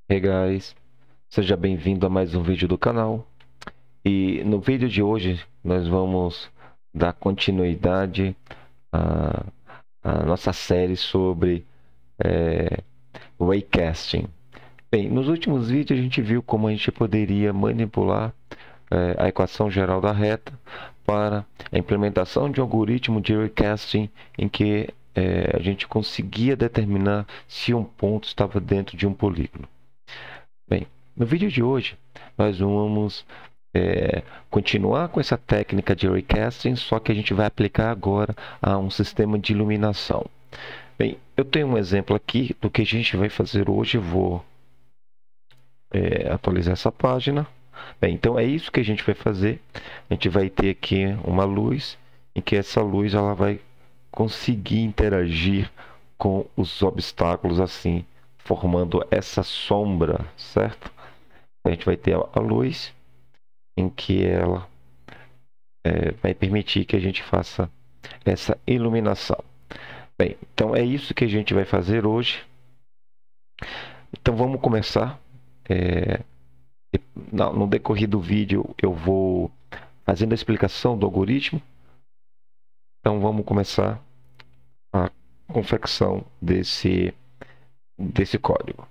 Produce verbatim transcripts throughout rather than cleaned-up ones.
Hey guys, seja bem-vindo a mais um vídeo do canal. E no vídeo de hoje nós vamos dar continuidade à, à nossa série sobre é, Raycasting. Bem, nos últimos vídeos a gente viu como a gente poderia manipular é, a equação geral da reta para a implementação de um algoritmo de Raycasting em que é, a gente conseguia determinar se um ponto estava dentro de um polígono. Bem, no vídeo de hoje nós vamos é, continuar com essa técnica de Raycasting, só que a gente vai aplicar agora a um sistema de iluminação. Bem, eu tenho um exemplo aqui do que a gente vai fazer hoje. Eu vou é, atualizar essa página. Bem, então é isso que a gente vai fazer. A gente vai ter aqui uma luz, em que essa luz ela vai conseguir interagir com os obstáculos assim, formando essa sombra, certo? A gente vai ter a luz em que ela é, vai permitir que a gente faça essa iluminação. Bem, então é isso que a gente vai fazer hoje. Então vamos começar. É, no decorrer do vídeo eu vou fazendo a explicação do algoritmo. Então vamos começar a confecção desse, desse código.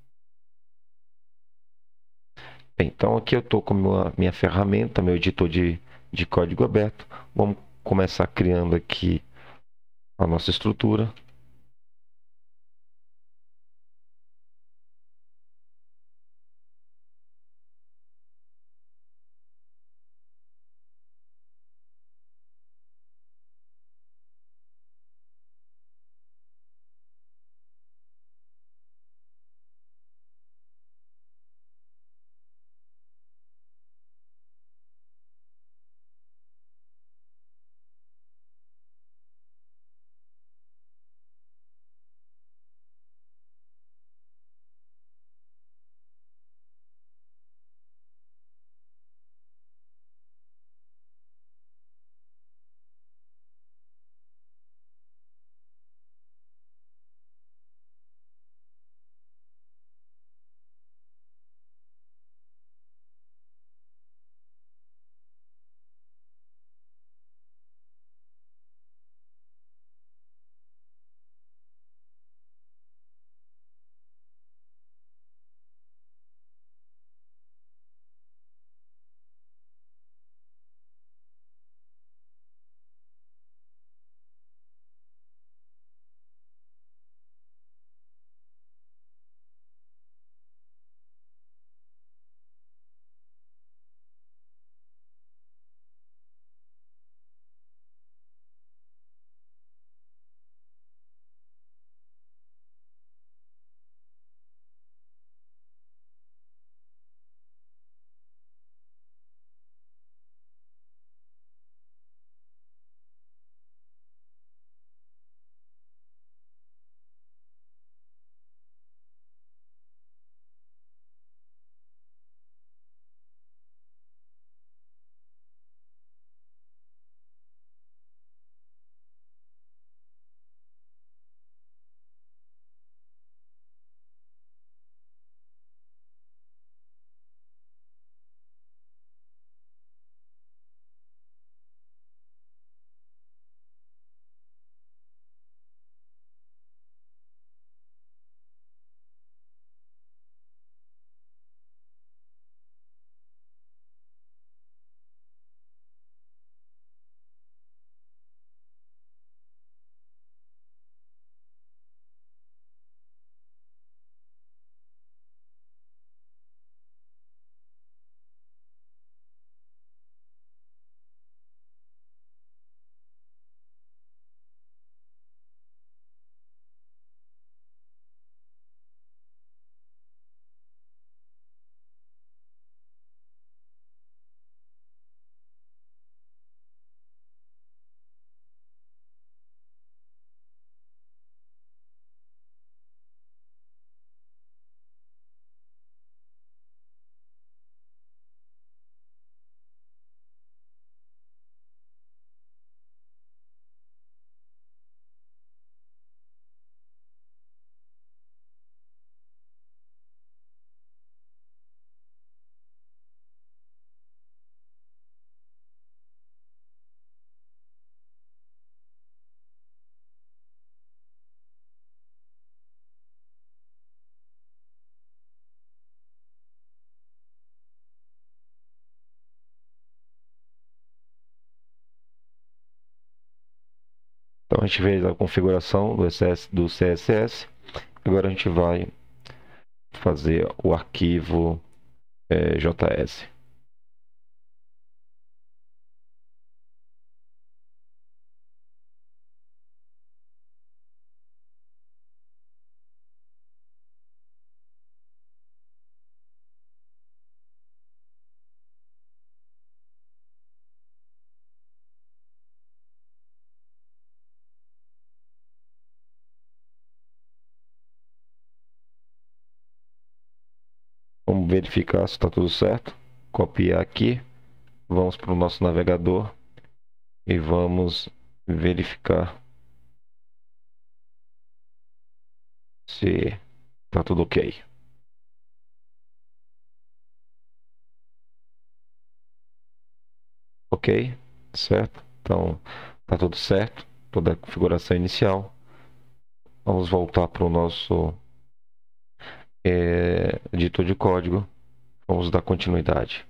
Bem, então aqui eu estou com a minha ferramenta, meu editor de, de código aberto. Vamos começar criando aqui a nossa estrutura. Então a gente fez a configuração do, C S, do C S S. Agora a gente vai fazer o arquivo é, J S. Vamos verificar se está tudo certo. Copiar aqui. Vamos para o nosso navegador e vamos verificar se está tudo ok. Ok, certo? Então está tudo certo, toda a configuração inicial. Vamos voltar para o nosso é, editor de código. Vamos dar continuidade.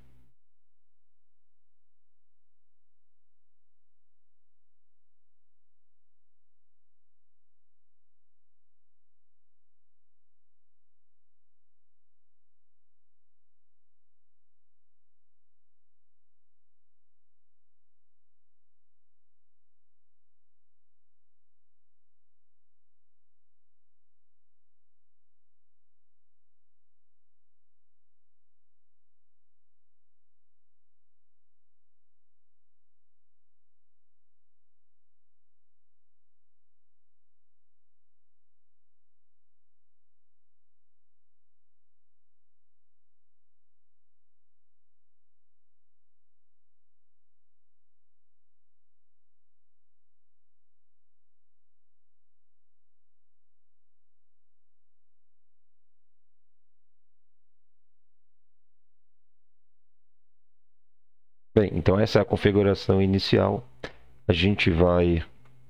Bem, então essa é a configuração inicial. A gente vai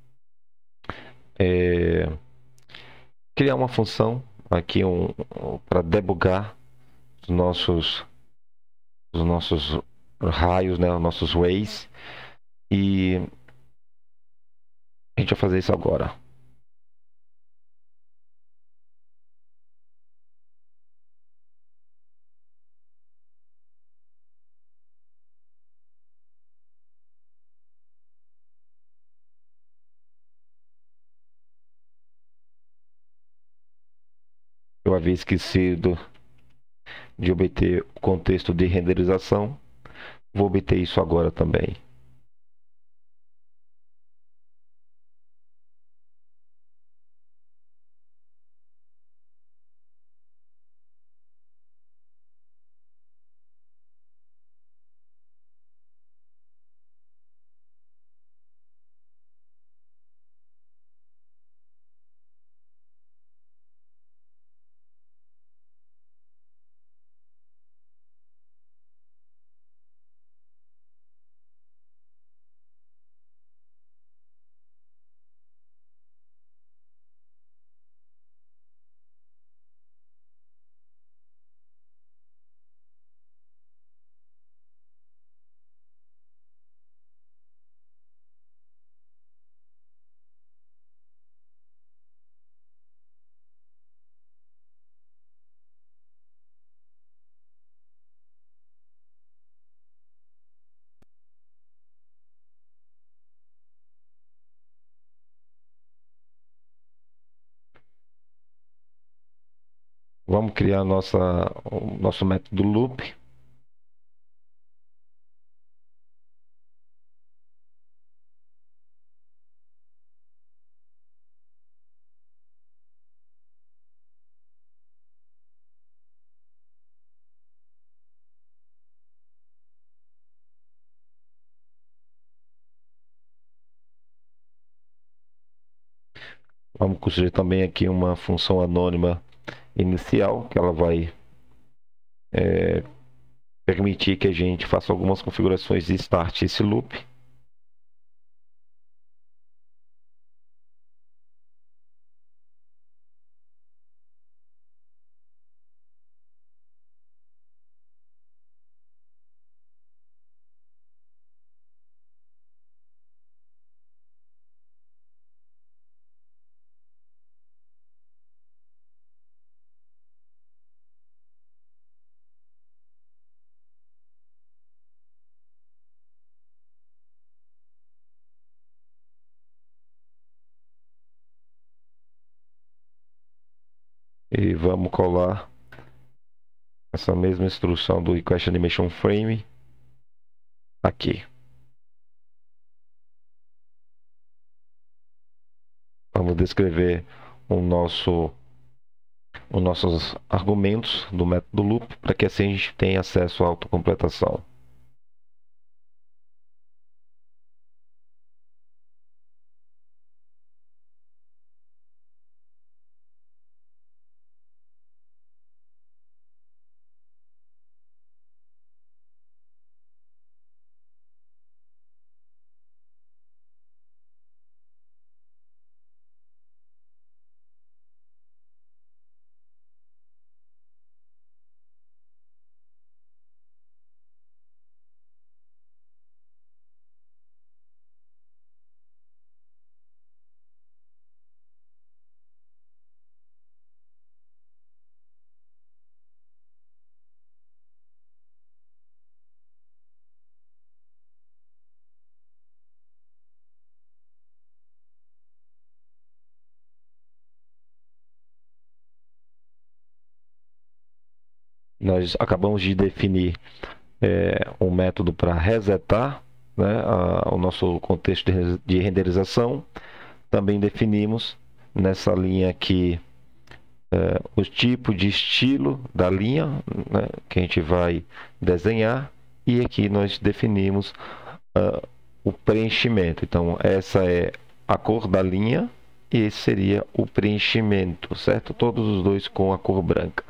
é, criar uma função aqui um, um, para debugar os nossos, os nossos raios, né, os nossos ways. E a gente vai fazer isso agora. Eu havia esquecido de obter o contexto de renderização. Vou obter isso agora também. Vamos criar nossa, o nosso método loop. Vamos construir também aqui uma função anônima inicial, que ela vai é, permitir que a gente faça algumas configurações e start esse loop. E vamos colar essa mesma instrução do Request Animation Frame aqui. Vamos descrever o nosso, os nossos argumentos do método loop, para que assim a gente tenha acesso à autocompletação. Nós acabamos de definir é, um método para resetar, né, a, o nosso contexto de, de renderização. Também definimos nessa linha aqui é, o tipo de estilo da linha, né, que a gente vai desenhar. E aqui nós definimos uh, o preenchimento. Então, essa é a cor da linha e esse seria o preenchimento, certo? Todos os dois com a cor branca.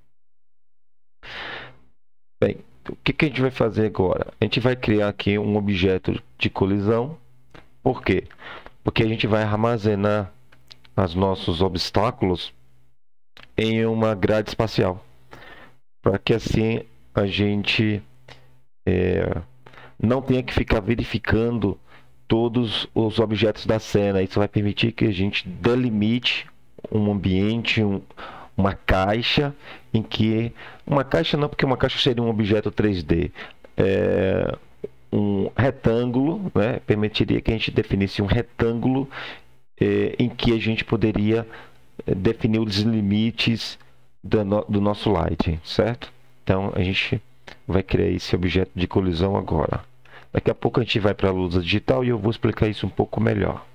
Bem, o que, que a gente vai fazer agora? A gente vai criar aqui um objeto de colisão. Por quê? Porque a gente vai armazenar os nossos obstáculos em uma grade espacial, para que assim a gente é, não tenha que ficar verificando todos os objetos da cena. Isso vai permitir que a gente delimite um ambiente, um, uma caixa em que... Uma caixa não, porque uma caixa seria um objeto três D. É, um retângulo, né, permitiria que a gente definisse um retângulo é, em que a gente poderia definir os limites do, no, do nosso light, certo? Então a gente vai criar esse objeto de colisão agora. Daqui a pouco a gente vai para a lousa digital e eu vou explicar isso um pouco melhor.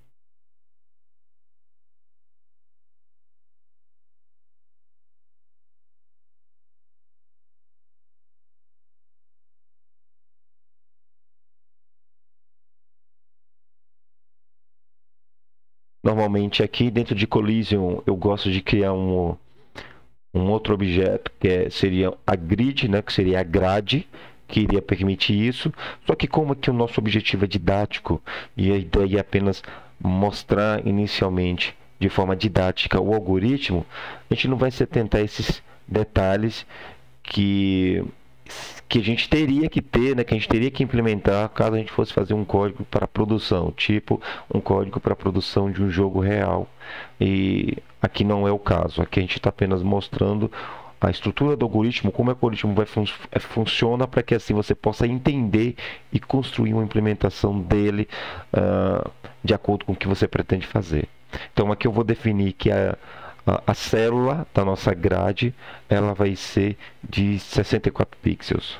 Normalmente aqui dentro de Collision eu gosto de criar um, um outro objeto que é, seria a grid, né, que seria a grade, que iria permitir isso. Só que como aqui o nosso objetivo é didático e a ideia é apenas mostrar inicialmente de forma didática o algoritmo, a gente não vai se atentar a esses detalhes que que a gente teria que ter, né, que a gente teria que implementar caso a gente fosse fazer um código para produção, tipo um código para produção de um jogo real. E aqui não é o caso. Aqui a gente está apenas mostrando a estrutura do algoritmo, como o algoritmo vai fun funciona, para que assim você possa entender e construir uma implementação dele uh, de acordo com o que você pretende fazer. Então aqui eu vou definir que a A célula da nossa grade ela vai ser de sessenta e quatro pixels.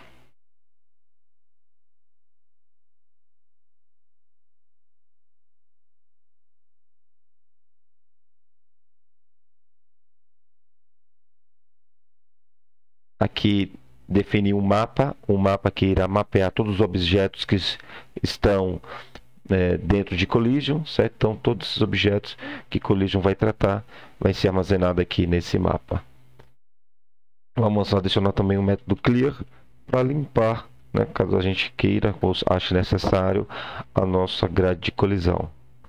Aqui definir um mapa, um mapa que irá mapear todos os objetos que estão é, dentro de Collision, certo? Então todos esses objetos que Collision vai tratar vai ser armazenado aqui nesse mapa. Vamos adicionar também o método clear para limpar, né, caso a gente queira ou ache necessário, a nossa grade de colisão.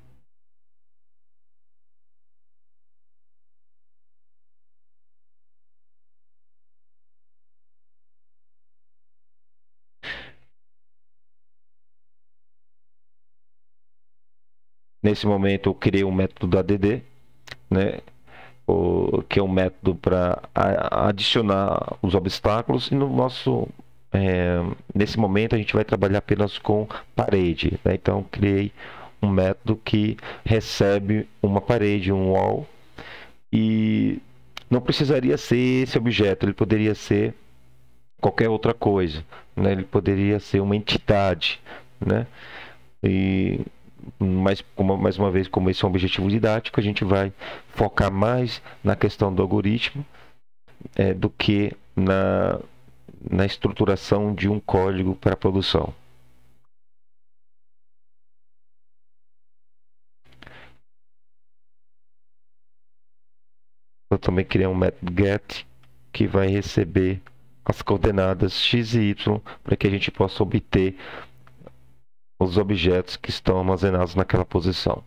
Nesse momento eu criei um método A D D, né, o, que é um método para adicionar os obstáculos, e no nosso é, nesse momento a gente vai trabalhar apenas com parede, né? Então criei um método que recebe uma parede, um wall, e não precisaria ser esse objeto, ele poderia ser qualquer outra coisa, né? Ele poderia ser uma entidade, né? E mas como, mais uma vez, como esse é um objetivo didático, a gente vai focar mais na questão do algoritmo é, do que na, na estruturação de um código para a produção. Eu também criei um método get que vai receber as coordenadas x e y para que a gente possa obter os objetos que estão armazenados naquela posição.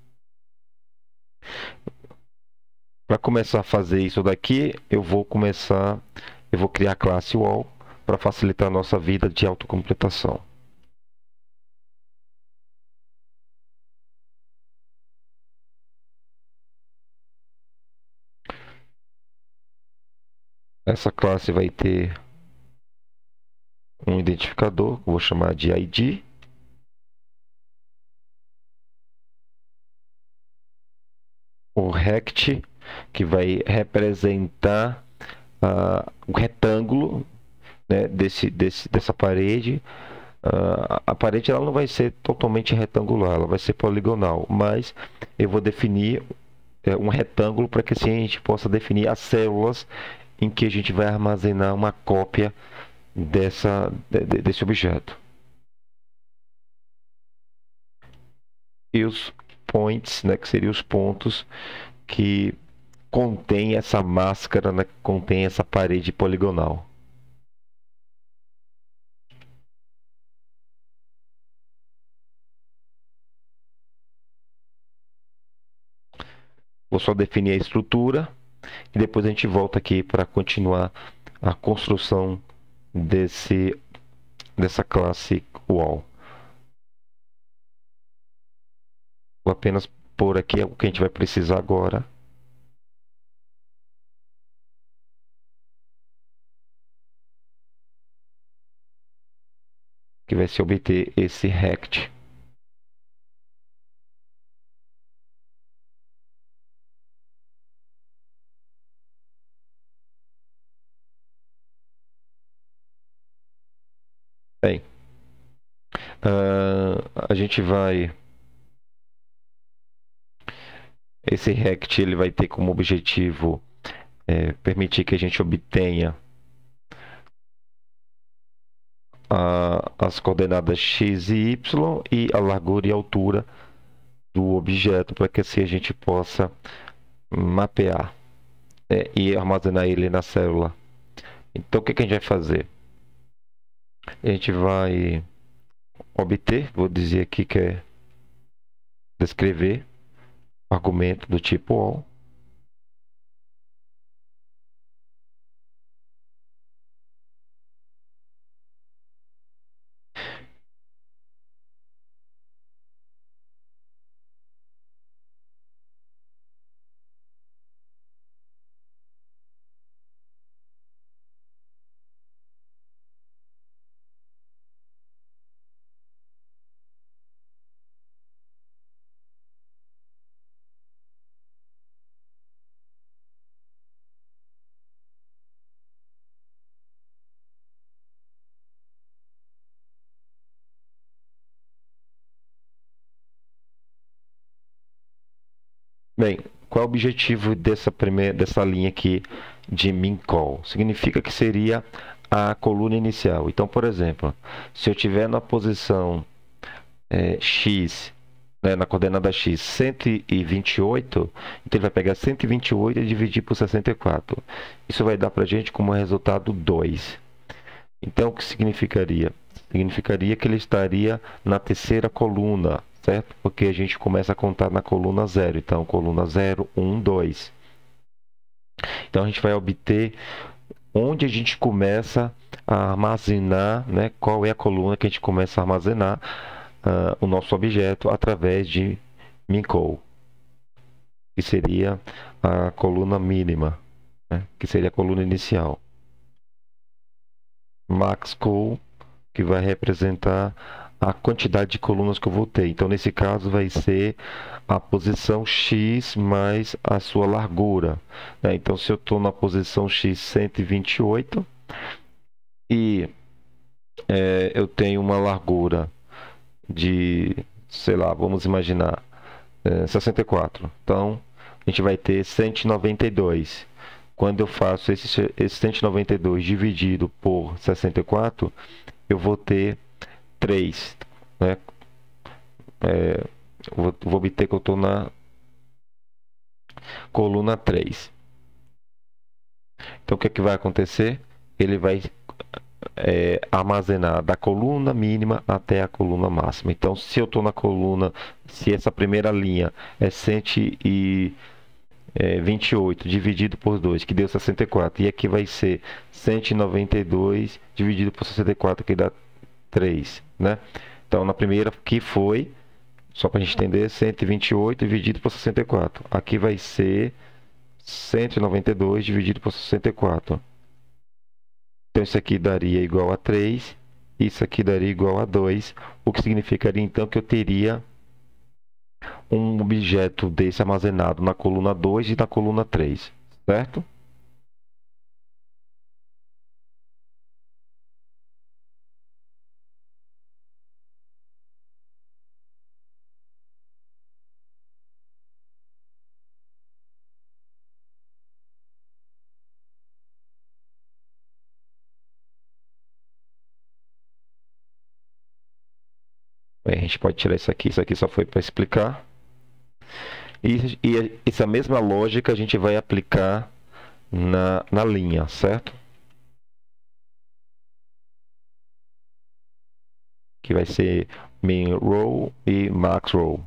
Para começar a fazer isso daqui, eu vou começar, eu vou criar a classe wall para facilitar a nossa vida de autocompletação. Essa classe vai ter um identificador, que eu vou chamar de I D. O rect, que vai representar uh, o retângulo, né, desse, desse, dessa parede. Uh, a parede ela não vai ser totalmente retangular, ela vai ser poligonal, mas eu vou definir é, um retângulo para que assim a gente possa definir as células em que a gente vai armazenar uma cópia dessa, de, desse objeto. E os points, né, que seriam os pontos que contém essa máscara, né, que contém essa parede poligonal. Vou só definir a estrutura e depois a gente volta aqui para continuar a construção desse, dessa classe wall. Vou apenas pôr aqui o que a gente vai precisar agora. Que vai se obter esse rect. Bem, uh, a gente vai... Esse rect ele vai ter como objetivo é, permitir que a gente obtenha a, as coordenadas x e y e a largura e altura do objeto para que assim a gente possa mapear é, e armazenar ele na célula. Então o que, que a gente vai fazer? A gente vai obter, vou dizer aqui que é descrever argumento do tipo all. Bem, qual é o objetivo dessa, primeira, dessa linha aqui de min call? Significa que seria a coluna inicial. Então, por exemplo, se eu tiver na posição é, x, né, na coordenada x, cento e vinte e oito, então ele vai pegar cento e vinte e oito e dividir por sessenta e quatro. Isso vai dar para a gente como resultado dois. Então, o que significaria? Significaria que ele estaria na terceira coluna, certo? Porque a gente começa a contar na coluna zero. Então, coluna zero, um, dois. Então, a gente vai obter onde a gente começa a armazenar, né? Qual é a coluna que a gente começa a armazenar uh, o nosso objeto através de min call, que seria a coluna mínima, né? Que seria a coluna inicial. Max call, que vai representar a quantidade de colunas que eu vou ter. Então, nesse caso, vai ser a posição X mais a sua largura, né? Então, se eu estou na posição X cento e vinte e oito e é, eu tenho uma largura de, sei lá, vamos imaginar, é, sessenta e quatro. Então, a gente vai ter cento e noventa e dois. Quando eu faço esse, esse cento e noventa e dois dividido por sessenta e quatro, eu vou ter três, né? É, vou, vou obter que eu estou na coluna três. Então, o que, é que vai acontecer? Ele vai é, armazenar da coluna mínima até a coluna máxima. Então, se eu estou na coluna, se essa primeira linha é cento e vinte e oito dividido por dois, que deu sessenta e quatro, e aqui vai ser cento e noventa e dois dividido por sessenta e quatro, que dá três, né? Então, na primeira que foi, só para a gente entender, cento e vinte e oito dividido por sessenta e quatro. Aqui vai ser cento e noventa e dois dividido por sessenta e quatro. Então, isso aqui daria igual a três, isso aqui daria igual a dois, o que significaria então que eu teria um objeto desse armazenado na coluna dois e na coluna três, certo? Bem, a gente pode tirar isso aqui, isso aqui só foi para explicar. E, e essa mesma lógica a gente vai aplicar na, na linha, certo? Que vai ser min row e max row.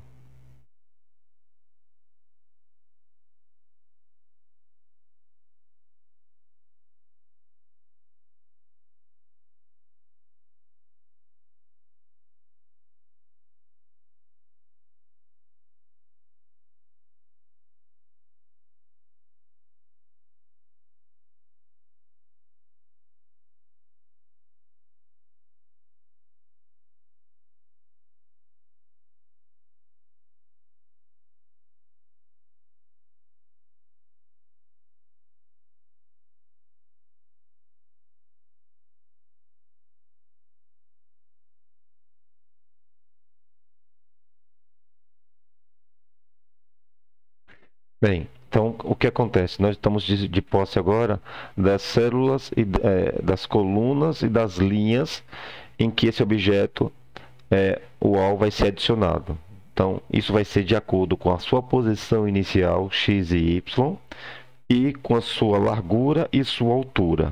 Bem, então o que acontece? Nós estamos de, de posse agora das células, e, é, das colunas e das linhas em que esse objeto, é, o A L, vai ser adicionado. Então, isso vai ser de acordo com a sua posição inicial, x e y, e com a sua largura e sua altura.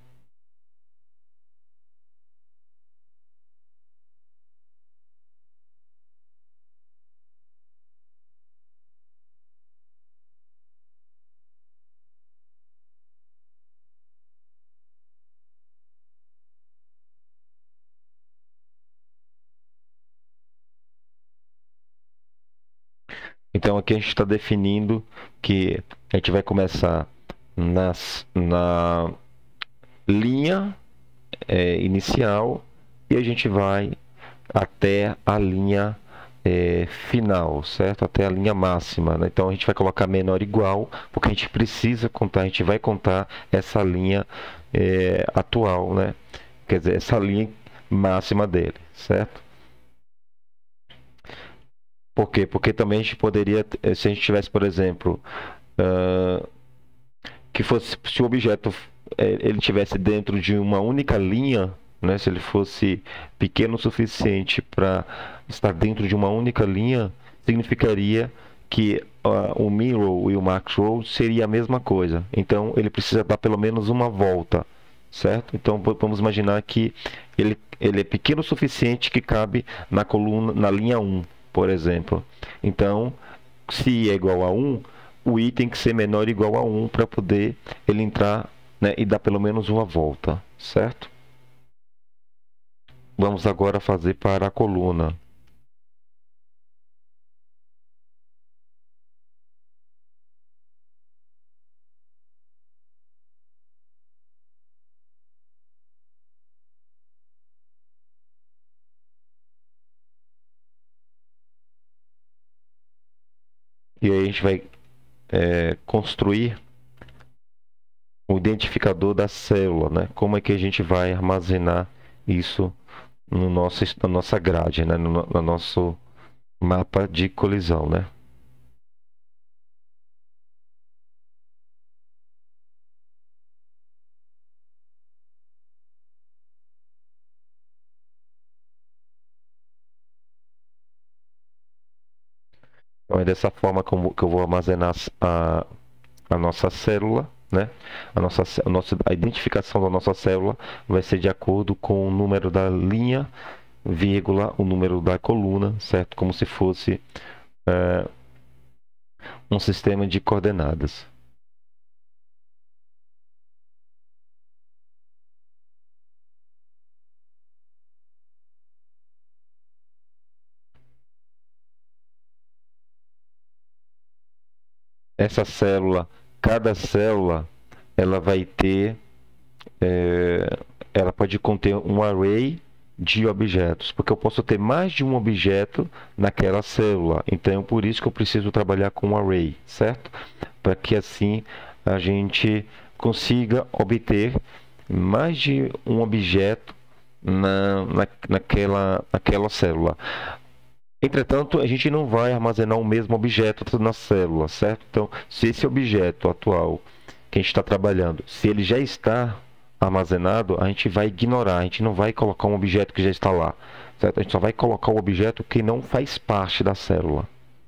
Então, aqui a gente está definindo que a gente vai começar nas, na linha é, inicial e a gente vai até a linha é, final, certo? Até a linha máxima, né? Então a gente vai colocar menor igual, porque a gente precisa contar, a gente vai contar essa linha é, atual, né? Quer dizer, essa linha máxima dele, certo? Por quê? Porque também a gente poderia, eh, se a gente tivesse, por exemplo, uh, que fosse, se o objeto eh, ele tivesse dentro de uma única linha, né? Se ele fosse pequeno o suficiente para estar dentro de uma única linha, significaria que uh, o min row e o max row seria a mesma coisa. Então ele precisa dar pelo menos uma volta, certo? Então vamos imaginar que ele, ele é pequeno o suficiente que cabe na coluna, na linha um, por exemplo. Então, se é igual a um, o i tem que ser menor ou igual a um para poder ele entrar, né, e dar pelo menos uma volta, certo? Vamos agora fazer para a coluna. E aí a gente vai é, construir o identificador da célula, né? Como é que a gente vai armazenar isso no nosso, na nossa grade, né? No, no nosso mapa de colisão, né? Então é dessa forma que eu, que eu vou armazenar a, a nossa célula, né? A nossa, a nossa a identificação da nossa célula vai ser de acordo com o número da linha, vírgula, o número da coluna, certo? Como se fosse é, um sistema de coordenadas. Essa célula, cada célula, ela vai ter, é, ela pode conter um array de objetos, porque eu posso ter mais de um objeto naquela célula. Então, por isso que eu preciso trabalhar com um array, certo? Para que assim a gente consiga obter mais de um objeto na, na, naquela, naquela célula. Entretanto, a gente não vai armazenar o mesmo objeto na célula, certo? Então, se esse objeto atual que a gente está trabalhando, se ele já está armazenado, a gente vai ignorar, a gente não vai colocar um objeto que já está lá, certo? A gente só vai colocar o objeto que não faz parte da célula.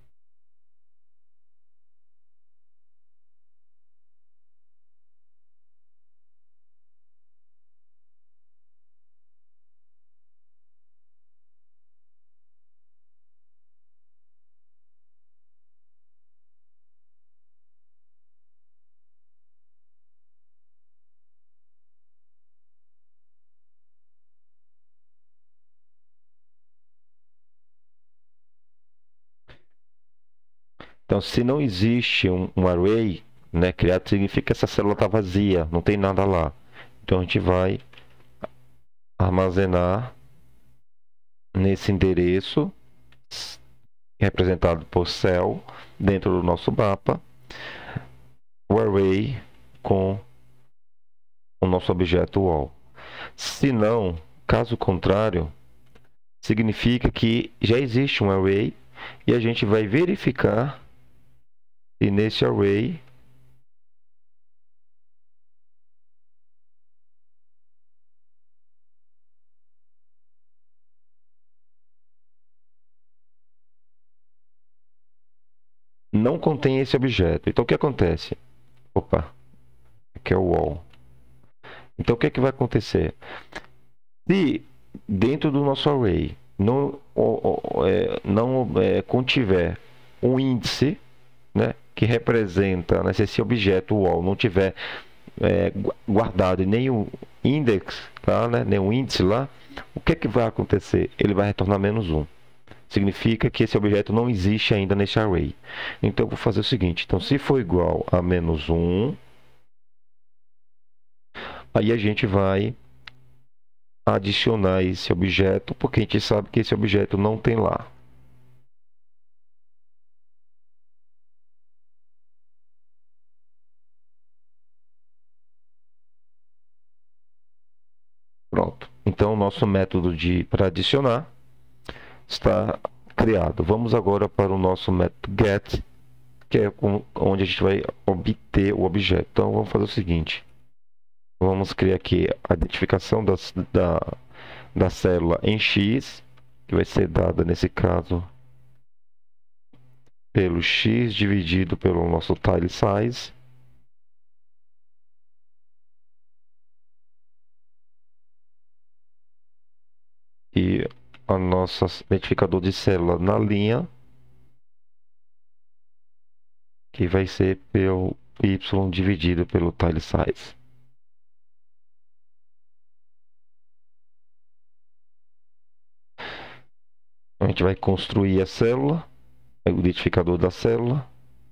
Então, se não existe um, um array, né, criado, significa que essa célula está vazia, não tem nada lá. Então, a gente vai armazenar nesse endereço, representado por cell, dentro do nosso mapa, o array com o nosso objeto wall. Se não, caso contrário, significa que já existe um array e a gente vai verificar se nesse array não contém esse objeto. Então, o que acontece? Opa, aqui é o wall. Então, o que, é que vai acontecer? Se dentro do nosso array não, é, não é, contiver um índice, né, que representa, né, se esse objeto wall não tiver é, guardado nenhum index, tá, né, nenhum índice lá, o que, é que vai acontecer? Ele vai retornar menos um. Significa que esse objeto não existe ainda nesse array. Então, eu vou fazer o seguinte. Então, se for igual a menos um, aí a gente vai adicionar esse objeto, porque a gente sabe que esse objeto não tem lá. Pronto. Então, o nosso método de para adicionar está criado. Vamos agora para o nosso método get, que é onde a gente vai obter o objeto. Então, vamos fazer o seguinte. Vamos criar aqui a identificação das, da, da célula em X, que vai ser dada, nesse caso, pelo X dividido pelo nosso tile size. E o nosso identificador de célula na linha, que vai ser pelo Y dividido pelo tile size. A gente vai construir a célula, o identificador da célula,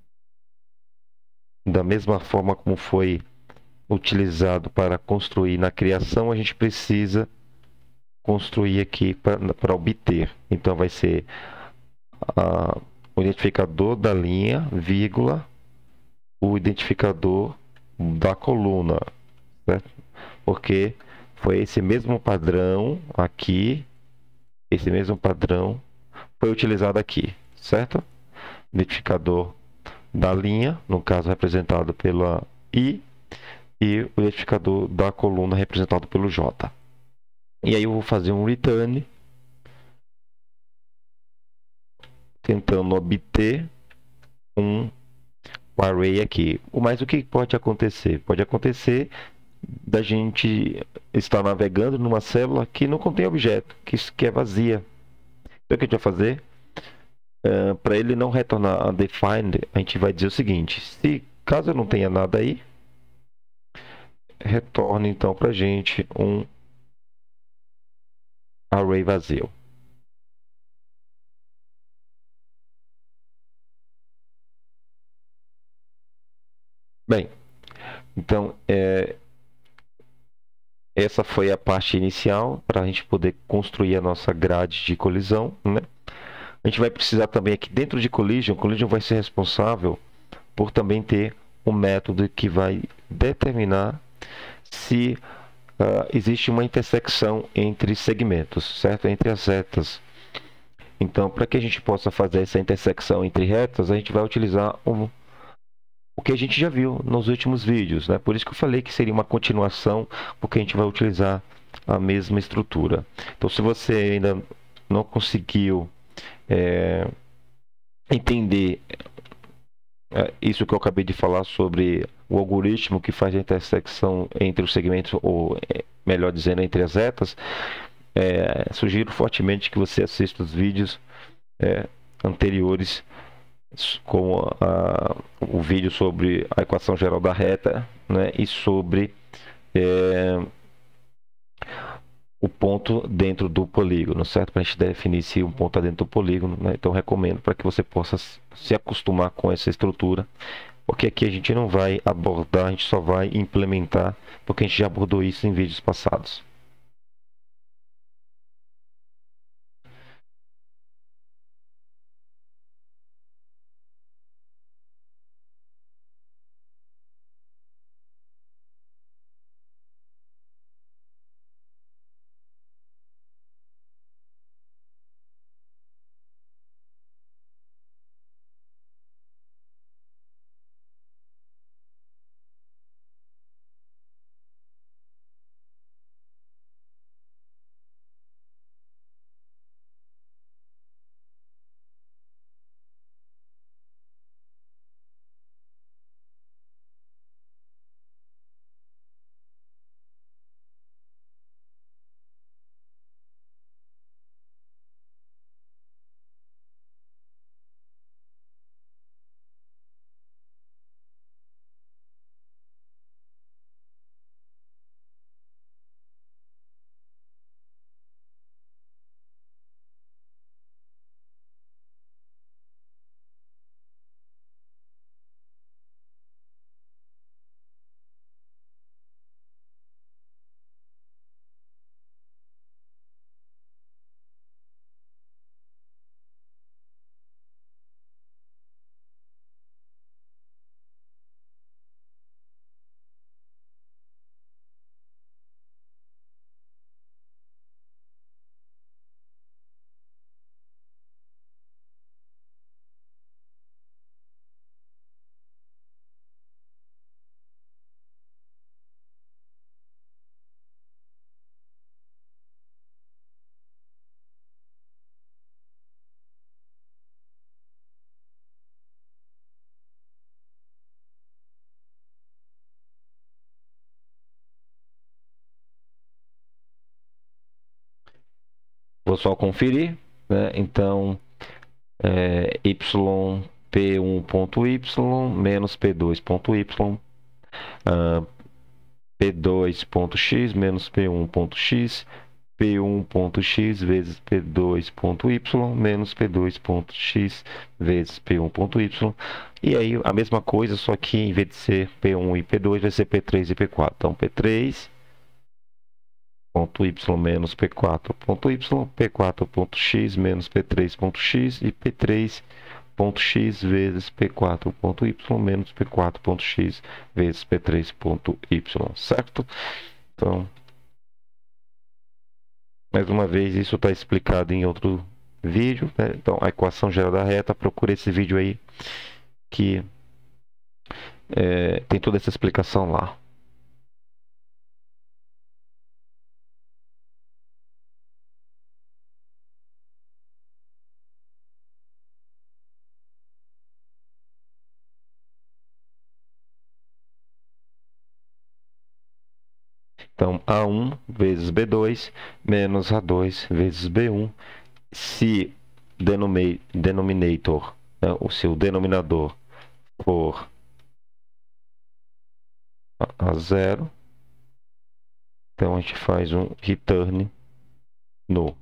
da mesma forma como foi utilizado para construir na criação, a gente precisa construir aqui para obter. Então vai ser a o identificador da linha, vírgula, o identificador da coluna, certo? Porque foi esse mesmo padrão aqui, esse mesmo padrão foi utilizado aqui, certo? Identificador da linha, no caso representado pela I, e o identificador da coluna representado pelo J. E aí eu vou fazer um return, tentando obter um array aqui. Mas o que pode acontecer? Pode acontecer da gente estar navegando numa célula que não contém objeto, que, que é vazia. Então o que a gente vai fazer? Uh, para ele não retornar undefined, a gente vai dizer o seguinte: se caso eu não tenha nada aí, retorne então para a gente um array vazio. Bem, então é, essa foi a parte inicial para a gente poder construir a nossa grade de colisão, né? A gente vai precisar também aqui dentro de collision, collision vai ser responsável por também ter um método que vai determinar se uh, existe uma intersecção entre segmentos, certo? Entre as retas. Então, para que a gente possa fazer essa intersecção entre retas, a gente vai utilizar um, o que a gente já viu nos últimos vídeos, né? Por isso que eu falei que seria uma continuação, porque a gente vai utilizar a mesma estrutura. Então, se você ainda não conseguiu é, entender é, isso que eu acabei de falar sobre o algoritmo que faz a intersecção entre os segmentos, ou é, melhor dizendo, entre as retas, é, sugiro fortemente que você assista os vídeos é, anteriores, como a, o vídeo sobre a equação geral da reta, né, e sobre é, o ponto dentro do polígono, certo? Para a gente definir se um ponto está dentro do polígono, né? Então recomendo para que você possa se acostumar com essa estrutura, porque aqui a gente não vai abordar, a gente só vai implementar, porque a gente já abordou isso em vídeos passados. Vou só conferir, né? Então, é, y p um ponto y menos p dois ponto y, uh, p dois ponto x menos p um ponto x, p um ponto x vezes p dois ponto y menos p dois ponto x vezes p um ponto y. E aí a mesma coisa, só que em vez de ser p um e p dois, vai ser p três e p quatro. Então, p três ponto y menos p quatro ponto y, p quatro ponto x menos p três ponto x e p três ponto x vezes p quatro ponto y menos p quatro ponto x vezes p três ponto y, certo? Então, mais uma vez, isso está explicado em outro vídeo, né? Então, a equação geral da reta, procure esse vídeo aí, que é, tem toda essa explicação lá. Então, A um vezes B dois menos A dois vezes B um. Se denominator, né, o seu denominador for a zero, então a gente faz um return no.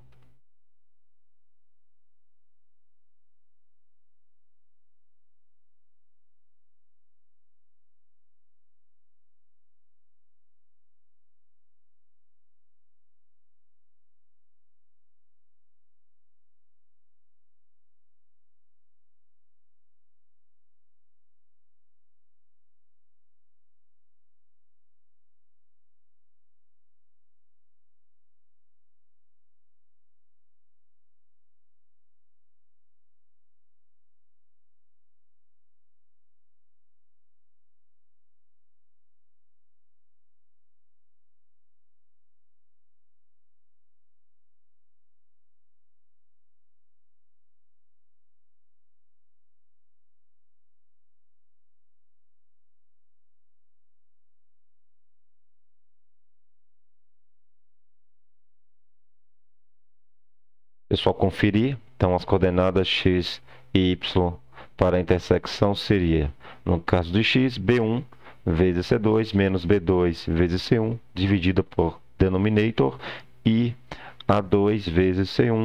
É só conferir. Então, as coordenadas x e y para a intersecção seria, no caso do x, b um vezes c dois menos b dois vezes c um, dividida por denominator, e a dois vezes c um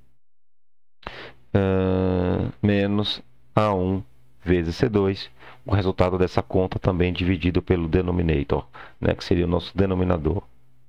uh, menos a um vezes c dois. O resultado dessa conta também dividido pelo denominator, né, que seria o nosso denominador.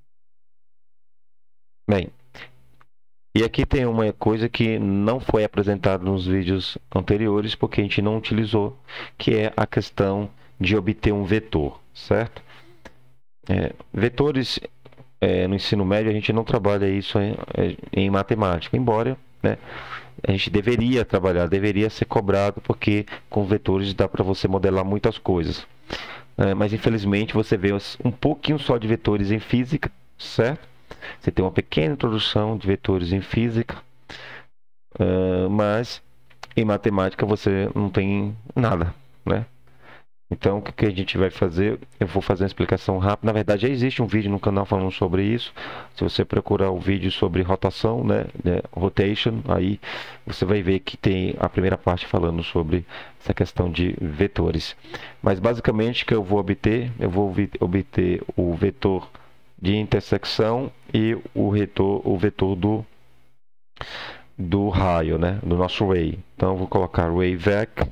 Bem, e aqui tem uma coisa que não foi apresentada nos vídeos anteriores, porque a gente não utilizou, que é a questão de obter um vetor, certo? É, vetores, é, no ensino médio, a gente não trabalha isso em, em matemática, embora, né, a gente deveria trabalhar, deveria ser cobrado, porque com vetores dá para você modelar muitas coisas. É, mas, infelizmente, você vê um pouquinho só de vetores em física, certo? Você tem uma pequena introdução de vetores em física, uh, mas em matemática você não tem nada, né? Então, o que, que a gente vai fazer? Eu vou fazer uma explicação rápida. Na verdade, já existe um vídeo no canal falando sobre isso. Se você procurar o um vídeo sobre rotação, né, né, rotation, aí você vai ver que tem a primeira parte falando sobre essa questão de vetores. Mas, basicamente, o que eu vou obter? Eu vou obter o vetor de intersecção e o, retor, o vetor do, do raio, né, do nosso ray. Então, eu vou colocar ray vec.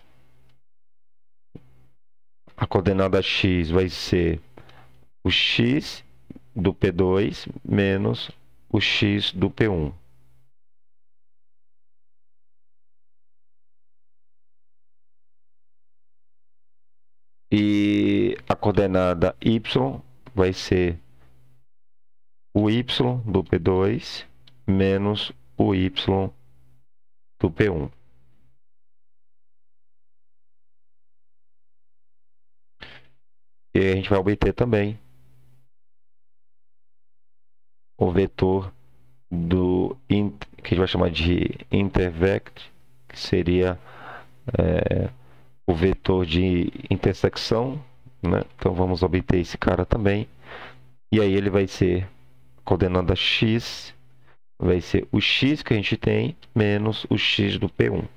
A coordenada x vai ser o x do P dois menos o x do P um. E a coordenada y vai ser o y do P dois menos o y do P um. E aí a gente vai obter também o vetor do que a gente vai chamar de intervect, que seria é, o vetor de intersecção, né? Então vamos obter esse cara também. E aí ele vai ser coordenada x, vai ser o x que a gente tem menos o x do P um.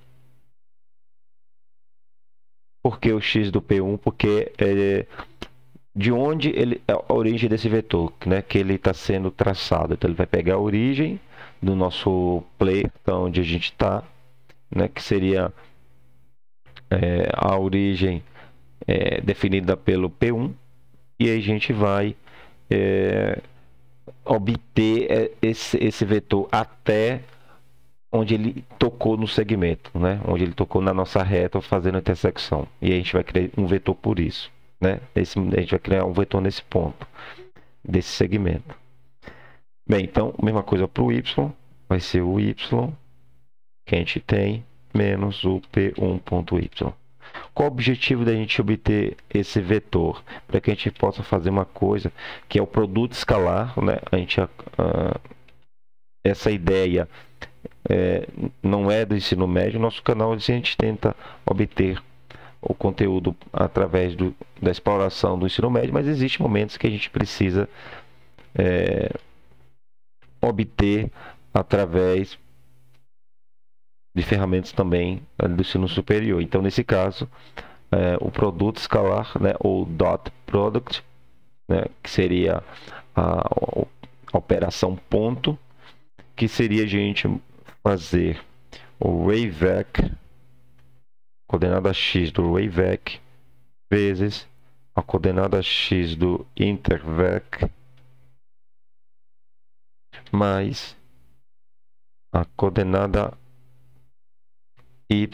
Por que o x do P um? Porque é de onde ele, a origem desse vetor, né, que ele está sendo traçado. Então ele vai pegar a origem do nosso plane, então, onde a gente está, né, que seria é, a origem é, definida pelo P um, e aí a gente vai é, obter esse, esse vetor até onde ele tocou no segmento, né? Onde ele tocou na nossa reta fazendo a intersecção. E a gente vai criar um vetor por isso, né? Esse, a gente vai criar um vetor nesse ponto, desse segmento. Bem, então, mesma coisa para o Y, vai ser o Y que a gente tem menos o P um ponto Y. Qual o objetivo da gente obter esse vetor? Para que a gente possa fazer uma coisa que é o produto escalar, né? A gente, uh, essa ideia é, não é do ensino médio. Nosso canal a gente tenta obter o conteúdo através do, da exploração do ensino médio, mas existem momentos que a gente precisa é, obter através de ferramentas também do ensino superior. Então, nesse caso, é, o produto escalar, né, ou dot product, né, que seria a, a operação ponto, que seria a gente fazer o array-vec, coordenada x do array-vec, vezes a coordenada x do inter-vec, mais a coordenada y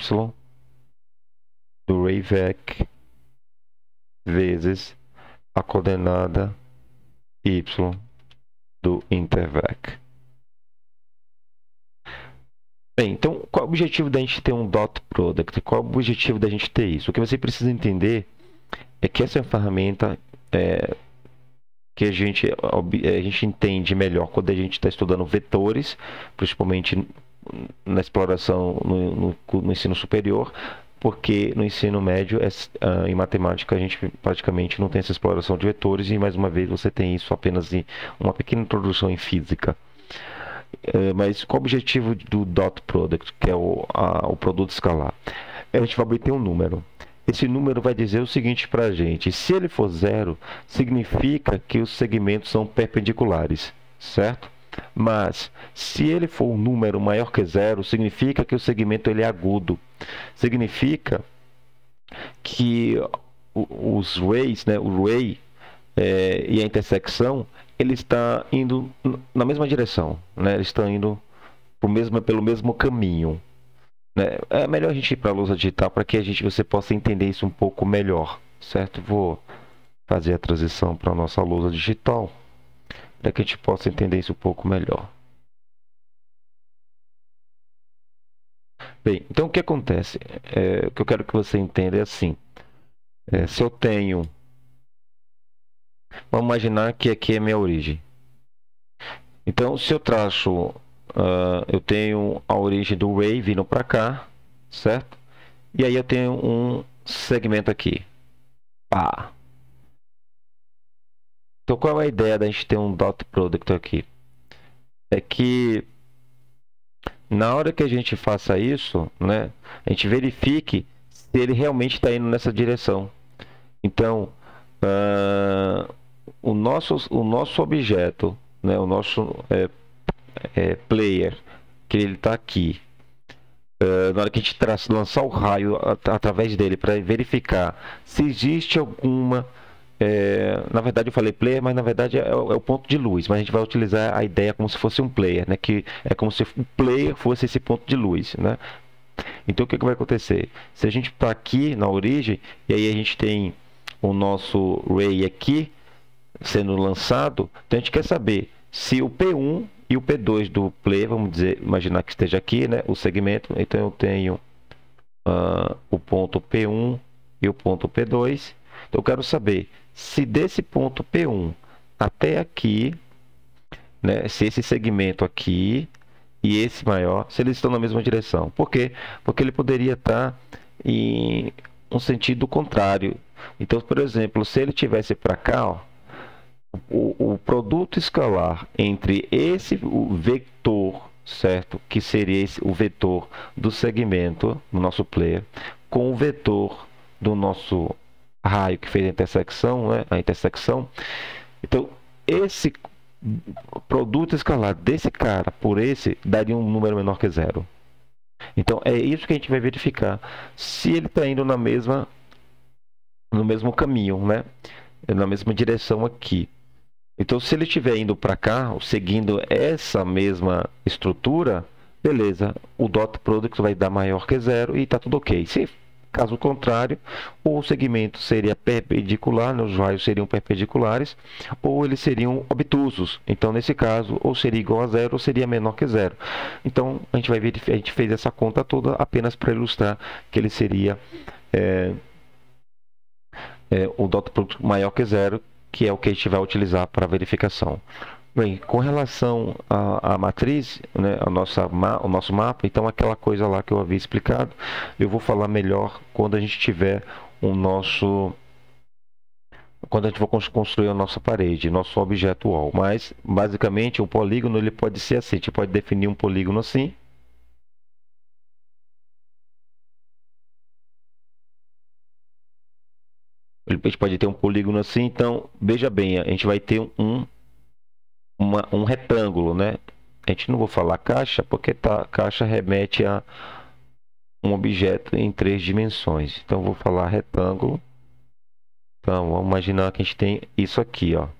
do array-vec vezes a coordenada y do inter-vec. Bem, então qual é o objetivo da gente ter um dot product? Qual é o objetivo da gente ter isso? O que você precisa entender é que essa é uma ferramenta é, que a gente, a gente entende melhor quando a gente está estudando vetores, principalmente na exploração no, no, no ensino superior, porque no ensino médio, é, uh, em matemática, a gente praticamente não tem essa exploração de vetores, e mais uma vez você tem isso apenas em uma pequena introdução em física. Uh, mas qual o objetivo do dot product, que é o, a, o produto escalar? A gente vai obter um número. Esse número vai dizer o seguinte para a gente: se ele for zero, significa que os segmentos são perpendiculares, certo? Mas se ele for um número maior que zero, significa que o segmento ele é agudo. Significa que os rays, né, o ray é, e a intersecção, ele está indo na mesma direção, né? Eles estão indo pro mesmo, pelo mesmo caminho. É melhor a gente ir para a lousa digital para que a gente, você possa entender isso um pouco melhor, certo? Vou fazer a transição para a nossa lousa digital para que a gente possa entender isso um pouco melhor. Bem, então o que acontece? É, o que eu quero que você entenda é assim. É, se eu tenho... Vamos imaginar que aqui é minha origem. Então, se eu traço... Uh, eu tenho a origem do ray vindo para cá, certo? E aí eu tenho um segmento aqui. Pá. Então qual é a ideia da gente ter um dot product aqui? É que na hora que a gente faça isso, né, a gente verifique se ele realmente está indo nessa direção. Então, uh, o, nosso, o nosso objeto, né, o nosso... É, É, player, que ele está aqui, uh, na hora que a gente traça, lançar o raio at através dele para verificar se existe alguma, é, na verdade eu falei player, mas na verdade é, é o ponto de luz, mas a gente vai utilizar a ideia como se fosse um player, né? Que é como se o player fosse esse ponto de luz, né? Então o que, que vai acontecer? Se a gente está aqui na origem e aí a gente tem o nosso ray aqui sendo lançado, então a gente quer saber se o P um e o P dois do play, vamos dizer, imaginar que esteja aqui, né, o segmento. Então eu tenho uh, o ponto P um e o ponto P dois. Então eu quero saber se desse ponto P um até aqui, né, se esse segmento aqui e esse maior, se eles estão na mesma direção. Por quê? Porque ele poderia estar em um sentido contrário. Então, por exemplo, se ele tivesse para cá, ó, O, o produto escalar entre esse o vetor, certo? Que seria esse, o vetor do segmento do nosso player, com o vetor do nosso raio que fez a intersecção, né? A intersecção. Então, esse produto escalar desse cara por esse daria um número menor que zero. Então, é isso que a gente vai verificar. Se ele está indo na mesma, no mesmo caminho, né? Na mesma direção aqui. Então, se ele estiver indo para cá, seguindo essa mesma estrutura, beleza, o dot product vai dar maior que zero e está tudo ok. Se caso contrário, ou o segmento seria perpendicular, né, os raios seriam perpendiculares, ou eles seriam obtusos. Então, nesse caso, ou seria igual a zero, ou seria menor que zero. Então, a gente vai verificar, a gente fez essa conta toda apenas para ilustrar que ele seria é, é, o dot product maior que zero, que é o que a gente vai utilizar para verificação. Bem, com relação à, à matriz, né, a nossa, o nosso mapa, então aquela coisa lá que eu havia explicado, eu vou falar melhor quando a gente tiver o nosso... quando a gente for construir a nossa parede, nosso objeto wall. Mas, basicamente, o polígono ele pode ser assim, a gente pode definir um polígono assim. A gente pode ter um polígono assim, então, veja bem, a gente vai ter um... Uma, um retângulo, né? A gente não vou falar caixa, porque tá, caixa remete a um objeto em três dimensões. Então, vou falar retângulo. Então, vamos imaginar que a gente tem isso aqui, ó.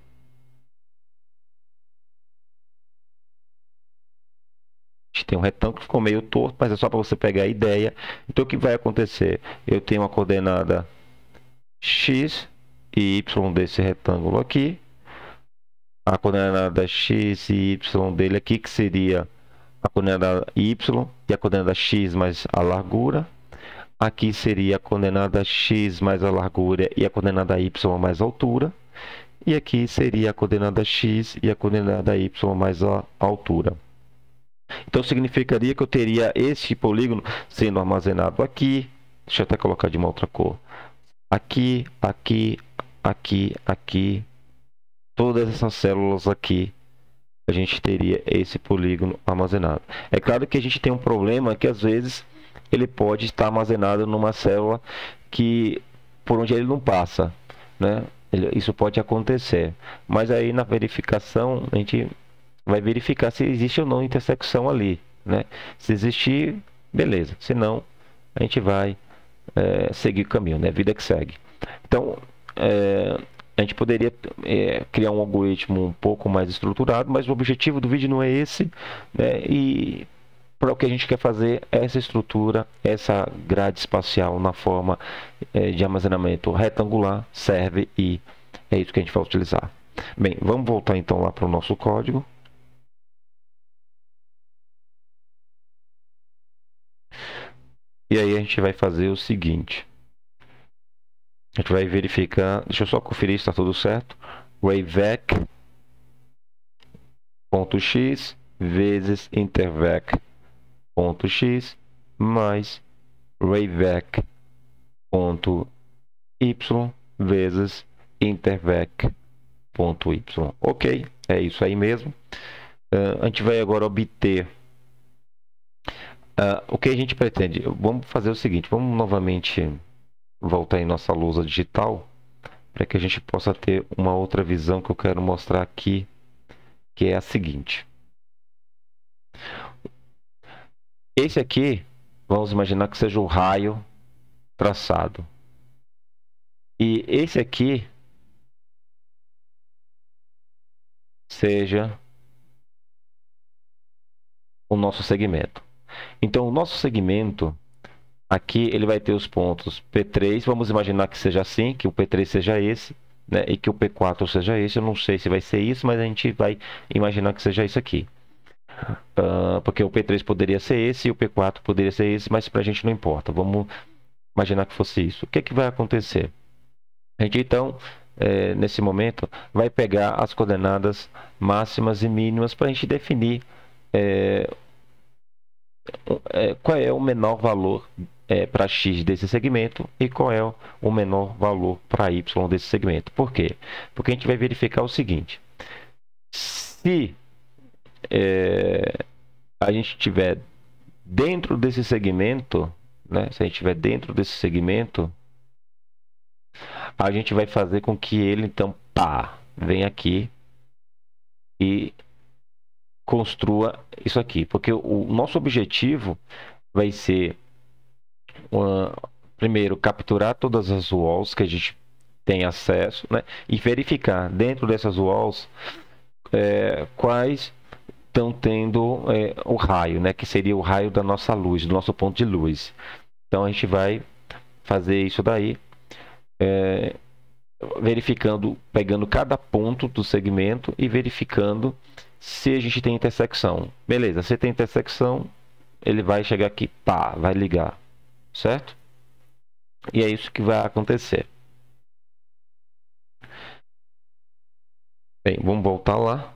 A gente tem um retângulo que ficou meio torto, mas é só para você pegar a ideia. Então, o que vai acontecer? Eu tenho uma coordenada x e y desse retângulo aqui. A coordenada x e y dele aqui, que seria a coordenada y e a coordenada x mais a largura. Aqui seria a coordenada x mais a largura e a coordenada y mais a altura. E aqui seria a coordenada x e a coordenada y mais a altura. Então, significaria que eu teria esse polígono sendo armazenado aqui. Deixa eu até colocar de uma outra cor. Aqui, aqui, aqui, aqui. Todas essas células aqui, a gente teria esse polígono armazenado. É claro que a gente tem um problema que, às vezes, ele pode estar armazenado numa célula que, por onde ele não passa, né? Isso pode acontecer. Mas aí, na verificação, a gente vai verificar se existe ou não intersecção ali, né? Se existir, beleza. Se não, a gente vai é, seguir o caminho, né? Vida que segue. Então, é, a gente poderia é, criar um algoritmo um pouco mais estruturado, mas o objetivo do vídeo não é esse, né? E para o que a gente quer fazer, essa estrutura, essa grade espacial na forma é, de armazenamento retangular serve e é isso que a gente vai utilizar. Bem, vamos voltar então lá para o nosso código. E aí a gente vai fazer o seguinte. A gente vai verificar, deixa eu só conferir se está tudo certo. Wavec.x vezes intervec.x mais wavec.y vezes intervec.y. Ok, é isso aí mesmo. Uh, a gente vai agora obter uh, o que a gente pretende. Vamos fazer o seguinte, vamos novamente voltar em nossa lousa digital para que a gente possa ter uma outra visão que eu quero mostrar aqui, que é a seguinte. Esse aqui, vamos imaginar que seja o raio traçado. E esse aqui seja o nosso segmento. Então, o nosso segmento, aqui ele vai ter os pontos P três, vamos imaginar que seja assim, que o P três seja esse, né, e que o P quatro seja esse. Eu não sei se vai ser isso, mas a gente vai imaginar que seja isso aqui. Uh, porque o P três poderia ser esse e o P quatro poderia ser esse, mas para a gente não importa. Vamos imaginar que fosse isso. O que, que vai acontecer? A gente, então, é, nesse momento, vai pegar as coordenadas máximas e mínimas para a gente definir é, é, qual é o menor valor é, para x desse segmento e qual é o menor valor para y desse segmento. Por quê? Porque a gente vai verificar o seguinte. Se é, a gente tiver dentro desse segmento, né, se a gente estiver dentro desse segmento, a gente vai fazer com que ele, então, pá, venha aqui e construa isso aqui. Porque o nosso objetivo vai ser, uma, primeiro, capturar todas as walls que a gente tem acesso, né, e verificar dentro dessas walls é, quais estão tendo é, o raio, né? Que seria o raio da nossa luz, do nosso ponto de luz. Então a gente vai fazer isso daí, é, verificando, pegando cada ponto do segmento e verificando se a gente tem intersecção. Beleza, se tem intersecção, ele vai chegar aqui, pá, vai ligar, certo? E é isso que vai acontecer. Bem, vamos voltar lá.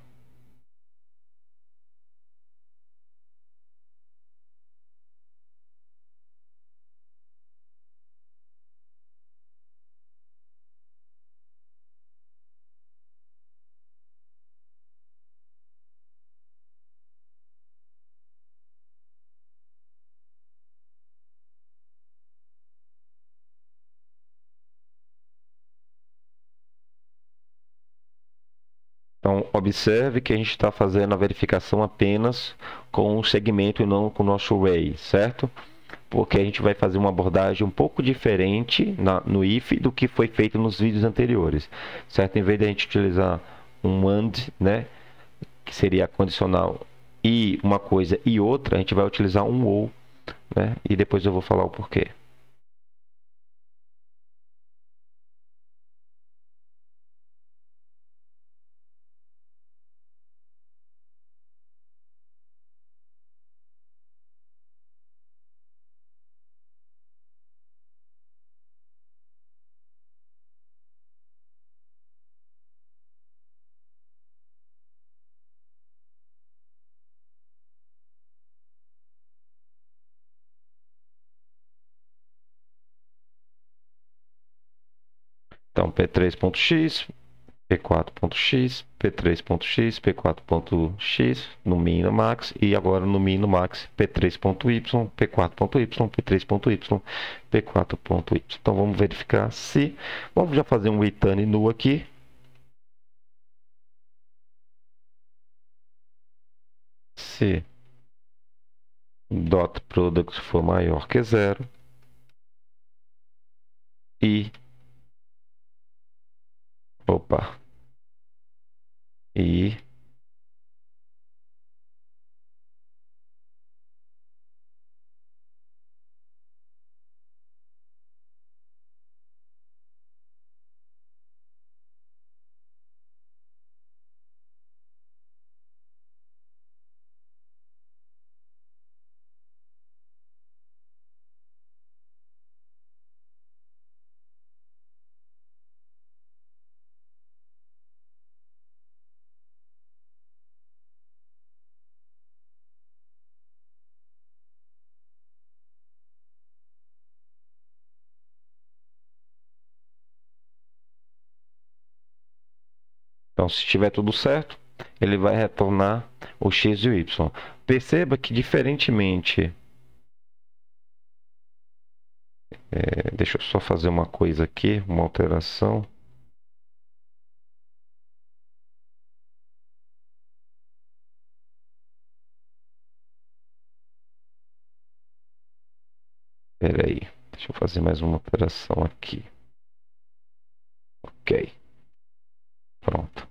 Então, observe que a gente está fazendo a verificação apenas com o segmento e não com o nosso array, certo? Porque a gente vai fazer uma abordagem um pouco diferente na, no if do que foi feito nos vídeos anteriores, certo? Em vez de a gente utilizar um and, né, que seria condicional e uma coisa e outra, a gente vai utilizar um ou, né? E depois eu vou falar o porquê. Então, p três ponto x, p quatro ponto x, p três ponto x, p quatro ponto x, no min e no max, e agora no min e no max, p três ponto y, p quatro ponto y, p três ponto y, p quatro ponto y. Então vamos verificar se... Vamos já fazer um return null aqui. Se dot product for maior que zero e... Opa! E... Então, se estiver tudo certo, ele vai retornar o x e o y. Perceba que, diferentemente... É, deixa eu só fazer uma coisa aqui, uma alteração. Espera aí, deixa eu fazer mais uma alteração aqui. Ok. Pronto.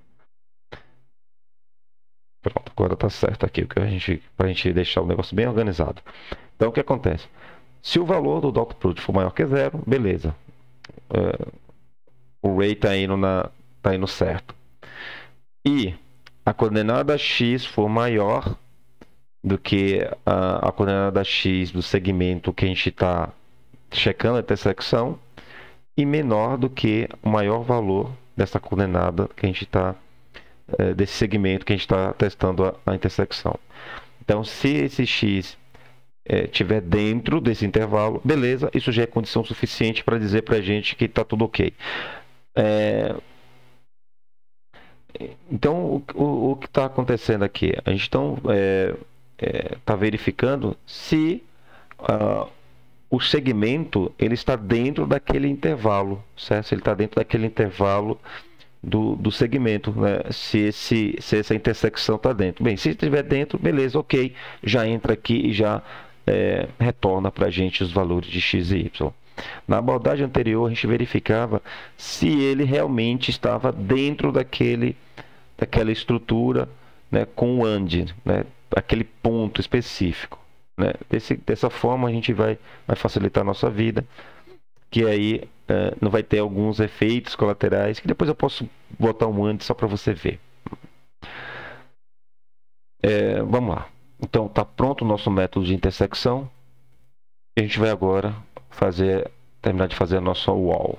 Pronto, agora tá certo aqui, para a gente, pra gente deixar o negócio bem organizado. Então, o que acontece? Se o valor do dot product for maior que zero, beleza. Uh, o array está indo, na, tá indo certo. E a coordenada x for maior do que a, a coordenada x do segmento que a gente está checando a intersecção e menor do que o maior valor dessa coordenada que a gente está é, desse segmento que a gente está testando a, a intersecção. Então, se esse x estiver é, dentro desse intervalo, beleza, isso já é condição suficiente para dizer para a gente que está tudo ok. É... Então, o, o, o que está acontecendo aqui? A gente está é, é, tá verificando se uh, o segmento ele está dentro daquele intervalo, certo? Se ele está dentro daquele intervalo do, do segmento, né? Se, esse, se essa intersecção está dentro. Bem, se estiver dentro, beleza, ok, já entra aqui e já é, retorna para a gente os valores de x e y. Na abordagem anterior, a gente verificava se ele realmente estava dentro daquele, daquela estrutura né, com o AND, né, aquele ponto específico, né? Desse, dessa forma a gente vai, vai facilitar a nossa vida, que aí é, não vai ter alguns efeitos colaterais, que depois eu posso botar um AND só para você ver. É, vamos lá. Então está pronto o nosso método de intersecção. E a gente vai agora fazer, terminar de fazer a nossa wall.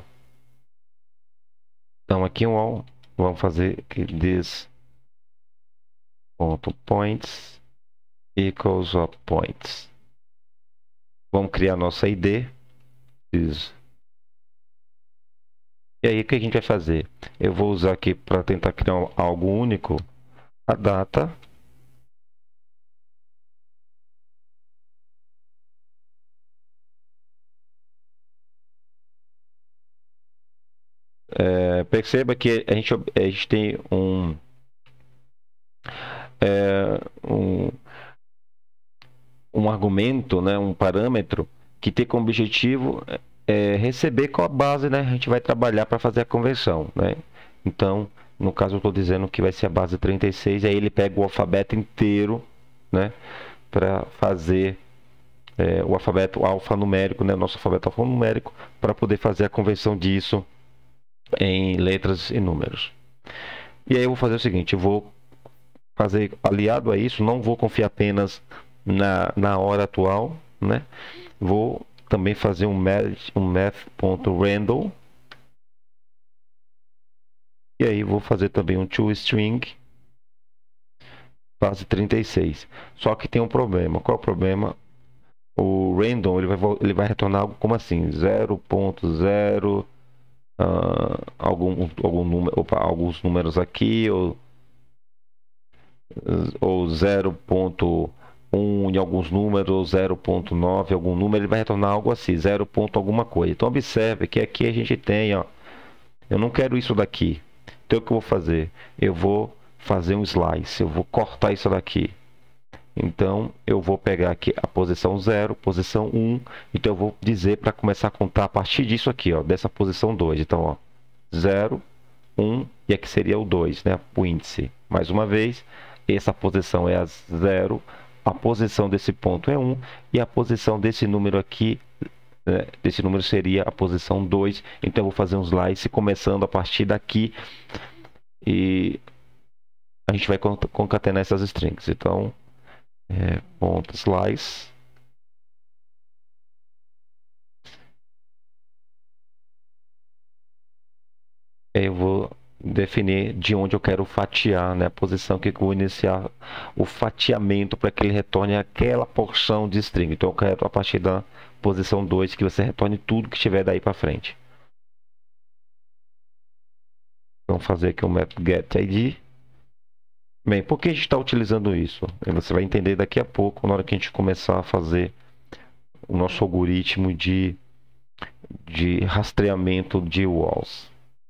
Então aqui em wall, vamos fazer aqui this ponto points equals of points. Vamos criar nossa I D. Isso. E aí o que a gente vai fazer? Eu vou usar aqui para tentar criar algo único, a data. É, perceba que a gente, a gente tem um, é, um, um argumento, né, um parâmetro que tem como objetivo é, receber qual a base, né, a gente vai trabalhar para fazer a conversão, né? Então, no caso eu estou dizendo que vai ser a base trinta e seis, aí ele pega o alfabeto inteiro, né, para fazer é, o alfabeto alfanumérico, né, o nosso alfabeto alfanumérico, para poder fazer a conversão disso em letras e números. E aí eu vou fazer o seguinte, eu vou fazer aliado a isso, não vou confiar apenas na, na hora atual, né? Vou também fazer um math, um math.random. E aí vou fazer também um toString base trinta e seis. Só que tem um problema. Qual é o problema? O random ele vai, ele vai retornar algo como assim, zero ponto zero uh, algum, algum número, opa, alguns números aqui, ou, ou zero ponto um em alguns números, ou zero ponto nove algum número, ele vai retornar algo assim, zero ponto alguma coisa. Então observe que aqui a gente tem, ó, eu não quero isso daqui. Então o que eu vou fazer? Eu vou fazer um slice, eu vou cortar isso daqui. Então eu vou pegar aqui a posição zero, posição um, então eu vou dizer para começar a contar a partir disso aqui, ó, dessa posição dois. Então, ó, zero, um e aqui seria o dois, né, o índice. Mais uma vez, essa posição é a zero, a posição desse ponto é um e a posição desse número aqui, né, desse número seria a posição dois. Então eu vou fazer um slice começando a partir daqui e a gente vai concatenar essas strings. Então, é, ponto slice. Eu vou definir de onde eu quero fatiar, né, a posição que eu vou iniciar o fatiamento para que ele retorne aquela porção de string. Então eu quero a partir da posição dois que você retorne tudo que estiver daí para frente. Vamos fazer aqui o método getID. Bem, por que a gente está utilizando isso? Você vai entender daqui a pouco, na hora que a gente começar a fazer o nosso algoritmo de, de rastreamento de walls.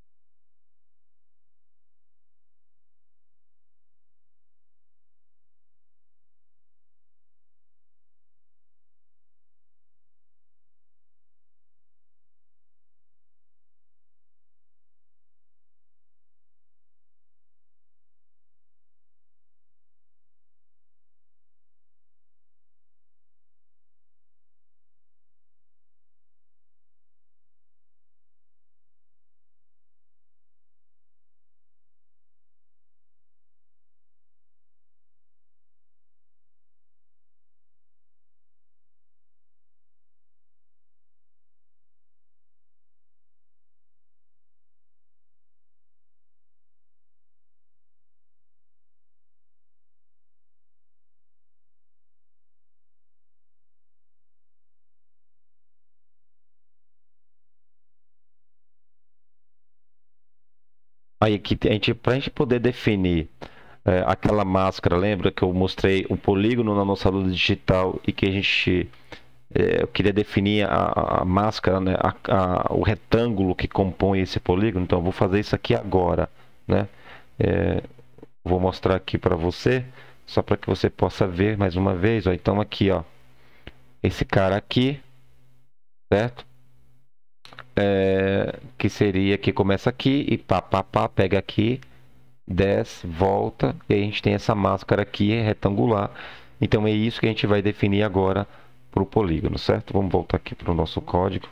Aí aqui a gente, para a gente poder definir é, aquela máscara, lembra que eu mostrei o polígono na nossa luz digital e que a gente é, eu queria definir a, a máscara, né, a, a, o retângulo que compõe esse polígono. Então eu vou fazer isso aqui agora, né? É, vou mostrar aqui para você, só para que você possa ver mais uma vez. Ó. Então aqui, ó, esse cara aqui, certo? É, que seria que começa aqui e pá, pá, pá, pega aqui desce, volta, e aí a gente tem essa máscara aqui retangular. Então é isso que a gente vai definir agora para o polígono, certo? Vamos voltar aqui para o nosso código.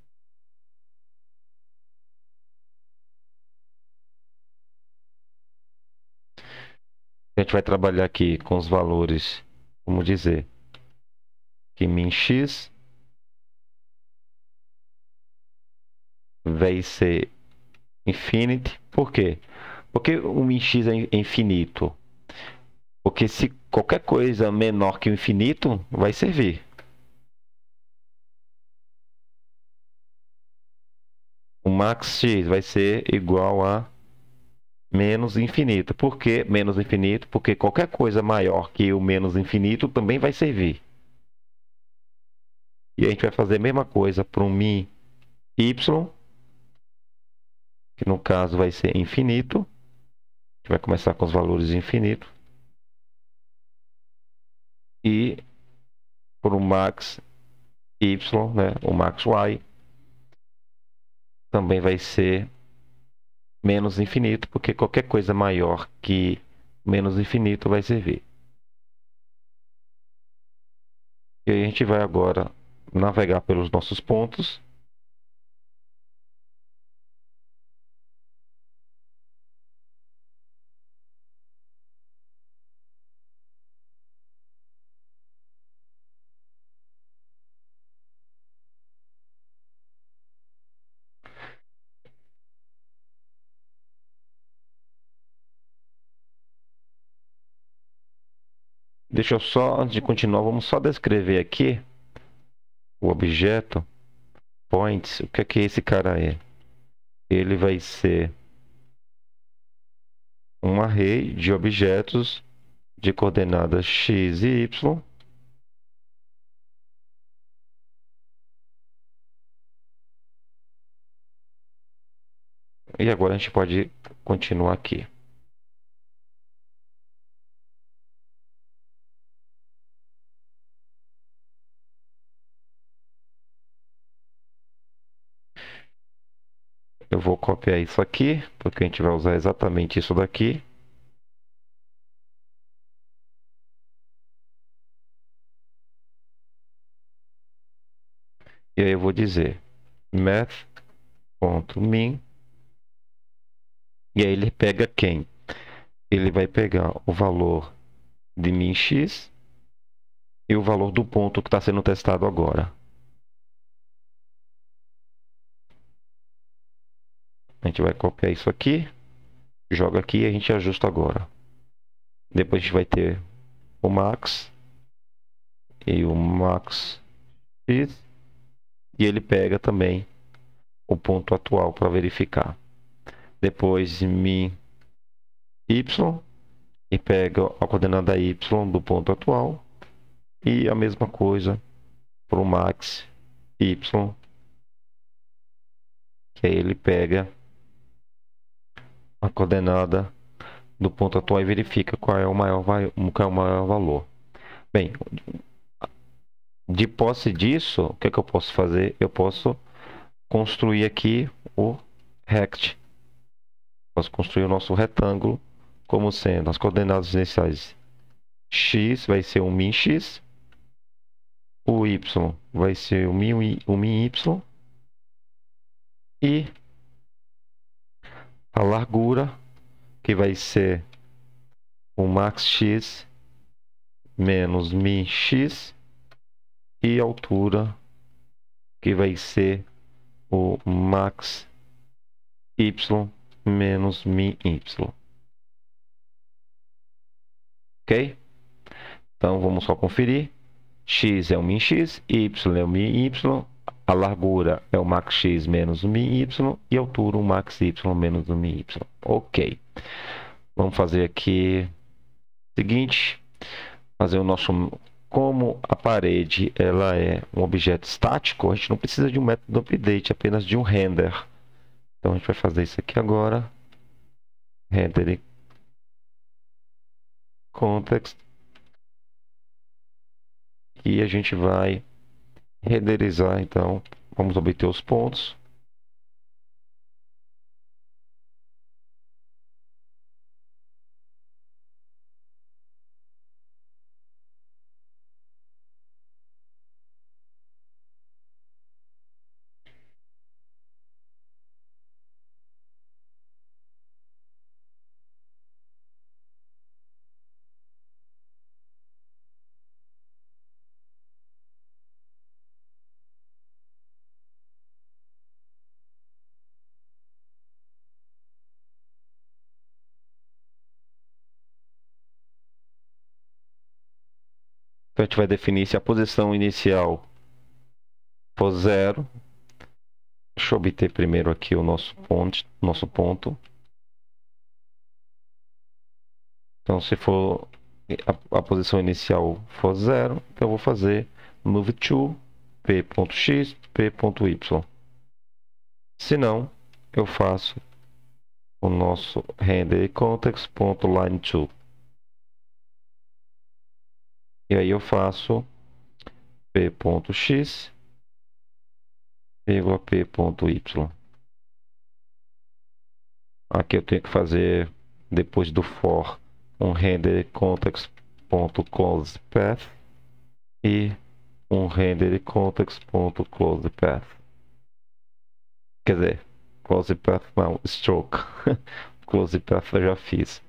A gente vai trabalhar aqui com os valores, vamos dizer, que min x vai ser infinity. Por quê? Porque o min x é infinito? Porque se qualquer coisa menor que o infinito vai servir. O max x vai ser igual a menos infinito. Por que menos infinito? Porque qualquer coisa maior que o menos infinito também vai servir. E a gente vai fazer a mesma coisa para um min y, que no caso vai ser infinito. A gente vai começar com os valores infinitos. E por um max y, né, o max y, também vai ser menos infinito, porque qualquer coisa maior que menos infinito vai servir. E aí a gente vai agora navegar pelos nossos pontos. Deixa eu só, antes de continuar, vamos só descrever aqui o objeto points. O que é que esse cara é? Ele vai ser um array de objetos de coordenadas x e y. E agora a gente pode continuar aqui. Eu vou copiar isso aqui, porque a gente vai usar exatamente isso daqui. E aí eu vou dizer math.min. E aí ele pega quem? Ele vai pegar o valor de min x e o valor do ponto que está sendo testado agora. A gente vai copiar isso aqui, joga aqui e a gente ajusta agora. Depois a gente vai ter o max e o max x. E ele pega também o ponto atual para verificar. Depois min y e pega a coordenada y do ponto atual. E a mesma coisa para o max y, que aí ele pega a coordenada do ponto atual e verifica qual é o maior, qual é o maior valor. Bem, de posse disso, o que, é que eu posso fazer? Eu posso construir aqui o rect. Posso construir o nosso retângulo como sendo as coordenadas iniciais x vai ser o min x, o y vai ser o min, o min y e a largura que vai ser o max x menos min x e a altura que vai ser o max y menos min y. Ok? Então vamos só conferir. X é o min x, y é o min y, a largura é o max x menos o min y e a altura o max y menos o min y. Ok. Vamos fazer aqui o seguinte, fazer o nosso... Como a parede ela é um objeto estático, a gente não precisa de um método update, apenas de um render. Então a gente vai fazer isso aqui agora. Render context. E a gente vai renderizar, então, vamos obter os pontos. Então a gente vai definir se a posição inicial for zero. Deixa eu obter primeiro aqui o nosso ponto, nosso ponto. Então se for a, a posição inicial for zero, então eu vou fazer move to p.x, p.y. Se não, eu faço o nosso render context.line2. E aí eu faço p.x, vírgula p.y. Aqui eu tenho que fazer, depois do for, um render context.closePath e um render context.closePath. Quer dizer, closePath não, stroke. closePath eu já fiz.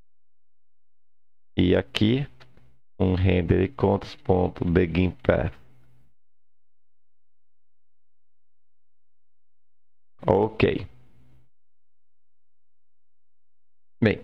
E aqui um render context.beginPath. Ok. Bem,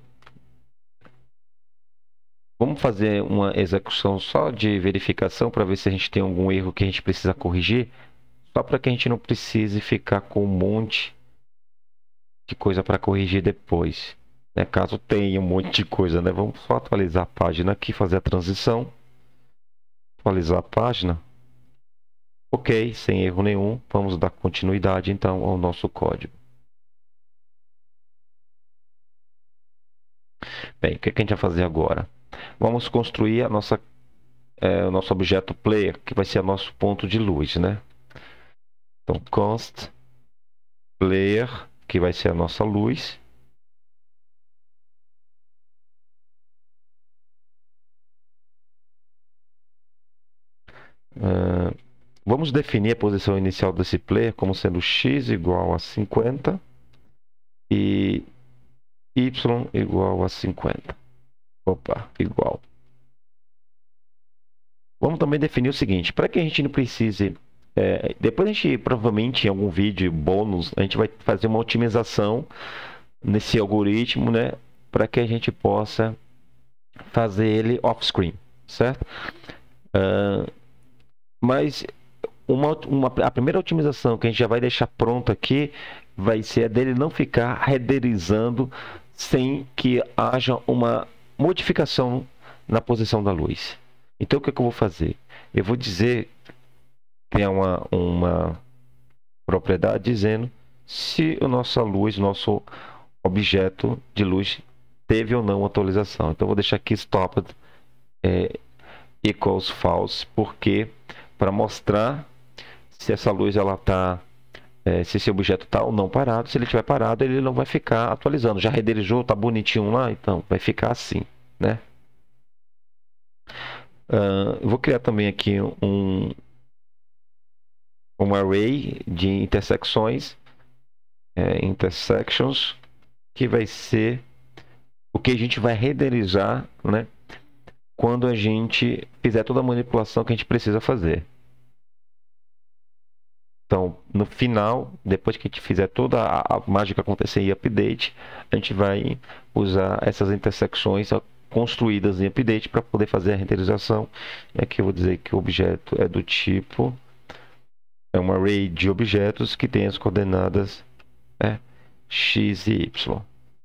vamos fazer uma execução só de verificação para ver se a gente tem algum erro que a gente precisa corrigir, só para que a gente não precise ficar com um monte de coisa para corrigir depois. Né? Caso tenha um monte de coisa, né? Vamos só atualizar a página aqui, fazer a transição. Atualizar a página. Ok, sem erro nenhum. Vamos dar continuidade então ao nosso código. Bem, o que a gente vai fazer agora? Vamos construir a nossa, é, o nosso objeto player, que vai ser o nosso ponto de luz, né? Então, const player, que vai ser a nossa luz. Uh, vamos definir a posição inicial desse player como sendo x igual a cinquenta e y igual a cinquenta. Opa, igual. Vamos também definir o seguinte, para que a gente não precise... É, depois a gente, provavelmente, em algum vídeo bônus, a gente vai fazer uma otimização nesse algoritmo, né? Para que a gente possa fazer ele off-screen, certo? Uh, mas uma, uma, a primeira otimização que a gente já vai deixar pronta aqui vai ser a dele não ficar renderizando sem que haja uma modificação na posição da luz. Então, o que, é que eu vou fazer? Eu vou dizer, criar uma, uma propriedade dizendo se a nossa luz, nosso objeto de luz teve ou não atualização. Então, eu vou deixar aqui stopped é, equals false, porque para mostrar se essa luz ela está, é, se esse objeto está ou não parado. Se ele estiver parado, ele não vai ficar atualizando. Já renderizou, está bonitinho lá, então vai ficar assim, né? Uh, vou criar também aqui um, um array de intersecções, é, intersections, que vai ser o que a gente vai renderizar, né, quando a gente fizer toda a manipulação que a gente precisa fazer. Então, no final, depois que a gente fizer toda a, a mágica acontecer em update, a gente vai usar essas intersecções construídas em update para poder fazer a renderização. E aqui eu vou dizer que o objeto é do tipo, é um array de objetos que tem as coordenadas, é, x e y.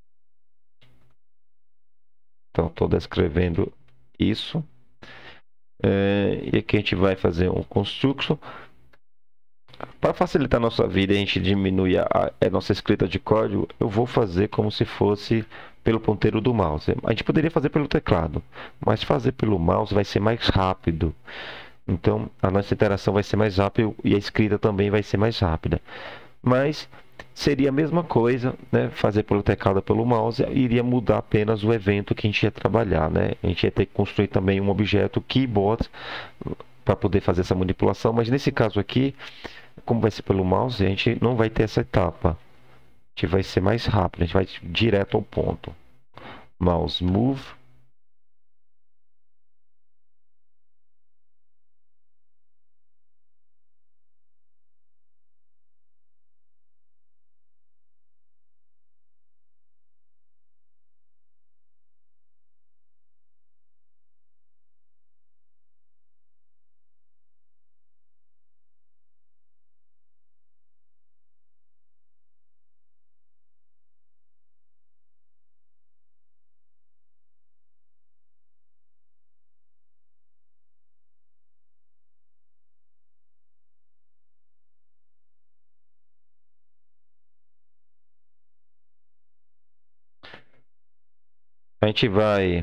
Então, estou descrevendo isso. É, e aqui a gente vai fazer um construction. Para facilitar a nossa vida e a gente diminuir a, a nossa escrita de código, eu vou fazer como se fosse pelo ponteiro do mouse. A gente poderia fazer pelo teclado, mas fazer pelo mouse vai ser mais rápido. Então, a nossa interação vai ser mais rápida e a escrita também vai ser mais rápida. Mas seria a mesma coisa, né? Fazer pelo teclado ou pelo mouse, iria mudar apenas o evento que a gente ia trabalhar, né? A gente ia ter que construir também um objeto keyboard para poder fazer essa manipulação, mas nesse caso aqui, como vai ser pelo mouse, a gente não vai ter essa etapa. A gente vai ser mais rápido, a gente vai direto ao ponto. Mouse move. gente vai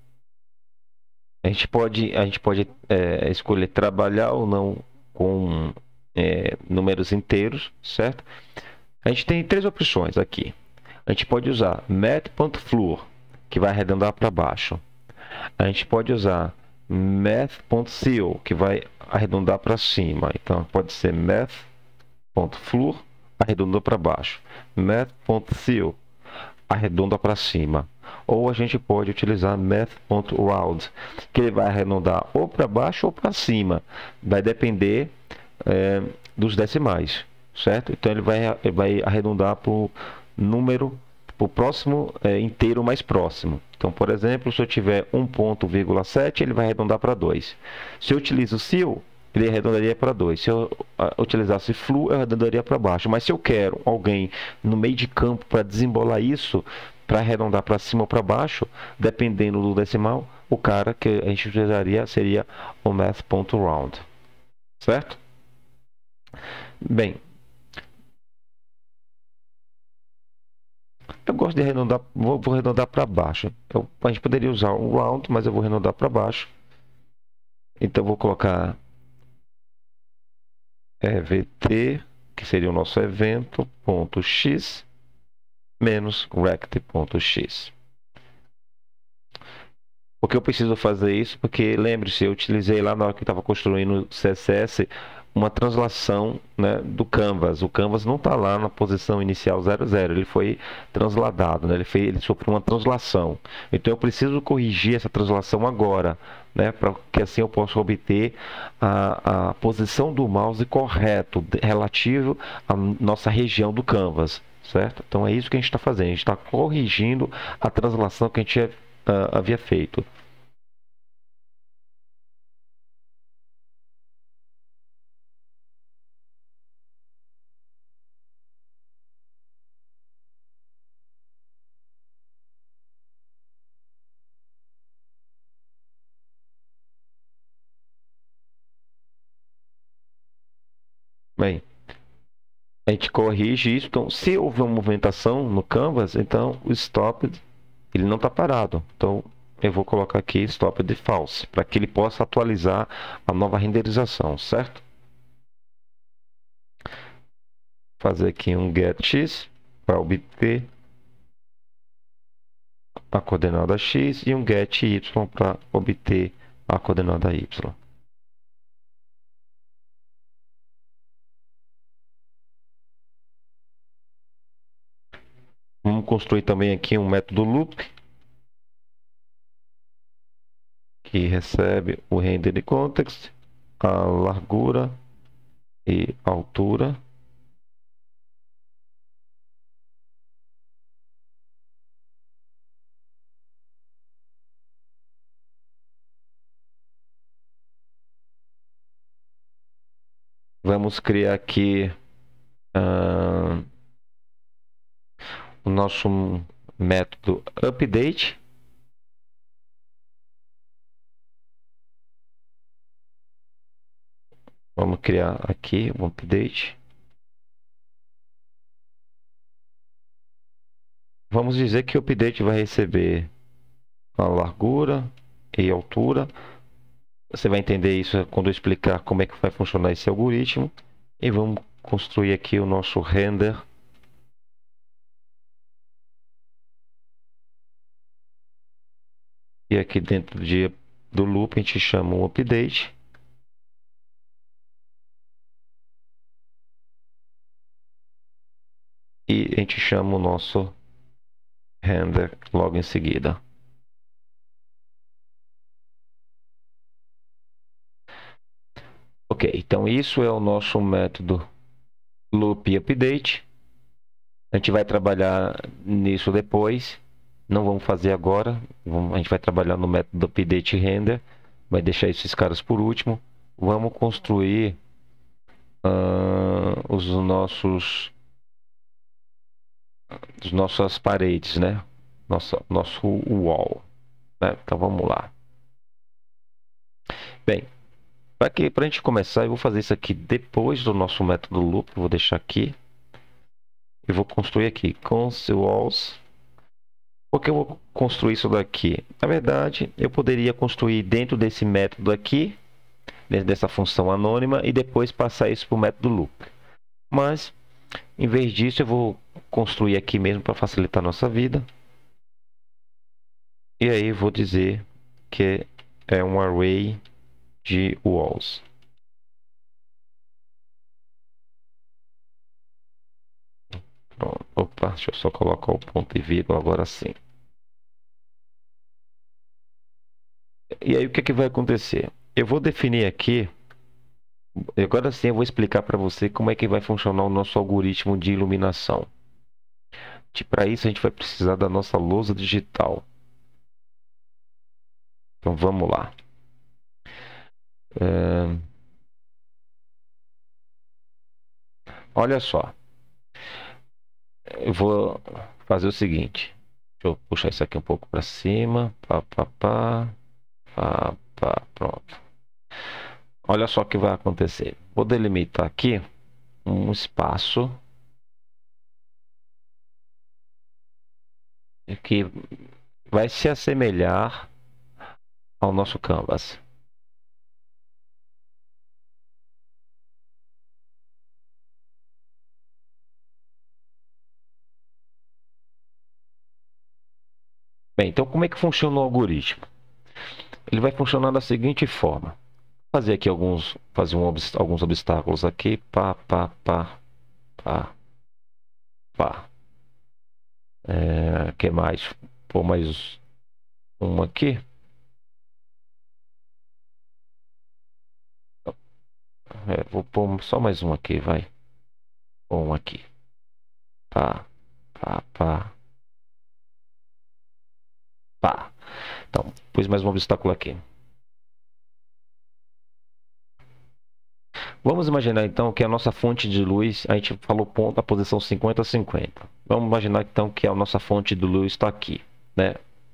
a gente pode a gente pode é, escolher trabalhar ou não com é, números inteiros, certo? A gente tem três opções aqui. A gente pode usar math.floor, que vai arredondar para baixo. A gente pode usar math.ceil, que vai arredondar para cima. Então pode ser math.floor, arredondou para baixo. Math.ceil, arredonda para cima. Ou a gente pode utilizar math.round, que ele vai arredondar ou para baixo ou para cima. Vai depender é, dos decimais, certo? Então ele vai, ele vai arredondar para o número, para o próximo é, inteiro mais próximo. Então, por exemplo, se eu tiver um ponto vírgula sete, ele vai arredondar para dois. Se eu utilizo o ceil, ele arredondaria para dois. Se eu uh, utilizasse flu, eu arredondaria para baixo. Mas se eu quero alguém no meio de campo para desembolar isso, para arredondar para cima ou para baixo, dependendo do decimal, o cara que a gente utilizaria seria o math.round. Certo? Bem, eu gosto de arredondar, vou, vou arredondar para baixo. Eu, a gente poderia usar um round, mas eu vou arredondar para baixo. Então, eu vou colocar evt, que seria o nosso evento, ponto x, menos rect.x. Por que eu preciso fazer isso? Porque, lembre-se, eu utilizei lá na hora que eu estava construindo o C S S uma translação, né, do Canvas. O Canvas não está lá na posição inicial zero zero, ele foi transladado, né? ele, fez, ele sofreu uma translação. Então eu preciso corrigir essa translação agora, né, para que assim eu possa obter a, a posição do mouse correto, relativo à nossa região do Canvas, certo? Então é isso que a gente está fazendo, a gente está corrigindo a translação que a gente uh, havia feito. Bem, a gente corrige isso. Então, se houver uma movimentação no Canvas, então o stop ele não está parado. Então, eu vou colocar aqui stop de false, para que ele possa atualizar a nova renderização, certo? Fazer aqui um getX para obter a coordenada x e um getY para obter a coordenada y. Vamos construir também aqui um método loop, que recebe o render de context, a largura e a altura. Vamos criar aqui uh, o nosso método update. Vamos criar aqui um update. Vamos dizer que o update vai receber a largura e a altura. Você vai entender isso quando eu explicar como é que vai funcionar esse algoritmo. E vamos construir aqui o nosso render. E aqui dentro de, do loop a gente chama um update. E a gente chama o nosso render logo em seguida. Ok, então isso é o nosso método loop update. A gente vai trabalhar nisso depois. Não vamos fazer agora. A gente vai trabalhar no método update render. Vai deixar esses caras por último. Vamos construir uh, os nossos as nossas paredes, né? Nossa, nosso wall. Né? Então vamos lá. Bem, para que para a gente começar, eu vou fazer isso aqui depois do nosso método loop. Vou deixar aqui. Eu vou construir aqui const walls Por que eu vou construir isso daqui? Na verdade, eu poderia construir dentro desse método aqui, dentro dessa função anônima, e depois passar isso para o método loop. Mas, em vez disso, eu vou construir aqui mesmo para facilitar a nossa vida. E aí vou dizer que é um array de walls. Pronto. Opa, deixa eu só colocar o ponto e vírgula agora sim. E aí o que, que vai acontecer? Eu vou definir aqui, agora sim eu vou explicar para você como é que vai funcionar o nosso algoritmo de iluminação. Para isso a gente vai precisar da nossa lousa digital. Então vamos lá. É... Olha só. Eu vou fazer o seguinte. Deixa eu puxar isso aqui um pouco para cima. Pá, pá, pá, pá, pá, pronto. Olha só o que vai acontecer. Vou delimitar aqui um espaço que vai se assemelhar ao nosso canvas. Bem, então como é que funciona o algoritmo? Ele vai funcionar da seguinte forma. Vou fazer aqui alguns, fazer um, alguns obstáculos aqui. Pá, pá, pá, pá, pá. É, que mais? Pôr mais um aqui. É, vou pôr só mais um aqui, vai. Um aqui. Pá, pá, pá, pá. Então, pus mais um obstáculo aqui. Vamos imaginar então que a nossa fonte de luz, a gente falou ponto, a posição cinquenta a cinquenta. Vamos imaginar então que a nossa fonte de luz está aqui, né?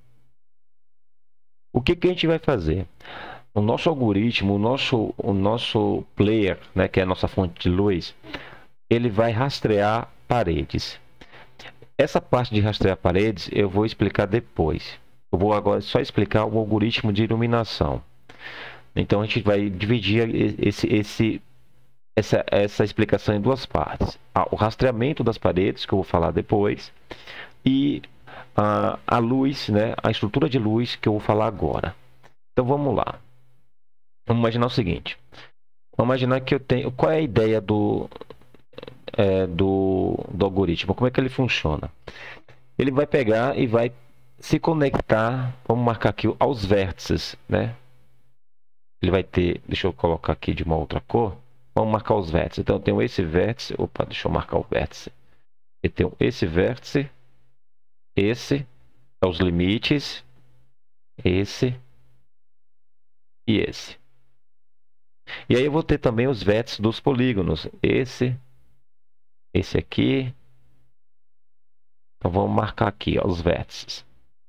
O que, que a gente vai fazer? O nosso algoritmo, o nosso, o nosso player, né, que é a nossa fonte de luz, ele vai rastrear paredes. Essa parte de rastrear paredes eu vou explicar depois. Eu vou agora só explicar o algoritmo de iluminação. Então a gente vai dividir esse, esse, essa, essa explicação em duas partes. O rastreamento das paredes, que eu vou falar depois, e a, a luz, né, a estrutura de luz, que eu vou falar agora. Então vamos lá. Vamos imaginar o seguinte. Vamos imaginar que eu tenho... Qual é a ideia do, é, do, do algoritmo? Como é que ele funciona? Ele vai pegar e vai se conectar, vamos marcar aqui, aos vértices, né? Ele vai ter... Deixa eu colocar aqui de uma outra cor. Vamos marcar os vértices. Então eu tenho esse vértice... Opa, deixa eu marcar o vértice. Eu tenho esse vértice. Esse é os limites. Esse e esse. E aí eu vou ter também os vértices dos polígonos. Esse, esse aqui. Então vamos marcar aqui, ó, os vértices.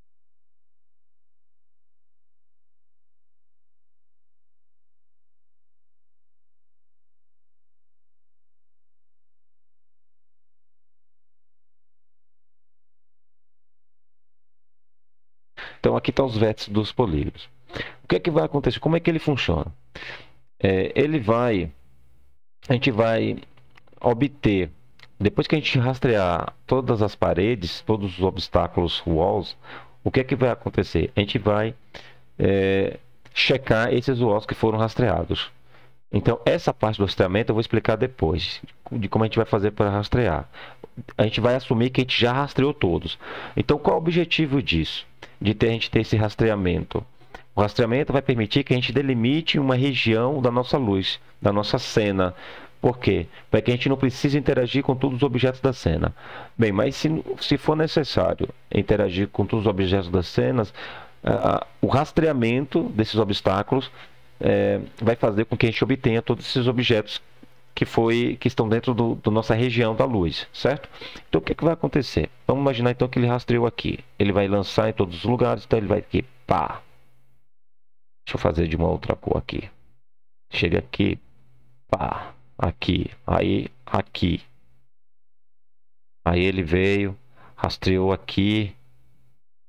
Então aqui estão os vértices dos polígonos. O que é que vai acontecer? Como é que ele funciona? É, ele vai... A gente vai obter... Depois que a gente rastrear todas as paredes, todos os obstáculos, walls, o que é que vai acontecer? A gente vai é, checar esses walls que foram rastreados. Então, essa parte do rastreamento eu vou explicar depois, de como a gente vai fazer para rastrear. A gente vai assumir que a gente já rastreou todos. Então, qual é o objetivo disso? De ter, a gente ter esse rastreamento. O rastreamento vai permitir que a gente delimite uma região da nossa luz, da nossa cena. Por quê? Para que a gente não precise interagir com todos os objetos da cena. Bem, mas se, se for necessário interagir com todos os objetos das cenas, uh, o rastreamento desses obstáculos É, vai fazer com que a gente obtenha todos esses objetos que, foi, que estão dentro do, do nossa região da luz, certo? Então o que, que vai acontecer? Vamos imaginar então que ele rastreou aqui. Ele vai lançar em todos os lugares, então ele vai aqui, pá. Deixa eu fazer de uma outra cor aqui. Chega aqui, pá, aqui, aí, aqui. Aí ele veio, rastreou aqui,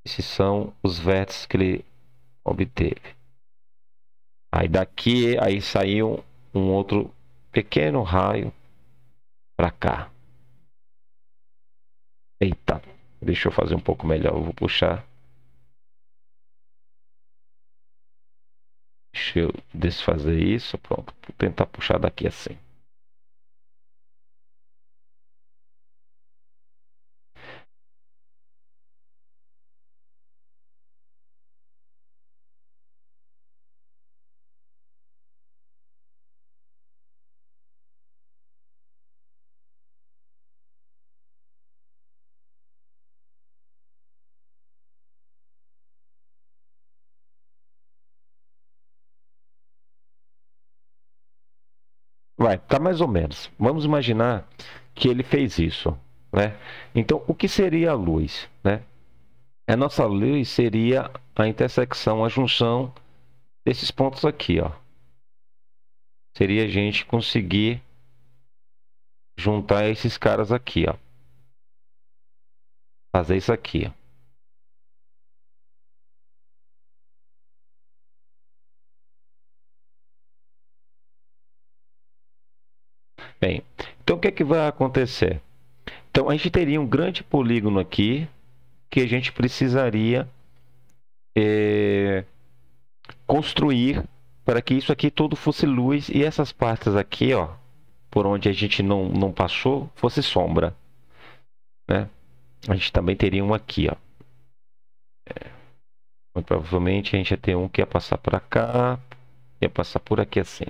Esses são os vértices que ele obteve. Aí daqui, aí saiu um outro pequeno raio para cá. Eita, deixa eu fazer um pouco melhor. Eu vou puxar. Deixa eu desfazer isso. Pronto. Vou tentar puxar daqui assim. Vai, tá mais ou menos. Vamos imaginar que ele fez isso, né? Então, o que seria a luz, né? A nossa luz seria a intersecção, a junção desses pontos aqui, ó. Seria a gente conseguir juntar esses caras aqui, ó. Fazer isso aqui, ó. Bem, então o que é que vai acontecer? Então, a gente teria um grande polígono aqui que a gente precisaria é, construir para que isso aqui tudo fosse luz e essas partes aqui, ó, por onde a gente não, não passou, fosse sombra, né? A gente também teria um aqui, ó. É, muito provavelmente a gente ia ter um que ia passar para cá, ia passar por aqui assim,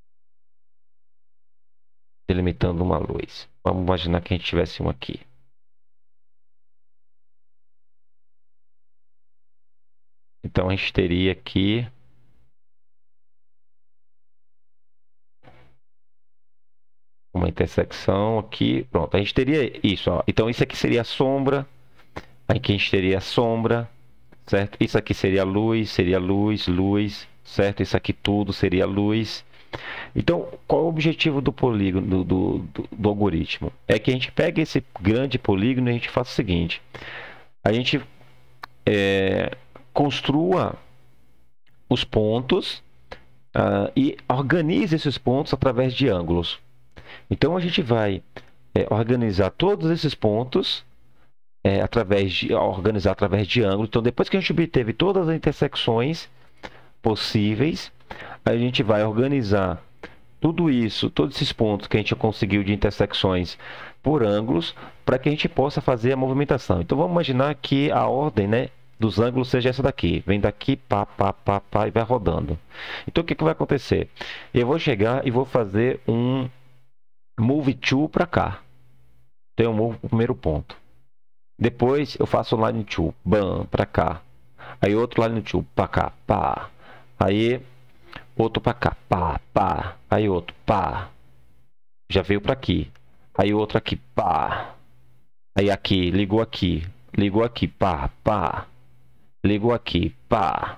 delimitando uma luz. Vamos imaginar que a gente tivesse um aqui. Então a gente teria aqui uma intersecção aqui, pronto, a gente teria isso, ó. Então isso aqui seria a sombra, aqui a gente teria a sombra, certo? Isso aqui seria luz, seria luz, luz, certo? Isso aqui tudo seria luz. Então, qual é o objetivo do polígono, do, do, do algoritmo? É que a gente pegue esse grande polígono e a gente faça o seguinte, a gente é, construa os pontos uh, e organize esses pontos através de ângulos. Então, a gente vai é, organizar todos esses pontos é, através de organizar através de ângulos. Então, depois que a gente obteve todas as intersecções possíveis, a gente vai organizar tudo isso, todos esses pontos que a gente conseguiu de intersecções por ângulos, para que a gente possa fazer a movimentação. Então, vamos imaginar que a ordem, né, dos ângulos seja essa daqui. Vem daqui, pá, pá, pá, pá, e vai rodando. Então, o que, que vai acontecer? Eu vou chegar e vou fazer um move to para cá. Então, eu movo o primeiro ponto. Depois, eu faço line to, bam, para cá. Aí, outro line to, para cá, pá. Aí, outro para cá, pá, pá. Aí, outro, pá. Já veio para aqui. Aí, outro aqui, pá. Aí, aqui, ligou aqui. Ligou aqui, pá, pá. Ligou aqui, pá.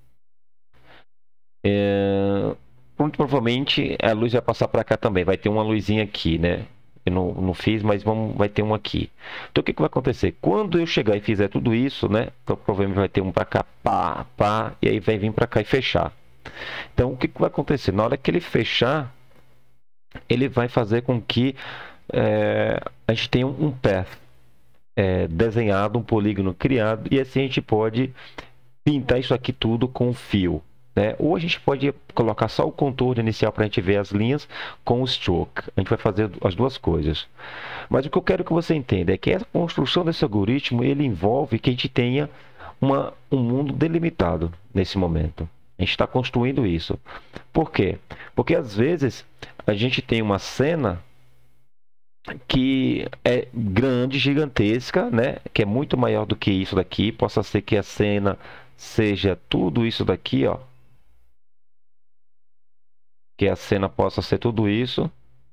É... Muito provavelmente a luz vai passar para cá também. Vai ter uma luzinha aqui, né? Eu não, não fiz, mas vamos, vai ter um aqui. Então, o que, que vai acontecer? Quando eu chegar e fizer tudo isso, né? Então, provavelmente vai ter um para cá, pá, pá. E aí vai vir para cá e fechar. Então, o que, que vai acontecer? Na hora que ele fechar, ele vai fazer com que é, a gente tenha um path é, desenhado, um polígono criado. E assim a gente pode pintar isso aqui tudo com fio. Né? Ou a gente pode colocar só o contorno inicial para a gente ver as linhas com o stroke. A gente vai fazer as duas coisas. Mas o que eu quero que você entenda é que a construção desse algoritmo ele envolve que a gente tenha uma, um mundo delimitado nesse momento. A gente está construindo isso. Por quê? Porque às vezes a gente tem uma cena que é grande, gigantesca, né? Que é muito maior do que isso daqui. Possa ser que a cena seja tudo isso daqui, ó. Que a cena possa ser tudo isso.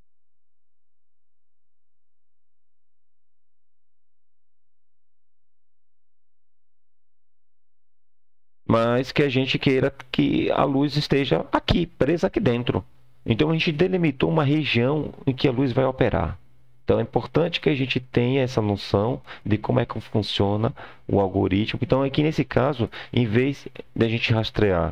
Mas que a gente queira que a luz esteja aqui, presa aqui dentro. Então a gente delimitou uma região em que a luz vai operar. Então é importante que a gente tenha essa noção de como é que funciona o algoritmo. Então aqui nesse caso, em vez de a gente rastrear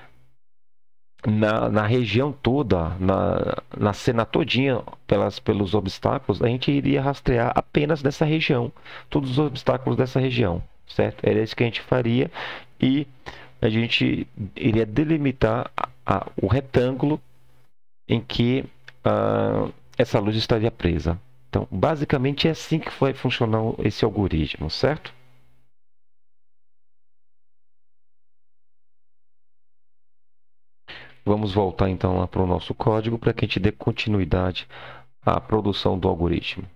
na, na região toda, na, na cena todinha pelas, pelos obstáculos, a gente iria rastrear apenas nessa região, todos os obstáculos dessa região, certo? Era isso que a gente faria e a gente iria delimitar a, a, o retângulo em que ah, essa luz estaria presa. Então, basicamente é assim que vai funcionar esse algoritmo, certo? Vamos voltar então lá para o nosso código para que a gente dê continuidade à produção do algoritmo.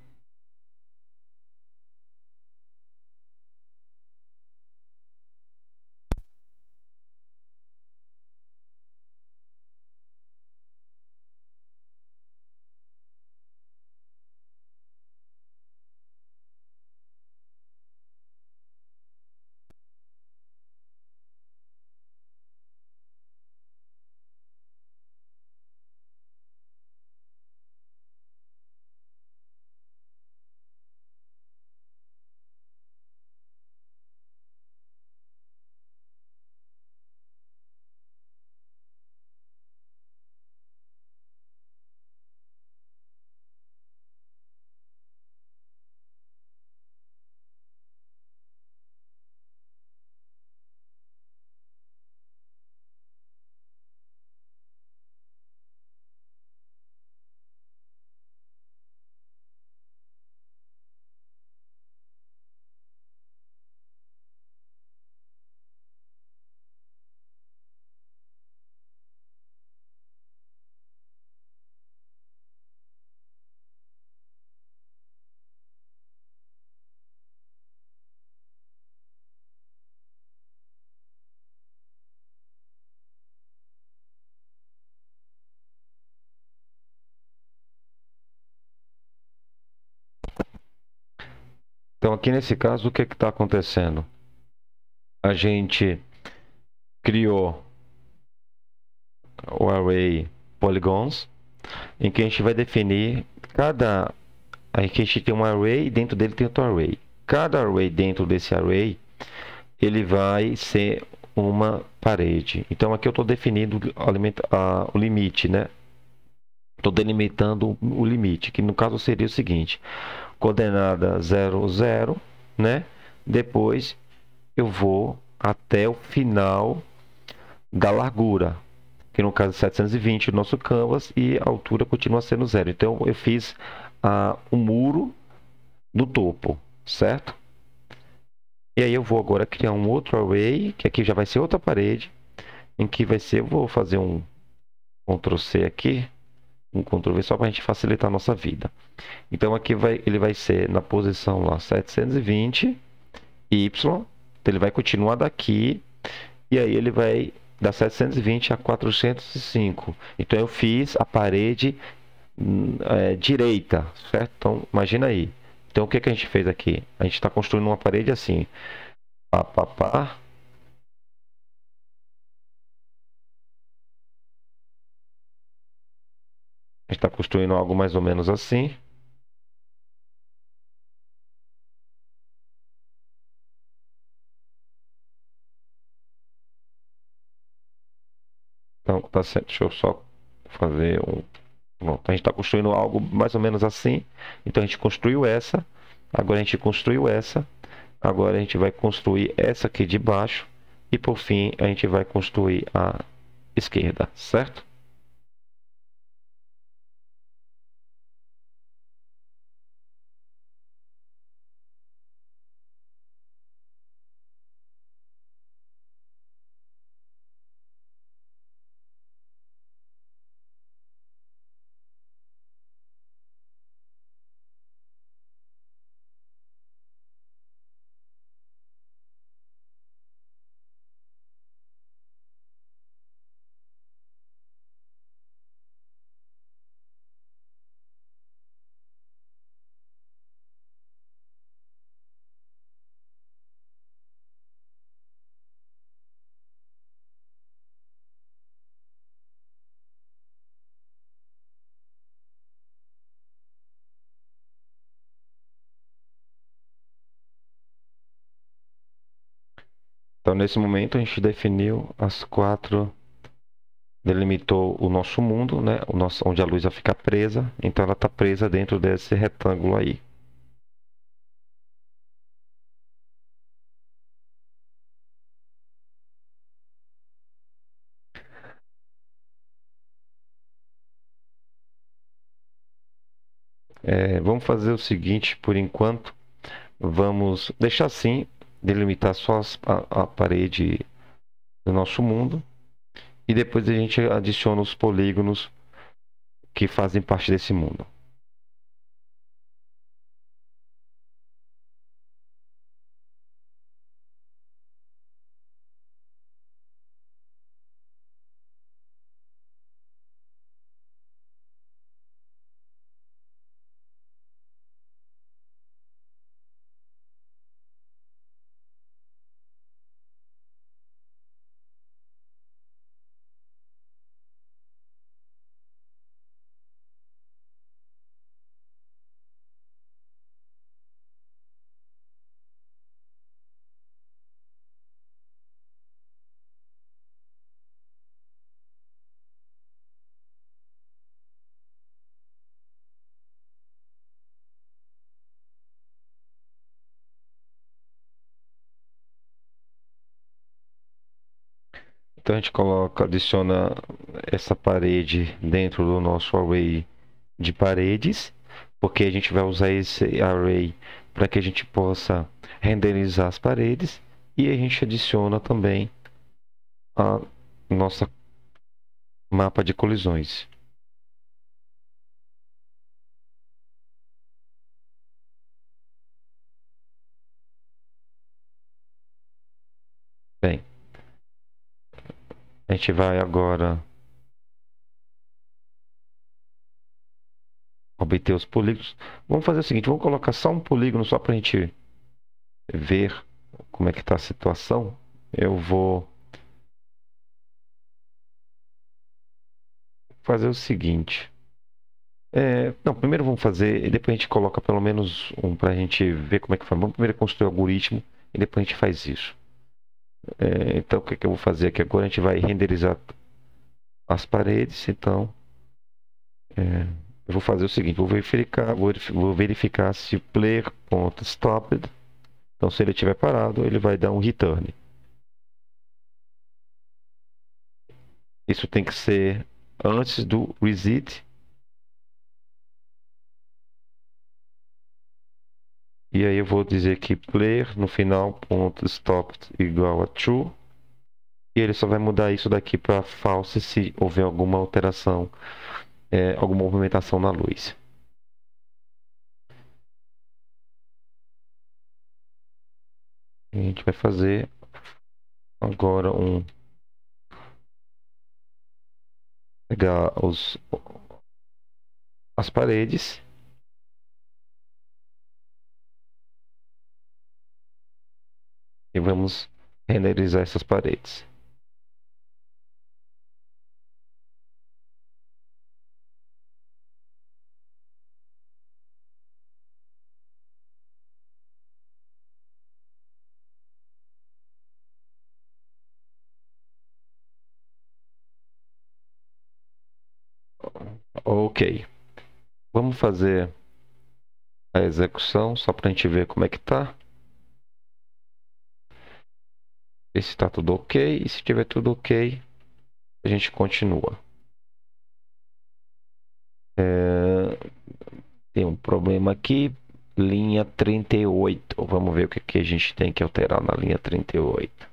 Então, aqui nesse caso, o que está acontecendo? A gente criou o array polygons, em que a gente vai definir cada... Aqui a gente tem um array e dentro dele tem outro array. Cada array dentro desse array, ele vai ser uma parede. Então, aqui eu estou definindo o limite, né? Estou delimitando o limite, que no caso seria o seguinte: coordenada zero, zero, né? Depois eu vou até o final da largura, que no caso é setecentos e vinte o nosso canvas, e a altura continua sendo zero. Então eu fiz ah, o muro do topo, certo? E aí eu vou agora criar um outro array, que aqui já vai ser outra parede, em que vai ser, eu vou fazer um control C aqui, um control V só para a gente facilitar a nossa vida. Então aqui vai, ele vai ser na posição lá setecentos e vinte, Y, então ele vai continuar daqui, e aí ele vai da setecentos e vinte a quatrocentos e cinco. Então eu fiz a parede é, direita, certo? Então imagina aí. Então o que, que a gente fez aqui? A gente está construindo uma parede assim. Pá, pá, pá. A gente está construindo algo mais ou menos assim. Então, tá certo. Deixa eu só fazer um... Bom, a gente está construindo algo mais ou menos assim. Então a gente construiu essa. Agora a gente construiu essa. Agora a gente vai construir essa aqui de baixo. E por fim a gente vai construir a esquerda, certo? Então, nesse momento, a gente definiu as quatro, delimitou o nosso mundo, né? O nosso, onde a luz vai ficar presa. Então, ela está presa dentro desse retângulo aí. É, vamos fazer o seguinte, por enquanto, vamos deixar assim, delimitar só as, a, a parede do nosso mundo. E depois a gente adiciona os polígonos que fazem parte desse mundo. Então a gente coloca, adiciona essa parede dentro do nosso array de paredes, porque a gente vai usar esse array para que a gente possa renderizar as paredes, e a gente adiciona também a nossa mapa de colisões. Bem, a gente vai agora obter os polígonos. Vamos fazer o seguinte, vamos colocar só um polígono só para a gente ver como é que está a situação. Eu vou fazer o seguinte. É, não, primeiro vamos fazer, e depois a gente coloca pelo menos um para a gente ver como é que faz. Vamos primeiro construir o algoritmo e depois a gente faz isso. É, então o que, é que eu vou fazer aqui agora? A gente vai renderizar as paredes. Então é, eu vou fazer o seguinte, vou verificar, vou, vou verificar se o player.stopped, então se ele estiver parado, ele vai dar um return. Isso tem que ser antes do reset. E aí eu vou dizer que player no final ponto stopped igual a true. E ele só vai mudar isso daqui para false se houver alguma alteração, é, alguma movimentação na luz. A gente vai fazer agora um pegar os as paredes e vamos renderizar essas paredes. Ok, vamos fazer a execução só para a gente ver como é que tá. Ver se está tudo ok, e se tiver tudo ok, a gente continua. É... Tem um problema aqui, linha trinta e oito. Vamos ver o que, que a gente tem que alterar na linha trinta e oito.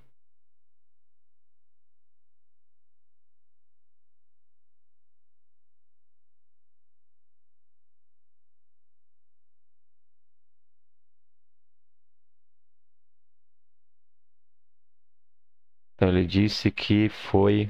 Então ele disse que foi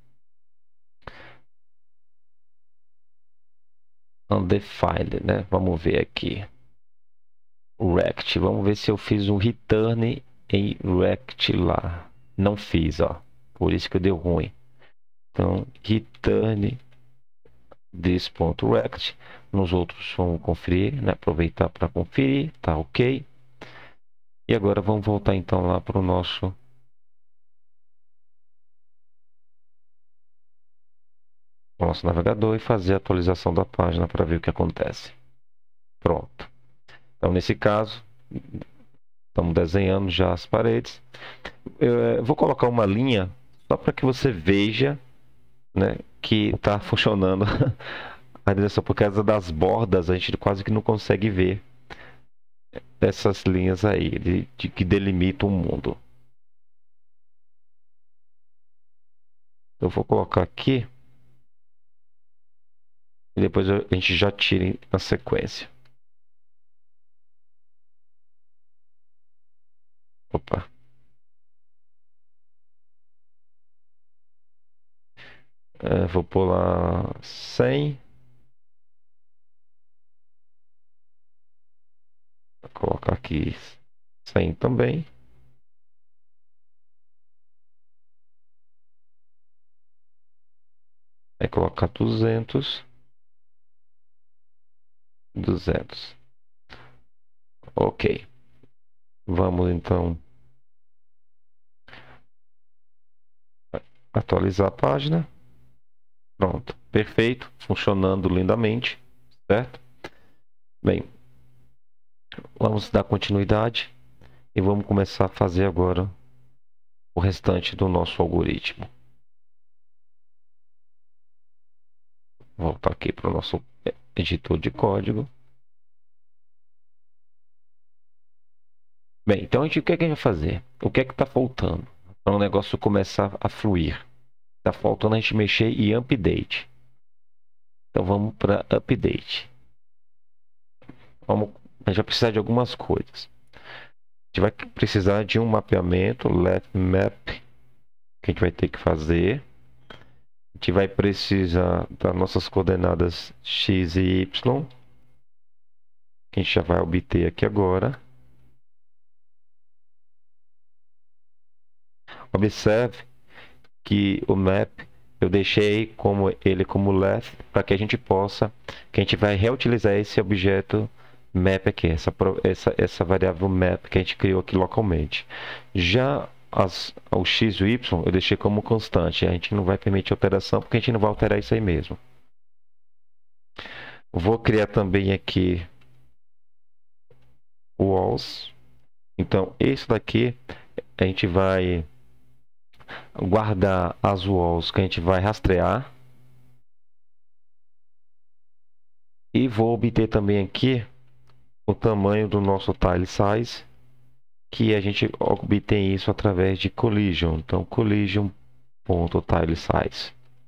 undefined, né? Vamos ver aqui. Rect. Vamos ver se eu fiz um return em rect lá. Não fiz, ó. Por isso que deu ruim. Então, return this.rect. Nos outros vamos conferir, né? Aproveitar para conferir. Tá ok. E agora vamos voltar então lá para o nosso nosso navegador e fazer a atualização da página para ver o que acontece. Pronto. Então, nesse caso, estamos desenhando já as paredes. Eu vou colocar uma linha só para que você veja, né, que está funcionando a direção. Por causa das bordas, a gente quase que não consegue ver essas linhas aí de, de que delimitam o mundo. Eu vou colocar aqui e depois a gente já tira na sequência. Opa. É, vou pular cem. Vou colocar aqui cem também. Aí colocar duzentos. duzentos. Ok. Vamos então atualizar a página. Pronto. Perfeito. Funcionando lindamente. Certo? Bem, vamos dar continuidade e vamos começar a fazer agora o restante do nosso algoritmo. Voltar aqui para o nosso editor de código. Bem, então a gente, o que é que a gente vai fazer? O que é que está faltando para o negócio começar a fluir? Está faltando a gente mexer em update. Então vamos para update. Vamos, a gente vai precisar de algumas coisas. A gente vai precisar de um mapeamento, let map, que a gente vai ter que fazer. A gente vai precisar das nossas coordenadas x e y, que a gente já vai obter aqui agora. Observe que o map eu deixei como ele como let para que a gente possa, que a gente vai reutilizar esse objeto map aqui, essa, essa, essa variável map que a gente criou aqui localmente. Já as, o x e o y eu deixei como constante, a gente não vai permitir alteração porque a gente não vai alterar isso aí mesmo. Vou criar também aqui o walls. Então, esse daqui a gente vai guardar as walls que a gente vai rastrear. E vou obter também aqui o tamanho do nosso tile size, que a gente obtém isso através de collision. Então, collision.tilesize.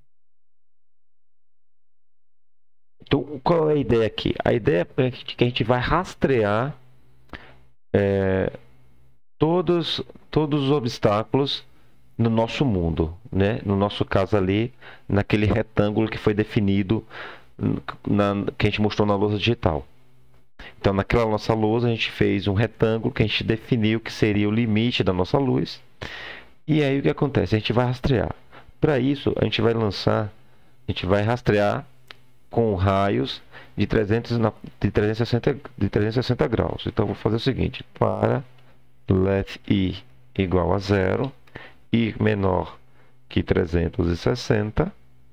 Então, qual é a ideia aqui? A ideia é que a gente vai rastrear é, todos, todos os obstáculos no nosso mundo, né? No nosso caso ali, naquele retângulo que foi definido, na, que a gente mostrou na lousa digital. Então, naquela nossa lousa, a gente fez um retângulo que a gente definiu que seria o limite da nossa luz. E aí, o que acontece? A gente vai rastrear. Para isso, a gente vai lançar, a gente vai rastrear com raios de trezentos, de trezentos e sessenta, de trezentos e sessenta graus. Então, vou fazer o seguinte, para let i igual a zero, i menor que trezentos e sessenta,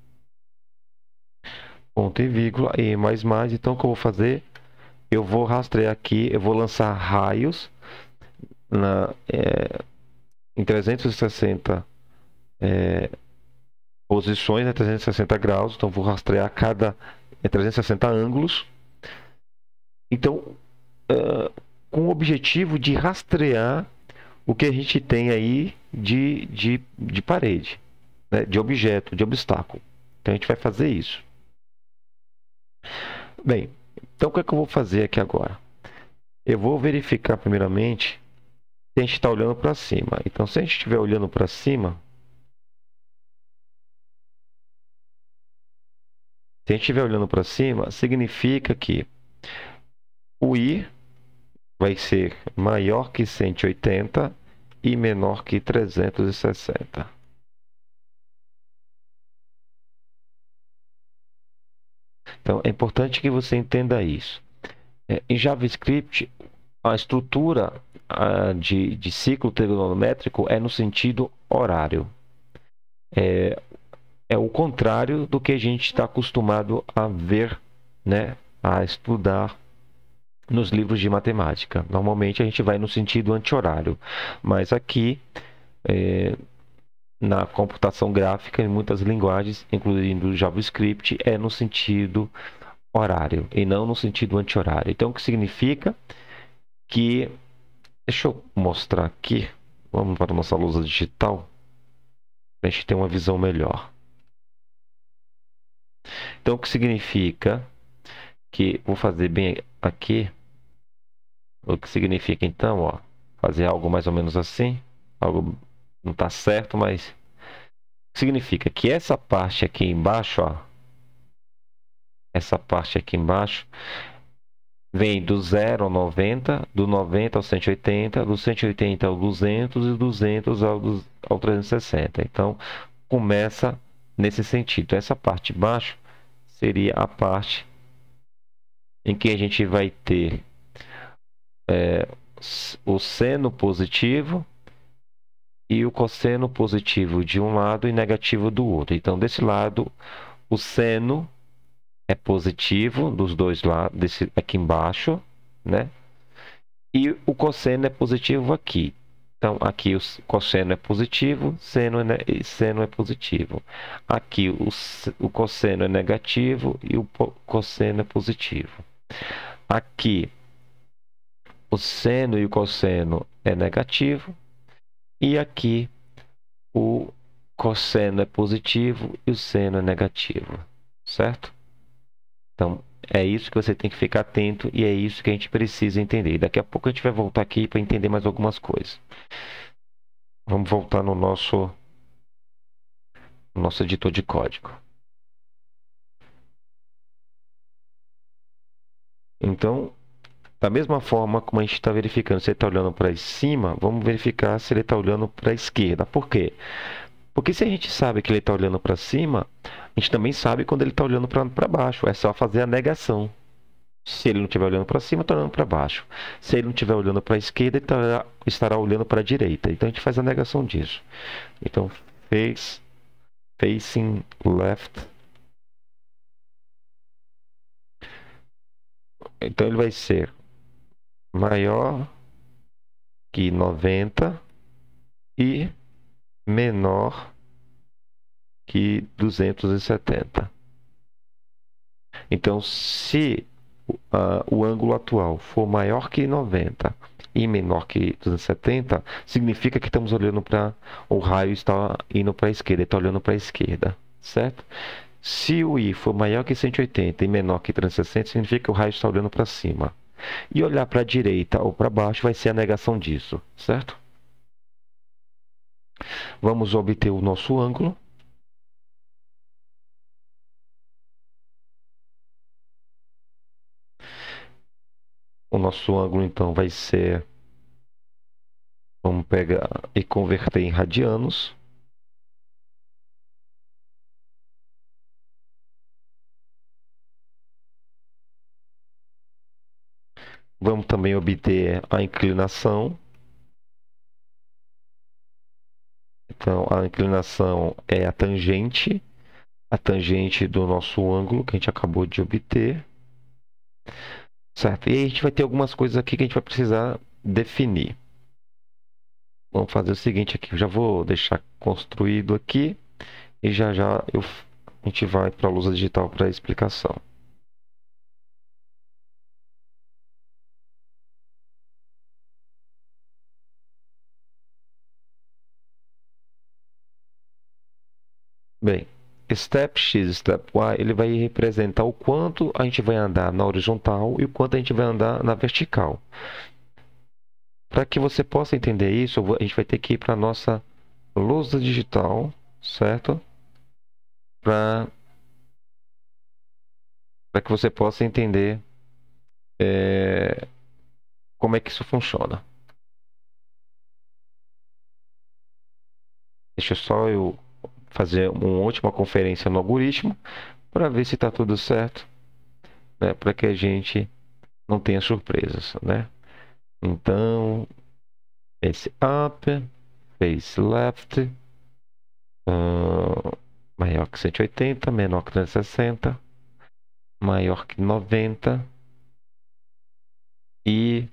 ponto e vírgula, e mais mais. Então, o que eu vou fazer? Eu vou rastrear aqui, eu vou lançar raios na, é, em trezentos e sessenta é, posições, né, trezentos e sessenta graus. Então, vou rastrear cada é, trezentos e sessenta ângulos. Então, uh, com o objetivo de rastrear o que a gente tem aí de, de, de parede, né, de objeto, de obstáculo. Então, a gente vai fazer isso. Bem, então, o que é que eu vou fazer aqui agora? Eu vou verificar primeiramente se a gente está olhando para cima. Então, se a gente estiver olhando para cima, se a gente estiver olhando para cima, significa que o i vai ser maior que cento e oitenta e menor que trezentos e sessenta. Então, é importante que você entenda isso. É, em JavaScript, a estrutura a, de, de ciclo trigonométrico é no sentido horário. É, é o contrário do que a gente está acostumado a ver, né, a estudar nos livros de matemática. Normalmente a gente vai no sentido anti-horário, mas aqui é, na computação gráfica, em muitas linguagens, incluindo JavaScript, é no sentido horário e não no sentido anti-horário. Então, o que significa que... Deixa eu mostrar aqui. Vamos para a nossa lousa digital, para a gente ter uma visão melhor. Então, o que significa que... Vou fazer bem aqui. O que significa, então, ó, fazer algo mais ou menos assim. Algo não está certo, mas... Significa que essa parte aqui embaixo, ó, essa parte aqui embaixo, vem do zero ao noventa, do noventa ao cento e oitenta, do cento e oitenta ao duzentos e do duzentos ao, ao trezentos e sessenta. Então, começa nesse sentido. Essa parte de baixo seria a parte em que a gente vai ter é, o seno positivo e o cosseno positivo de um lado e negativo do outro. Então, desse lado, o seno é positivo dos dois lados, desse aqui embaixo, né? E o cosseno é positivo aqui. Então, aqui o cosseno é positivo, seno é, seno é positivo. Aqui o, o cosseno é negativo e o cosseno é positivo. Aqui o seno e o cosseno é negativo. E aqui o cosseno é positivo e o seno é negativo. Certo? Então, é isso que você tem que ficar atento e é isso que a gente precisa entender. Daqui a pouco a gente vai voltar aqui para entender mais algumas coisas. Vamos voltar no nosso, nosso editor de código. Então, da mesma forma como a gente está verificando se ele está olhando para cima, vamos verificar se ele está olhando para a esquerda. Por quê? Porque se a gente sabe que ele está olhando para cima, a gente também sabe quando ele está olhando para baixo. É só fazer a negação. Se ele não estiver olhando para cima, está olhando para baixo. Se ele não estiver olhando para a esquerda, ele estará, estará olhando para a direita. Então, a gente faz a negação disso. Então, face, facing left. Então, ele vai ser maior que noventa e menor que duzentos e setenta. Então, se uh, o ângulo atual for maior que noventa e menor que duzentos e setenta, significa que estamos olhando para... O raio está indo para a esquerda, está olhando para a esquerda, certo? Se o I for maior que cento e oitenta e menor que trezentos e sessenta, significa que o raio está olhando para cima. E olhar para a direita ou para baixo vai ser a negação disso, certo? Vamos obter o nosso ângulo. O nosso ângulo, então, vai ser... Vamos pegar e converter em radianos. Vamos também obter a inclinação. Então, a inclinação é a tangente, a tangente do nosso ângulo que a gente acabou de obter. Certo? E aí a gente vai ter algumas coisas aqui que a gente vai precisar definir. Vamos fazer o seguinte aqui, eu já vou deixar construído aqui e já já eu, a gente vai para a lousa digital para a explicação. Bem, step X, step Y, ele vai representar o quanto a gente vai andar na horizontal e o quanto a gente vai andar na vertical. Para que você possa entender isso, a gente vai ter que ir para a nossa lousa digital, certo? Para para que você possa entender é, como é que isso funciona. Deixa só eu fazer uma última conferência no algoritmo para ver se está tudo certo, né? Para que a gente não tenha surpresas, né? Então, esse up, face left, uh, maior que cento e oitenta, menor que trezentos e sessenta, maior que noventa e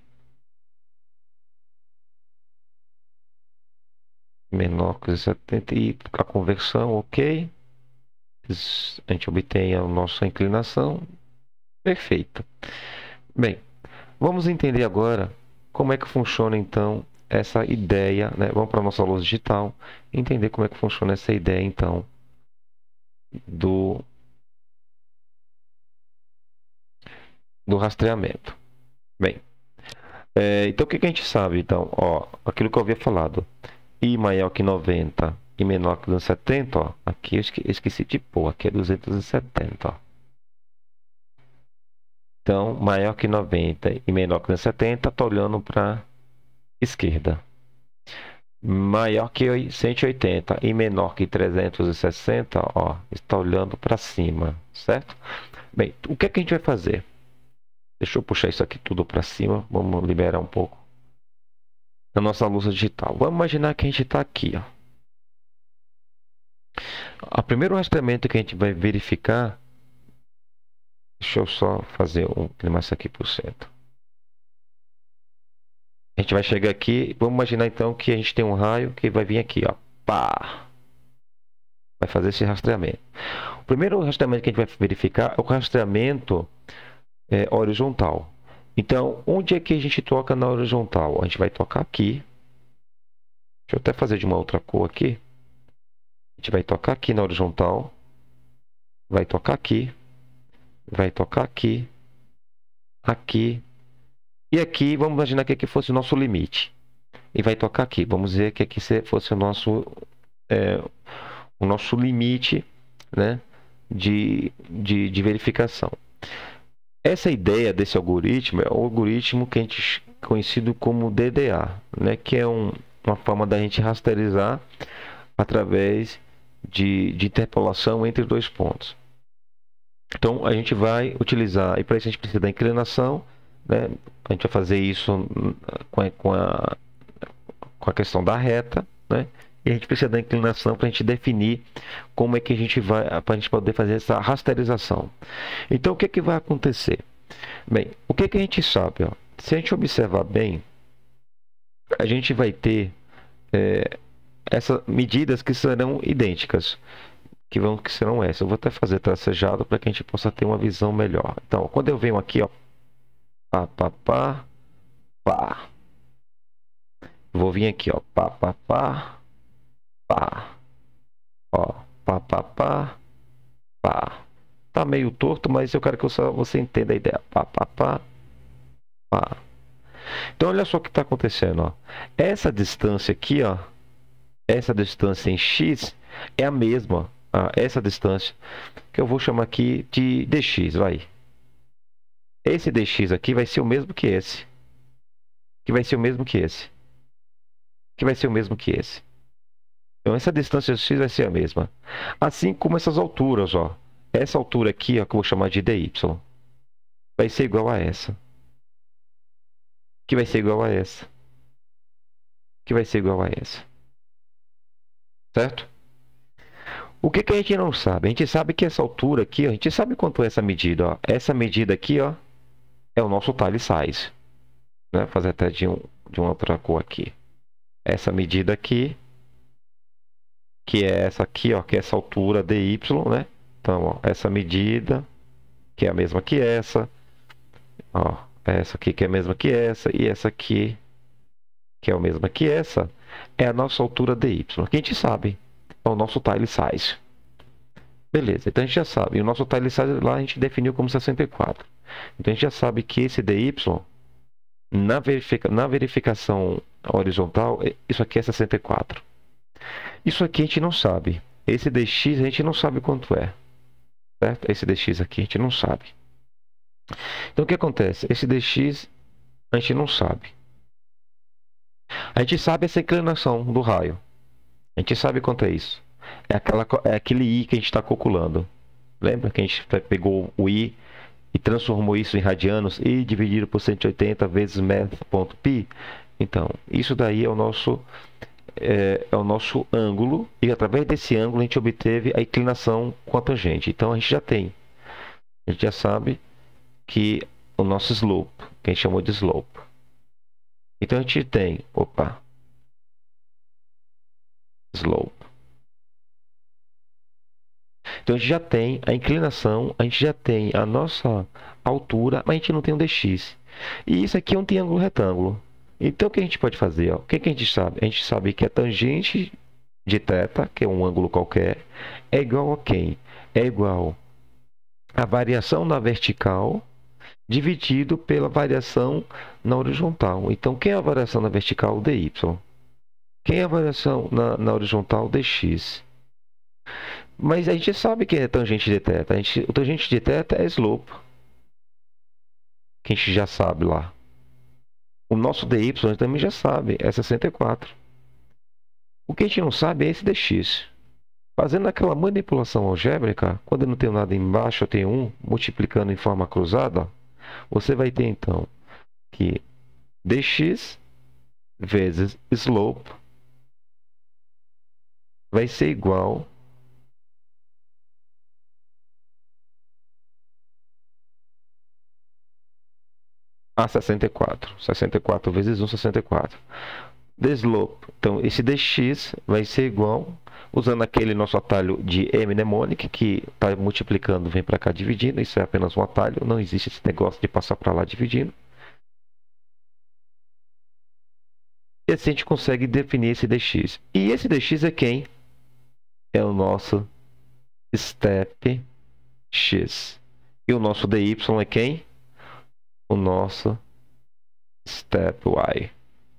menor que setenta, e a conversão, ok. A gente obtém a nossa inclinação. Perfeito. Bem, vamos entender agora como é que funciona então essa ideia, né? Vamos para a nossa lousa digital, entender como é que funciona essa ideia então do, do rastreamento. Bem, é, então o que, que a gente sabe? Então, ó, aquilo que eu havia falado, I maior que noventa e menor que duzentos e setenta, ó, aqui eu esque, esqueci de pôr, aqui é duzentos e setenta, ó. Então, maior que noventa e menor que duzentos e setenta, está olhando para a esquerda. Maior que cento e oitenta e menor que trezentos e sessenta, ó, está olhando para cima, certo? Bem, o que é que a gente vai fazer? Deixa eu puxar isso aqui tudo para cima. Vamos liberar um pouco da nossa lousa digital. Vamos imaginar que a gente está aqui, ó. O primeiro rastreamento que a gente vai verificar... Deixa eu só fazer um clima isso aqui por cento. A gente vai chegar aqui. Vamos imaginar então que a gente tem um raio que vai vir aqui, ó. Pá! Vai fazer esse rastreamento. O primeiro rastreamento que a gente vai verificar é o rastreamento é, horizontal. Então, onde é que a gente toca na horizontal? A gente vai tocar aqui. Deixa eu até fazer de uma outra cor aqui. A gente vai tocar aqui na horizontal. Vai tocar aqui. Vai tocar aqui. Aqui. E aqui, vamos imaginar que aqui fosse o nosso limite. E vai tocar aqui. Vamos dizer que aqui fosse o nosso, é, o nosso limite, né, de, de, de verificação. Essa ideia desse algoritmo é o algoritmo que a gente conhecido como D D A, né, que é um, uma forma da gente rasterizar através de, de interpolação entre dois pontos. Então, a gente vai utilizar, e para isso a gente precisa da inclinação, né? A gente vai fazer isso com a, com a, com a questão da reta, né? E a gente precisa da inclinação para a gente definir como é que a gente vai, para a gente poder fazer essa rasterização. Então, o que é que vai acontecer? Bem, o que é que a gente sabe? Ó? Se a gente observar bem, a gente vai ter é, essas medidas que serão idênticas. Que, vão, que serão essas. Eu vou até fazer tracejado para que a gente possa ter uma visão melhor. Então, quando eu venho aqui, ó, pá, pá, pá, pá. Vou vir aqui, ó, pá, pá, pá, pá. Ó, pá, pá, pá, pá. Tá meio torto, mas eu quero que você entenda a ideia. Pá, pá, pá, pá. Então, olha só o que está acontecendo, ó. Essa distância aqui, ó, essa distância em x é a mesma. Ah, essa distância que eu vou chamar aqui de dx, vai. Esse dx aqui vai ser o mesmo que esse. Que vai ser o mesmo que esse. Que vai ser o mesmo que esse. Então essa distância x vai ser a mesma. Assim como essas alturas, ó. Essa altura aqui, ó, que eu vou chamar de dy, vai ser igual a essa. Que vai ser igual a essa. Que vai ser igual a essa. Certo? O que, que a gente não sabe? A gente sabe que essa altura aqui, ó, a gente sabe quanto é essa medida. Ó. Essa medida aqui, ó, é o nosso tile size. Né? Vou fazer até de, um, de uma outra cor aqui. Essa medida aqui, que é essa aqui, ó, que é essa altura dy, né? Então, ó, essa medida, que é a mesma que essa. Ó, essa aqui que é a mesma que essa. E essa aqui, que é a mesma que essa, é a nossa altura dy. Que a gente sabe. É o nosso tile size. Beleza, então a gente já sabe. E o nosso tile size lá a gente definiu como sessenta e quatro. Então a gente já sabe que esse dy, na, verifica, na verificação horizontal, isso aqui é sessenta e quatro. Isso aqui a gente não sabe. Esse dx a gente não sabe quanto é. Certo? Esse dx aqui a gente não sabe. Então o que acontece? Esse dx a gente não sabe. A gente sabe essa inclinação do raio. A gente sabe quanto é isso. É, aquela, é aquele i que a gente está calculando. Lembra que a gente pegou o i e transformou isso em radianos, i dividido por cento e oitenta vezes math.pi? Então, isso daí é o nosso, é, é o nosso ângulo, e através desse ângulo a gente obteve a inclinação com a tangente. Então a gente já tem, a gente já sabe que o nosso slope, que a gente chamou de slope. Então a gente tem, opa, slope. Então a gente já tem a inclinação, a gente já tem a nossa altura, mas a gente não tem um dx. E isso aqui é um triângulo retângulo. Então o que a gente pode fazer? Ó? O que, que a gente sabe? A gente sabe que a tangente de θ, que é um ângulo qualquer, é igual a quem? É igual a variação na vertical dividido pela variação na horizontal. Então, quem é a variação na vertical? Dy. Quem é a variação na, na horizontal? Dx. Mas a gente sabe que é tangente de θ. A gente, o tangente de θ é slope, que a gente já sabe lá. O nosso dy a gente também já sabe, é sessenta e quatro. O que a gente não sabe é esse dx. Fazendo aquela manipulação algébrica, quando eu não tenho nada embaixo, eu tenho um, multiplicando em forma cruzada, você vai ter então que dx vezes slope vai ser igual a sessenta e quatro. sessenta e quatro vezes um, sessenta e quatro. The slope, então esse dx vai ser igual, usando aquele nosso atalho de mnemonic, que está multiplicando, vem para cá dividindo, isso é apenas um atalho, não existe esse negócio de passar para lá dividindo. E assim a gente consegue definir esse dx. E esse dx é quem? É o nosso step x. E o nosso dy é quem? O nosso step y.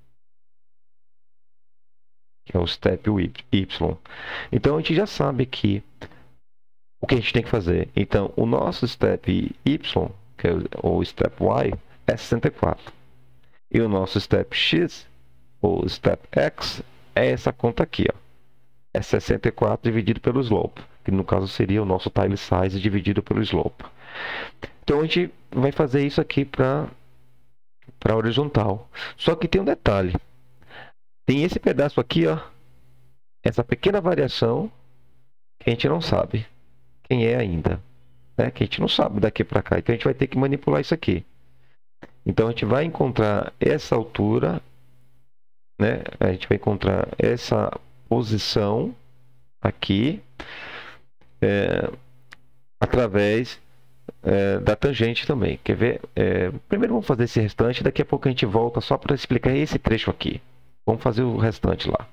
Que é o step y. Então a gente já sabe que o que a gente tem que fazer. Então o nosso step y, que é o step y, é sessenta e quatro. E o nosso step x, ou step x, é essa conta aqui, ó. É sessenta e quatro dividido pelo slope, que no caso seria o nosso tile size dividido pelo slope. Então a gente vai fazer isso aqui para para horizontal. Só que tem um detalhe. Tem esse pedaço aqui, ó, essa pequena variação que a gente não sabe quem é ainda, né? Que a gente não sabe daqui para cá. Então a gente vai ter que manipular isso aqui. Então a gente vai encontrar essa altura, né? A gente vai encontrar essa posição aqui é, através é, da tangente também. Quer ver? É, primeiro vamos fazer esse restante, daqui a pouco a gente volta só para explicar esse trecho aqui. Vamos fazer o restante lá.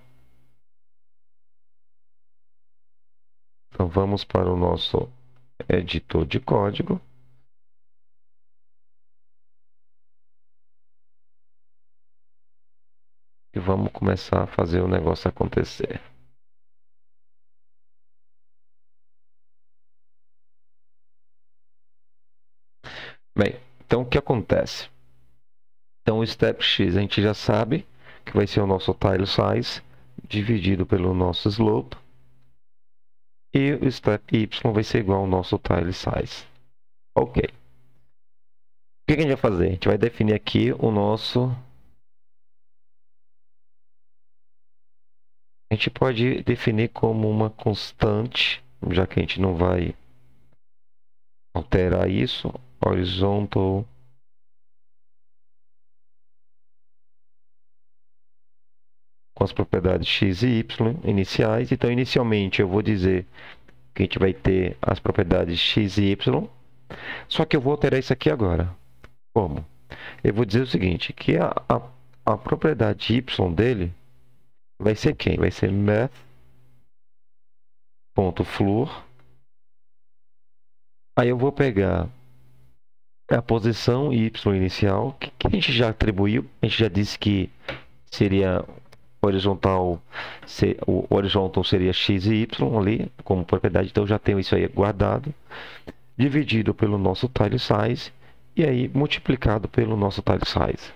Então vamos para o nosso editor de código. E vamos começar a fazer o negócio acontecer. Bem, então o que acontece? Então o step x a gente já sabe que vai ser o nosso tile size dividido pelo nosso slope. E o step y vai ser igual ao nosso tile size. Ok. O que a gente vai fazer? A gente vai definir aqui o nosso... A gente pode definir como uma constante, já que a gente não vai alterar isso. Horizontal com as propriedades x e y iniciais. Então, inicialmente, eu vou dizer que a gente vai ter as propriedades x e y. Só que eu vou alterar isso aqui agora. Como? Eu vou dizer o seguinte, que a, a, a propriedade y dele vai ser quem? Vai ser math.floor. Aí eu vou pegar a posição y inicial, que, que a gente já atribuiu. A gente já disse que seria horizontal, se, o horizontal seria x e y ali, como propriedade. Então, eu já tenho isso aí guardado. Dividido pelo nosso tile size. E aí, multiplicado pelo nosso tile size.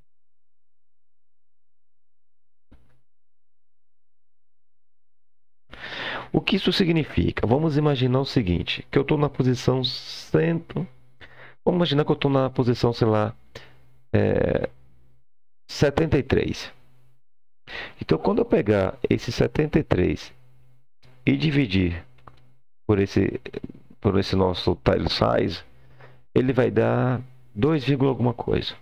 O que isso significa? Vamos imaginar o seguinte, que eu estou na posição cento... Vamos imaginar que eu estou na posição, sei lá, é, setenta e três. Então, quando eu pegar esse setenta e três e dividir por esse, por esse nosso tile size, ele vai dar dois, alguma coisa.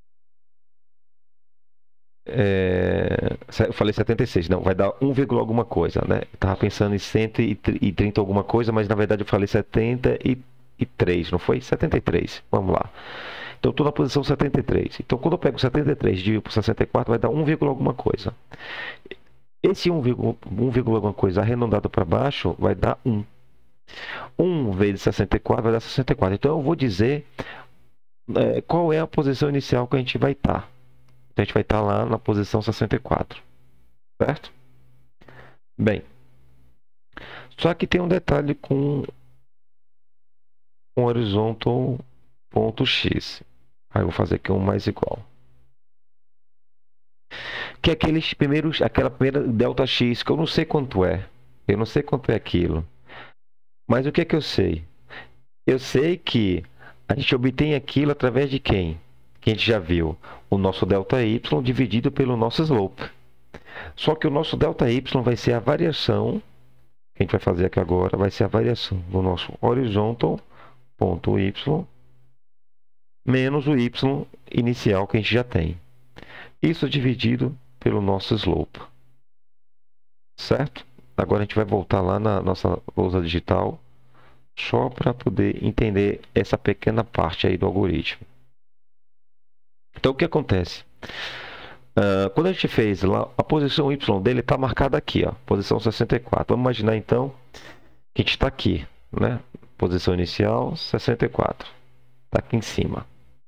É, eu falei setenta e seis, não, vai dar um, alguma coisa, né? Eu tava pensando em cento e trinta alguma coisa, mas na verdade eu falei setenta e três, não foi? setenta e três, vamos lá. Então eu estou na posição setenta e três. Então quando eu pego setenta e três e divido por sessenta e quatro, vai dar um, alguma coisa. Esse um, um, alguma coisa arredondado para baixo vai dar um. um vezes sessenta e quatro vai dar sessenta e quatro. Então eu vou dizer é, qual é a posição inicial que a gente vai estar. Tá. Então a gente vai estar tá lá na posição sessenta e quatro. Certo? Bem, só que tem um detalhe com um horizontal ponto x. Aí eu vou fazer aqui um mais igual. Que é aqueles primeiros, aquela primeira delta x, que eu não sei quanto é. Eu não sei quanto é aquilo. Mas o que é que eu sei? Eu sei que a gente obtém aquilo através de quem? Que a gente já viu. O nosso ΔY dividido pelo nosso slope. Só que o nosso ΔY vai ser a variação, que a gente vai fazer aqui agora, vai ser a variação do nosso horizontal ponto y menos o y inicial que a gente já tem. Isso dividido pelo nosso slope. Certo? Agora a gente vai voltar lá na nossa lousa digital, só para poder entender essa pequena parte aí do algoritmo. Então o que acontece? Uh, quando a gente fez lá, a posição Y dele está marcada aqui, ó, posição sessenta e quatro. Vamos imaginar então que a gente está aqui, né? Posição inicial sessenta e quatro. Está aqui em cima.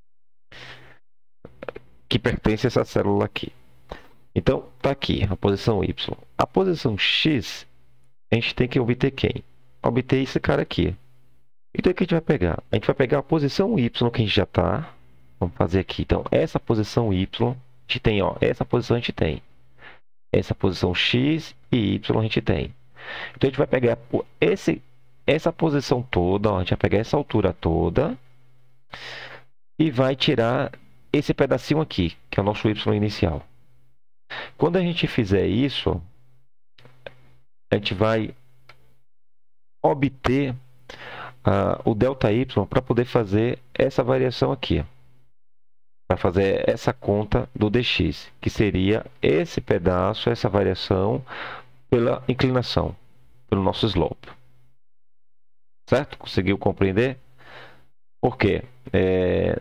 Que pertence a essa célula aqui. Então, está aqui a posição Y. A posição X, a gente tem que obter quem? Obter esse cara aqui. Então, o que a gente vai pegar? A gente vai pegar a posição Y que a gente já está. Vamos fazer aqui. Então, essa posição Y, a gente tem, ó. Essa posição a gente tem. Essa posição X e Y a gente tem. Então, a gente vai pegar esse, essa posição toda, ó, a gente vai pegar essa altura toda e vai tirar esse pedacinho aqui, que é o nosso Y inicial. Quando a gente fizer isso, a gente vai obter uh, o ΔY para poder fazer essa variação aqui. Para fazer essa conta do dx, que seria esse pedaço, essa variação pela inclinação, pelo nosso slope. Certo? Conseguiu compreender? Por quê? É...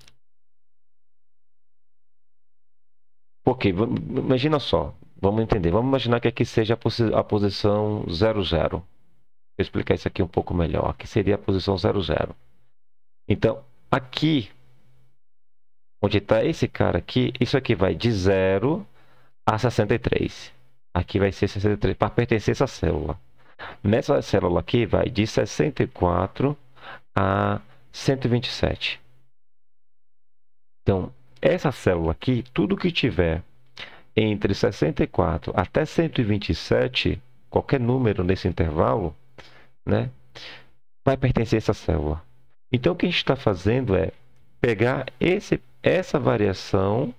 Porque, imagina só, vamos entender. Vamos imaginar que aqui seja a, posi a posição zero, zero. Vou explicar isso aqui um pouco melhor. Aqui seria a posição zero, zero. Então, aqui, onde está esse cara aqui, isso aqui vai de zero a sessenta e três. Aqui vai ser sessenta e três para pertencer a essa célula. Nessa célula aqui vai de sessenta e quatro a cento e vinte e sete. Então, essa célula aqui, tudo que tiver entre sessenta e quatro até cento e vinte e sete, qualquer número nesse intervalo, né, vai pertencer a essa célula. Então, o que a gente está fazendo é pegar esse, essa variação,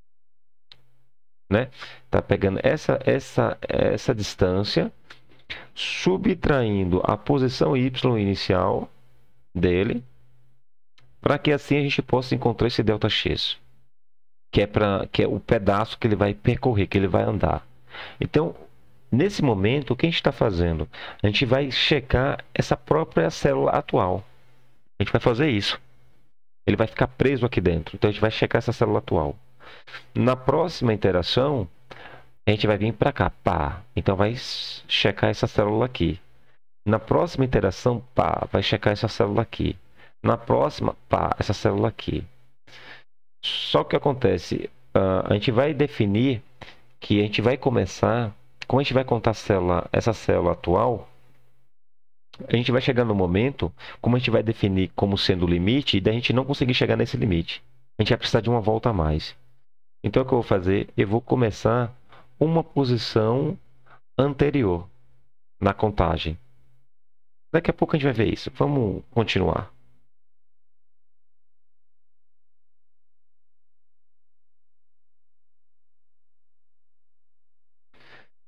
né, tá pegando essa, essa, essa distância, subtraindo a posição y inicial dele, para que assim a gente possa encontrar esse ΔX, que é, pra, que é o pedaço que ele vai percorrer, que ele vai andar. Então, nesse momento, o que a gente está fazendo? A gente vai checar essa própria célula atual. A gente vai fazer isso. Ele vai ficar preso aqui dentro. Então, a gente vai checar essa célula atual. Na próxima interação, a gente vai vir para cá. Pá. Então, vai checar essa célula aqui. Na próxima interação, pá, vai checar essa célula aqui. Na próxima, pá, essa célula aqui. Só que acontece, uh, a gente vai definir que a gente vai começar, como a gente vai contar a célula, essa célula atual, a gente vai chegar no momento, como a gente vai definir como sendo o limite, e daí a gente não conseguir chegar nesse limite. A gente vai precisar de uma volta a mais. Então, o que eu vou fazer? Eu vou começar uma posição anterior na contagem. Daqui a pouco a gente vai ver isso. Vamos continuar.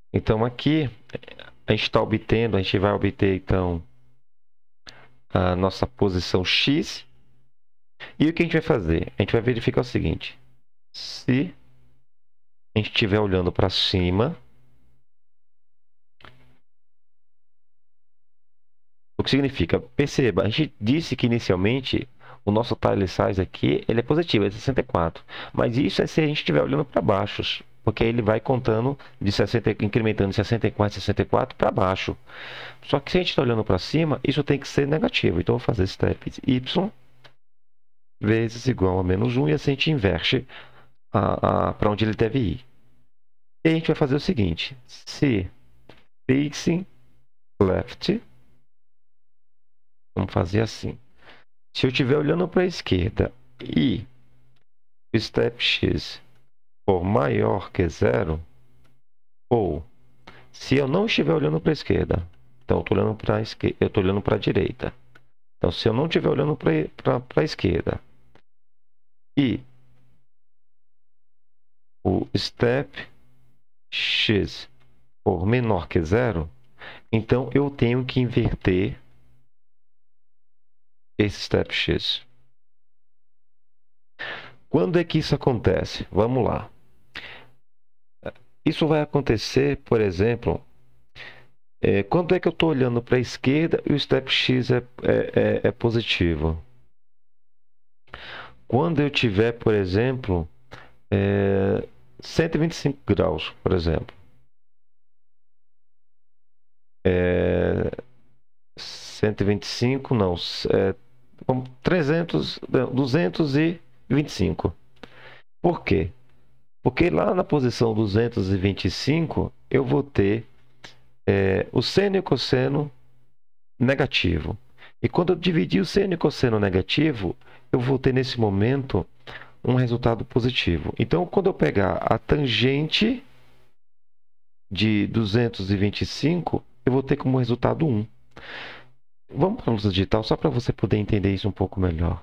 Então aqui a gente está obtendo, a gente vai obter então a nossa posição X. E o que a gente vai fazer? A gente vai verificar o seguinte: se a gente estiver olhando para cima, o que significa? Perceba, a gente disse que inicialmente o nosso tile size aqui ele é positivo, é sessenta e quatro. Mas isso é se a gente estiver olhando para baixo, porque ele vai contando, de sessenta, incrementando de sessenta e quatro, sessenta e quatro para baixo. Só que se a gente está olhando para cima, isso tem que ser negativo. Então eu vou fazer step y vezes igual a menos um, e assim a gente inverte para onde ele deve ir. E a gente vai fazer o seguinte: se facing left, vamos fazer assim. Se eu estiver olhando para a esquerda e o step x for maior que zero, ou se eu não estiver olhando para a esquerda, então eu estou olhando para a esquerda, eu estou olhando para a direita. Então, se eu não estiver olhando para a esquerda e o step x for menor que zero, então eu tenho que inverter esse step x. Quando é que isso acontece? Vamos lá. Isso vai acontecer, por exemplo, é, quando é que eu estou olhando para a esquerda e o step x é, é, é, é positivo? Quando eu tiver, por exemplo, é, cento e vinte e cinco graus, por exemplo. É, cento e vinte e cinco, não, é, trezentos, duzentos e vinte e cinco. Por quê? Porque lá na posição duzentos e vinte e cinco eu vou ter é, o seno e o cosseno negativo. E quando eu dividir o seno e cosseno negativo, eu vou ter nesse momento um resultado positivo. Então, quando eu pegar a tangente de duzentos e vinte e cinco, eu vou ter como resultado um. Vamos para a luz digital só para você poder entender isso um pouco melhor.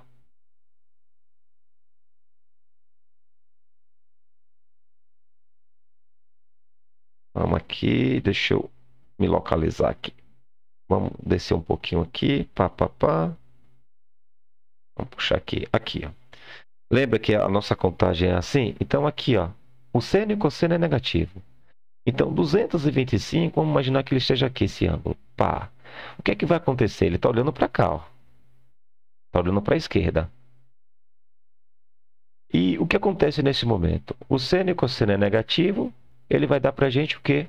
Vamos aqui, deixa eu me localizar aqui. Vamos descer um pouquinho aqui, pá, pá, pá. Vamos puxar aqui, aqui, ó. Lembra que a nossa contagem é assim? Então aqui, ó, o seno e o cosseno é negativo. Então duzentos e vinte e cinco, vamos imaginar que ele esteja aqui, esse ângulo. Pá. O que é que vai acontecer? Ele está olhando para cá, ó. Está olhando para a esquerda. E o que acontece nesse momento? O seno e o cosseno é negativo, ele vai dar para a gente o quê?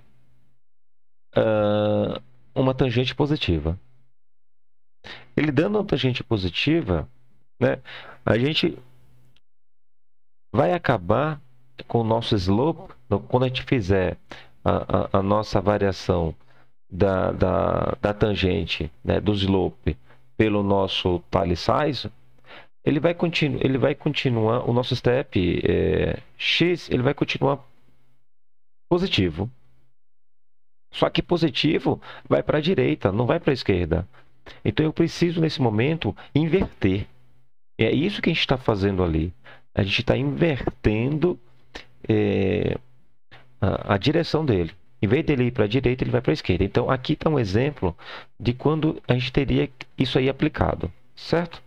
Uh, uma tangente positiva. Ele dando uma tangente positiva, né, a gente vai acabar com o nosso slope, quando a gente fizer a, a, a nossa variação da, da, da tangente, né, do slope pelo nosso tile size, ele vai, continu, ele vai continuar, o nosso step é, x, ele vai continuar positivo. Só que positivo vai para a direita, não vai para a esquerda. Então eu preciso, nesse momento, inverter. E é isso que a gente está fazendo ali. A gente está invertendo é, a, a direção dele. Em vez dele ir para a direita, ele vai para a esquerda. Então aqui está um exemplo de quando a gente teria isso aí aplicado. Certo?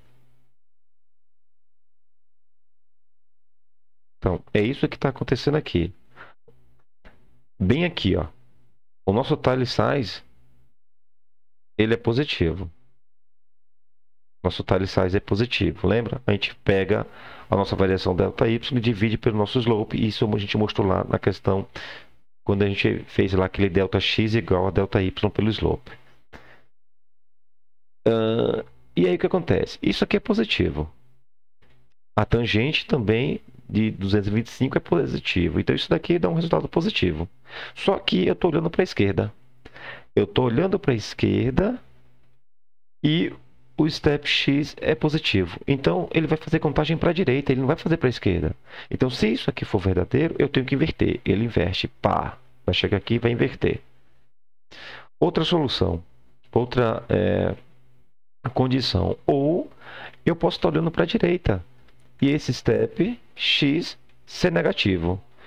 Então, é isso que está acontecendo aqui. Bem aqui, ó. O nosso tile size, ele é positivo. Nosso tile size é positivo, lembra? A gente pega a nossa variação delta y e divide pelo nosso slope. Isso a gente mostrou lá na questão, quando a gente fez lá aquele delta x igual a delta y pelo slope. Uh, e aí o que acontece? Isso aqui é positivo. A tangente também de duzentos e vinte e cinco é positivo. Então isso daqui dá um resultado positivo. Só que eu estou olhando para a esquerda. Eu estou olhando para a esquerda e o step x é positivo. Então, ele vai fazer contagem para a direita, ele não vai fazer para a esquerda. Então, se isso aqui for verdadeiro, eu tenho que inverter. Ele inverte, pá, vai chegar aqui e vai inverter. Outra solução, outra é, condição. Ou eu posso estar olhando para a direita e esse step x ser negativo.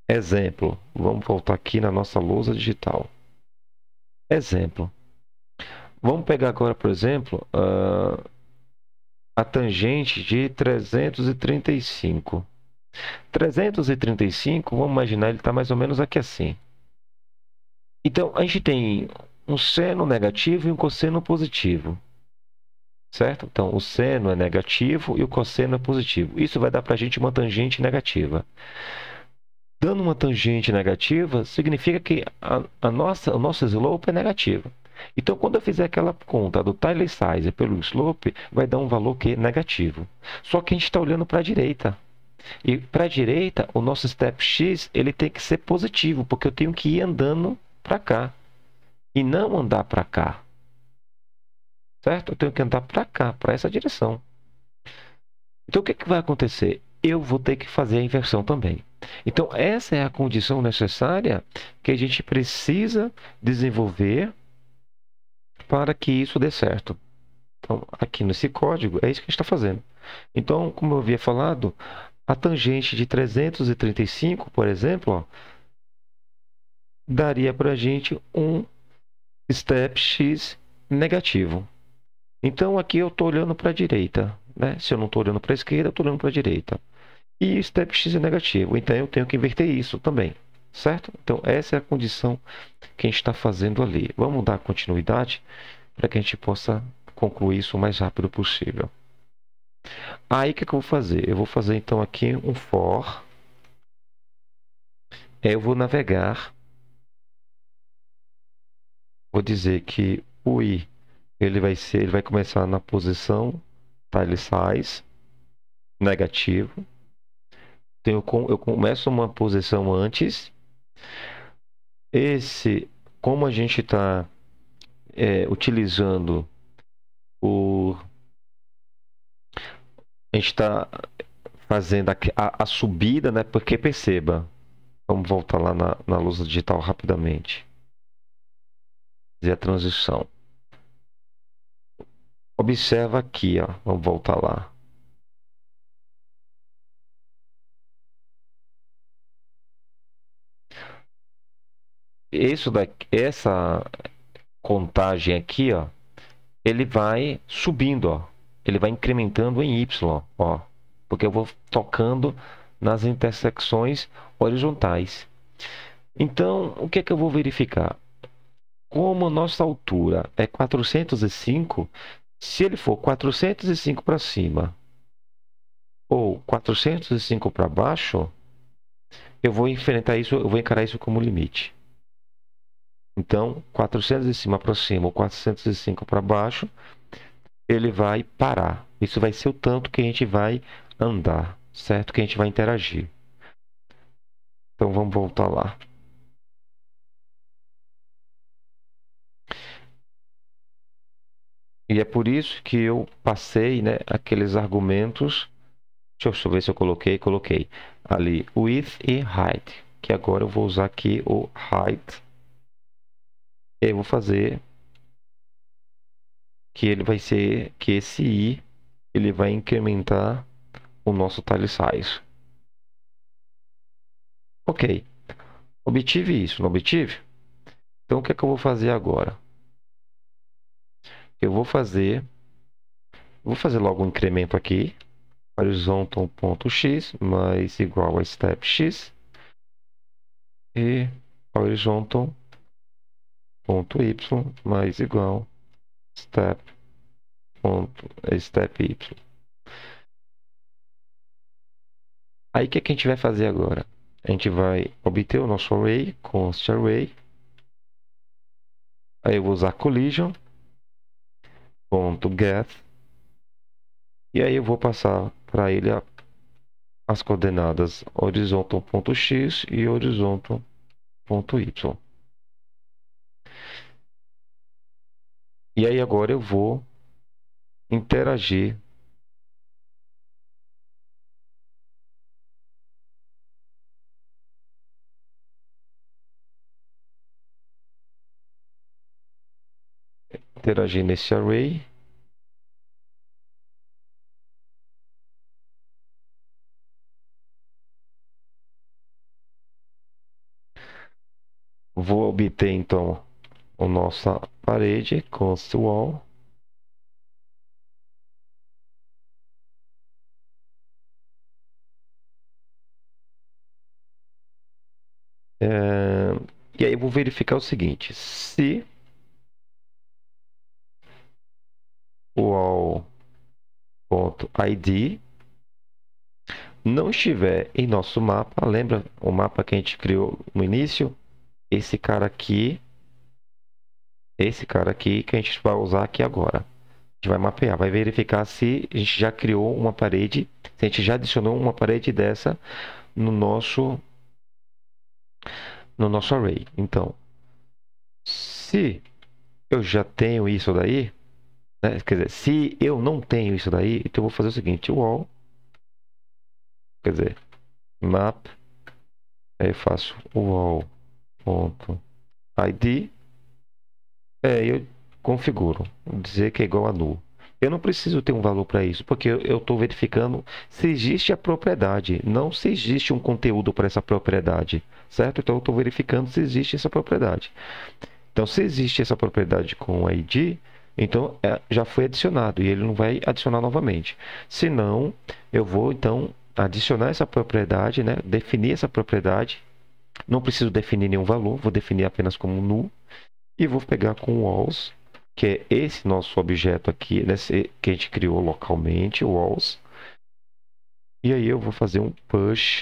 Exemplo, vamos voltar aqui na nossa lousa digital. Exemplo. Vamos pegar agora, por exemplo, uh, a tangente de trezentos e trinta e cinco. trezentos e trinta e cinco, vamos imaginar, ele está mais ou menos aqui assim. Então, a gente tem um seno negativo e um cosseno positivo. Certo? Então, o seno é negativo e o cosseno é positivo. Isso vai dar para a gente uma tangente negativa. Dando uma tangente negativa, significa que a, a nossa, o nosso slope é negativo. Então, quando eu fizer aquela conta do Taylor size pelo slope, vai dar um valor que é negativo. Só que a gente está olhando para a direita. E para a direita, o nosso step x ele tem que ser positivo, porque eu tenho que ir andando para cá e não andar para cá. Certo? Eu tenho que andar para cá, para essa direção. Então, o que, que vai acontecer? Eu vou ter que fazer a inversão também. Então, essa é a condição necessária que a gente precisa desenvolver para que isso dê certo. Então, aqui nesse código, é isso que a gente está fazendo. Então, como eu havia falado, a tangente de trezentos e trinta e cinco, por exemplo, ó, daria para a gente um step x negativo. Então, aqui eu estou olhando para a direita. Né? Se eu não estou olhando para a esquerda, eu estou olhando para a direita. E step x é negativo, então eu tenho que inverter isso também, certo? Então essa é a condição que a gente está fazendo ali. Vamos dar continuidade para que a gente possa concluir isso o mais rápido possível. Aí o que, que eu vou fazer? Eu vou fazer então aqui um for. Eu vou navegar. Vou dizer que o i ele vai ser, ele vai começar na posição tile size negativo. Então eu, eu começo uma posição antes. Esse, como a gente está é, utilizando o, a gente está fazendo a, a, a subida, né? Porque perceba, vamos voltar lá na, na lousa digital rapidamente. Fazer a transição. Observa aqui, ó. Vamos voltar lá. Isso daqui, essa contagem aqui, ó, ele vai subindo, ó. Ele vai incrementando em Y, ó. Porque eu vou tocando nas intersecções horizontais. Então, o que é que eu vou verificar? Como nossa altura é quatrocentos e cinco, se ele for quatrocentos e cinco para cima ou quatrocentos e cinco para baixo, eu vou enfrentar isso, eu vou encarar isso como limite. Então, quatrocentos de cima para cima ou quatrocentos e cinco para baixo, ele vai parar. Isso vai ser o tanto que a gente vai andar, certo? Que a gente vai interagir. Então, vamos voltar lá. E é por isso que eu passei, né, aqueles argumentos. Deixa eu ver se eu coloquei. Coloquei ali width e height. Que agora eu vou usar aqui o height. Eu vou fazer que ele vai ser que esse i ele vai incrementar o nosso tile size. Ok. Obtive isso, não obtive? Então o que é que eu vou fazer agora? Eu vou fazer vou fazer logo um incremento aqui. Horizontal.x mais igual a step x e horizontal.y mais igual step ponto, step y. Aí o que, é que a gente vai fazer agora? A gente vai obter o nosso array, const array. Aí eu vou usar collision ponto get e aí eu vou passar para ele a, as coordenadas horizontal.x e horizontal.y. E aí agora eu vou interagir interagir nesse array. Vou obter então a nossa parede, const wall. É, e aí eu vou verificar o seguinte: se wall.id não estiver em nosso mapa, lembra o mapa que a gente criou no início? Esse cara aqui, esse cara aqui que a gente vai usar aqui agora. A gente vai mapear, vai verificar se a gente já criou uma parede, se a gente já adicionou uma parede dessa no nosso no nosso array. Então, se eu já tenho isso daí, né? Quer dizer, se eu não tenho isso daí, então eu vou fazer o seguinte: wall, quer dizer, map, aí eu faço wall.id, é, eu configuro, dizer que é igual a null. Eu não preciso ter um valor para isso, porque eu estou verificando se existe a propriedade, não se existe um conteúdo para essa propriedade, certo? Então eu estou verificando se existe essa propriedade. Então, se existe essa propriedade com o I D, então é, já foi adicionado e ele não vai adicionar novamente. Se não, eu vou então adicionar essa propriedade, né? Definir essa propriedade. Não preciso definir nenhum valor, vou definir apenas como null e vou pegar com walls, que é esse nosso objeto aqui, nesse, que a gente criou localmente, walls. E aí eu vou fazer um push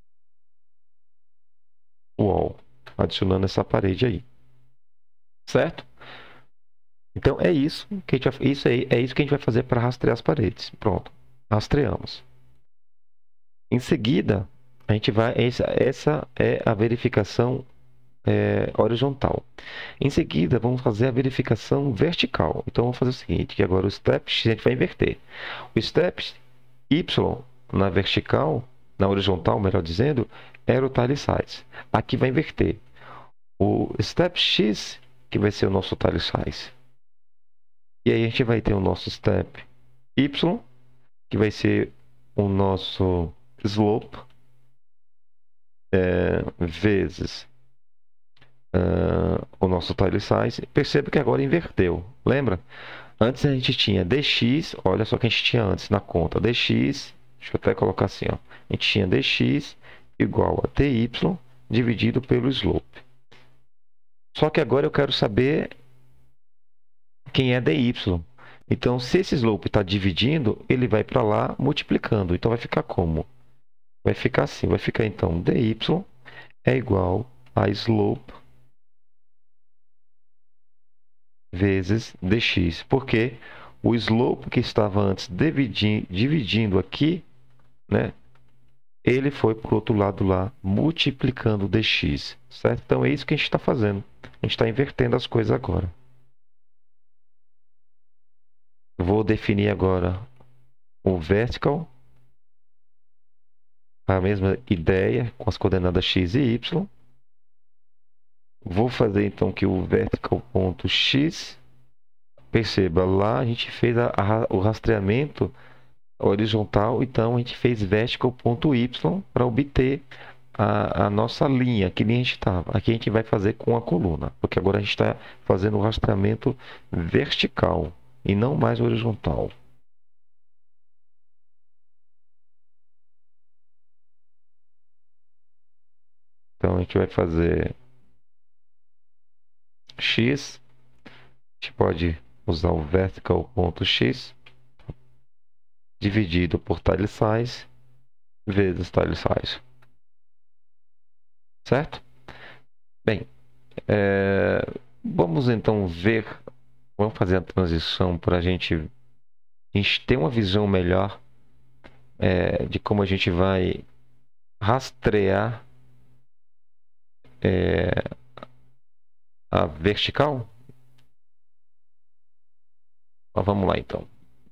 wall, adicionando essa parede aí, certo? Então é isso que a gente vai, isso aí, é isso que a gente vai fazer para rastrear as paredes. Pronto, rastreamos. Em seguida, a gente vai essa, essa é a verificação é, horizontal. Em seguida, vamos fazer a verificação vertical. Então vamos fazer o seguinte, que agora o step X a gente vai inverter. O step Y na vertical, na horizontal, melhor dizendo, era o tile size. Aqui vai inverter. O step X que vai ser o nosso tile size. E aí a gente vai ter o nosso step Y, que vai ser o nosso slope, é, vezes uh, o nosso tile size. Perceba que agora inverteu. Lembra? Antes a gente tinha dx, olha só que a gente tinha antes na conta. Dx, deixa eu até colocar assim, ó. A gente tinha dx igual a dy dividido pelo slope. Só que agora eu quero saber quem é dy. Então, se esse slope está dividindo, ele vai para lá multiplicando. Então, vai ficar como? Vai ficar assim. Vai ficar, então, dy é igual a slope vezes dx. Porque o slope que estava antes dividindo, dividindo aqui, né? Ele foi para o outro lado lá, multiplicando dx. Certo? Então, é isso que a gente está fazendo. A gente está invertendo as coisas agora. Vou definir agora o vertical, a mesma ideia, com as coordenadas x e y. Vou fazer então que o vertical.x, perceba, lá a gente fez a, a, o rastreamento horizontal, então a gente fez vertical.y para obter a, a nossa linha, que nem a gente estava. Aqui a gente vai fazer com a coluna, porque agora a gente está fazendo o rastreamento vertical e não mais horizontal. Então a gente vai fazer x, a gente pode usar o vertical.x dividido por tile size vezes tile size. Certo? Bem, é, vamos então ver, vamos fazer a transição para a gente, a gente ter uma visão melhor é, de como a gente vai rastrear é, a vertical. Mas vamos lá então.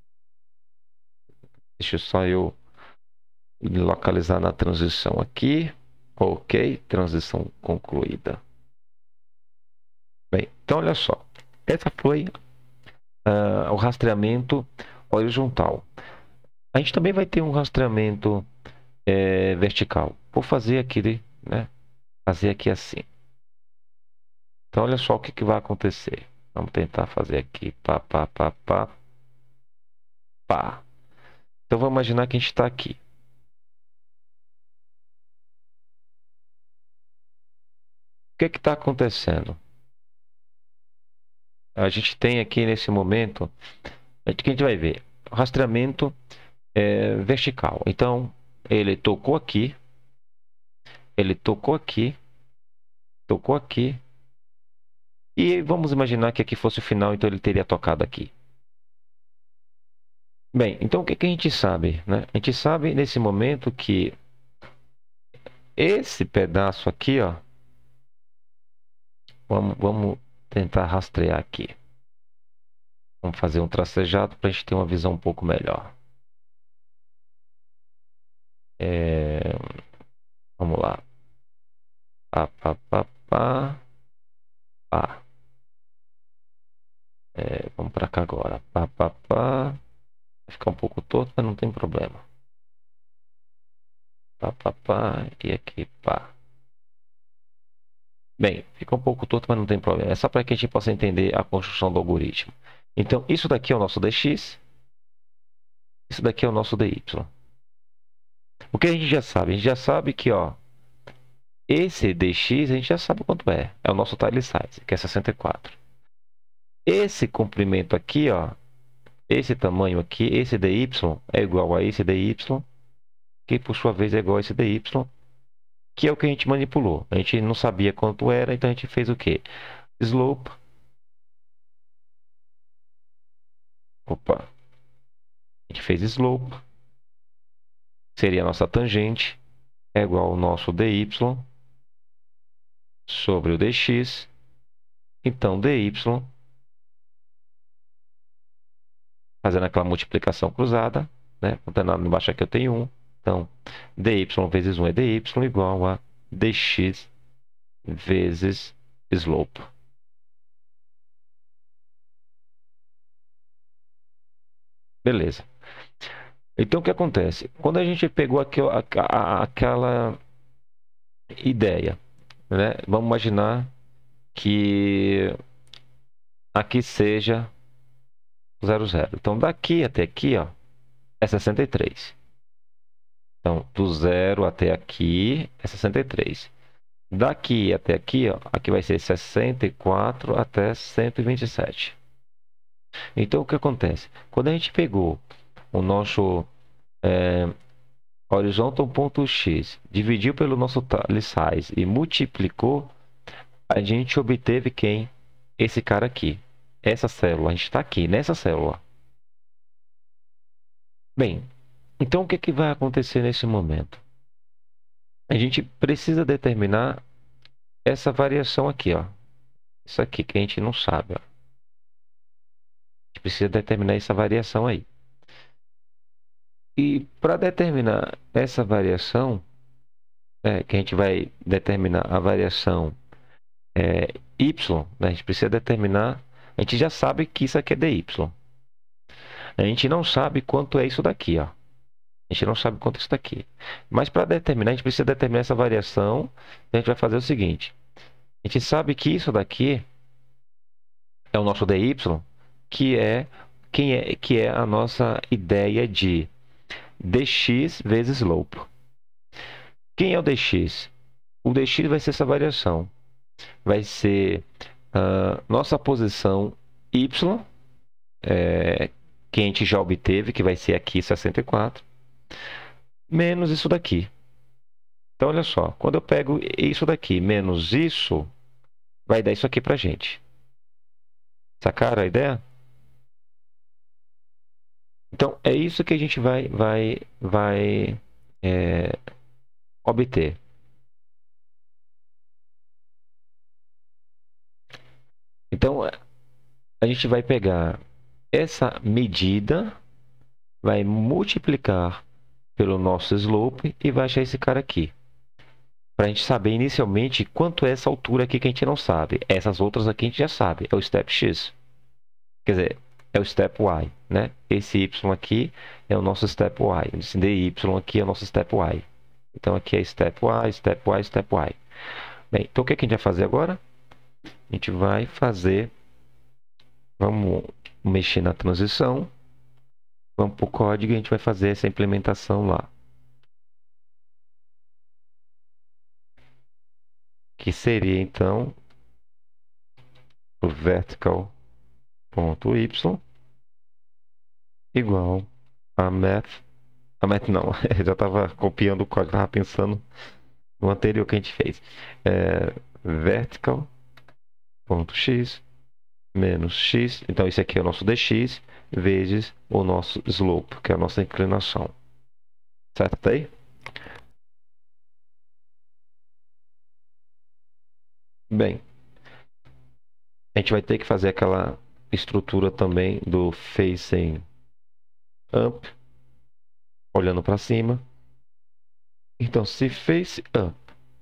Deixa só eu me localizar na transição aqui. Ok, transição concluída. Bem, então olha só. Essa foi uh, o rastreamento horizontal. A gente também vai ter um rastreamento é, vertical. Vou fazer aqui, né? Fazer aqui assim. Então, olha só o que, que vai acontecer. Vamos tentar fazer aqui. Pá, pá, pá, pá, pá. Então, vamos imaginar que a gente está aqui. O que está acontecendo? A gente tem aqui nesse momento, o que a gente vai ver? Rastreamento é, vertical. Então, ele tocou aqui, ele tocou aqui, tocou aqui. E vamos imaginar que aqui fosse o final, então ele teria tocado aqui. Bem, então o que, que a gente sabe, né? A gente sabe nesse momento que esse pedaço aqui, ó, vamos, vamos tentar rastrear aqui. Vamos fazer um tracejado para a gente ter uma visão um pouco melhor. É, vamos lá. Pá, pá, pá, pá, pá. É, vamos para cá agora. Pá, pá, pá. Vai ficar um pouco torto, mas não tem problema. Pá, pá, pá. E aqui, pá. Bem, fica um pouco torto, mas não tem problema. É só para que a gente possa entender a construção do algoritmo. Então, isso daqui é o nosso dx. Isso daqui é o nosso dy. O que a gente já sabe? A gente já sabe que, ó, esse dx a gente já sabe quanto é. É o nosso tile size, que é sessenta e quatro. Esse comprimento aqui, ó, esse tamanho aqui, esse dy é igual a esse dy, que por sua vez é igual a esse dy, que é o que a gente manipulou. A gente não sabia quanto era, então a gente fez o quê? Slope. Opa. A gente fez slope. Seria a nossa tangente. É igual ao nosso dy sobre o dx. Então, dy, fazendo aquela multiplicação cruzada, né? Contando embaixo aqui eu tenho um. Então, dy vezes um é dy igual a dx vezes slope. Beleza. Então, o que acontece? Quando a gente pegou aqui, a, a, aquela ideia, né? Vamos imaginar que aqui seja zero, zero. Então, daqui até aqui, ó, é sessenta e três. Então, do zero até aqui é sessenta e três. Daqui até aqui, ó, aqui vai ser sessenta e quatro até cento e vinte e sete. Então, o que acontece? Quando a gente pegou o nosso é, horizontal.x, dividiu pelo nosso tile size e multiplicou, a gente obteve quem? Esse cara aqui. Essa célula. A gente está aqui, nessa célula. Bem, então o que, que vai acontecer nesse momento? A gente precisa determinar essa variação aqui, ó. Isso aqui que a gente não sabe, ó. A gente precisa determinar essa variação aí. E para determinar essa variação, é, que a gente vai determinar a variação é, y, né? A gente precisa determinar, a gente já sabe que isso aqui é dy. A gente não sabe quanto é isso daqui, ó. A gente não sabe quanto é isso daqui. Mas para determinar, a gente precisa determinar essa variação. A gente vai fazer o seguinte. A gente sabe que isso daqui é o nosso dy, que é, quem é, que é a nossa ideia de dx vezes slope. Quem é o dx? O dx vai ser essa variação. Vai ser uh, nossa posição y, é, que a gente já obteve, que vai ser aqui sessenta e quatro, menos isso daqui. Então, olha só, quando eu pego isso daqui menos isso, vai dar isso aqui para a gente. Sacaram a ideia? Então, é isso que a gente vai, vai, vai é, obter. Então, a gente vai pegar essa medida, vai multiplicar pelo nosso slope e vai achar esse cara aqui. Para a gente saber inicialmente quanto é essa altura aqui que a gente não sabe. Essas outras aqui a gente já sabe, é o step x. Quer dizer, é o step y, né? Esse y aqui é o nosso step y. Esse dy aqui é o nosso step y. Então, aqui é step y, step y, step y. Bem, então o que, é que a gente vai fazer agora? A gente vai fazer, vamos mexer na transição, vamos para o código e a gente vai fazer essa implementação lá. Que seria então o vertical.y igual a math. A math não, eu já estava copiando o código, estava pensando no anterior que a gente fez. É, vertical.x menos x, então isso aqui é o nosso dx, vezes o nosso slope, que é a nossa inclinação. Certo até aí? Bem, a gente vai ter que fazer aquela estrutura também do facing up, olhando para cima. Então, se face up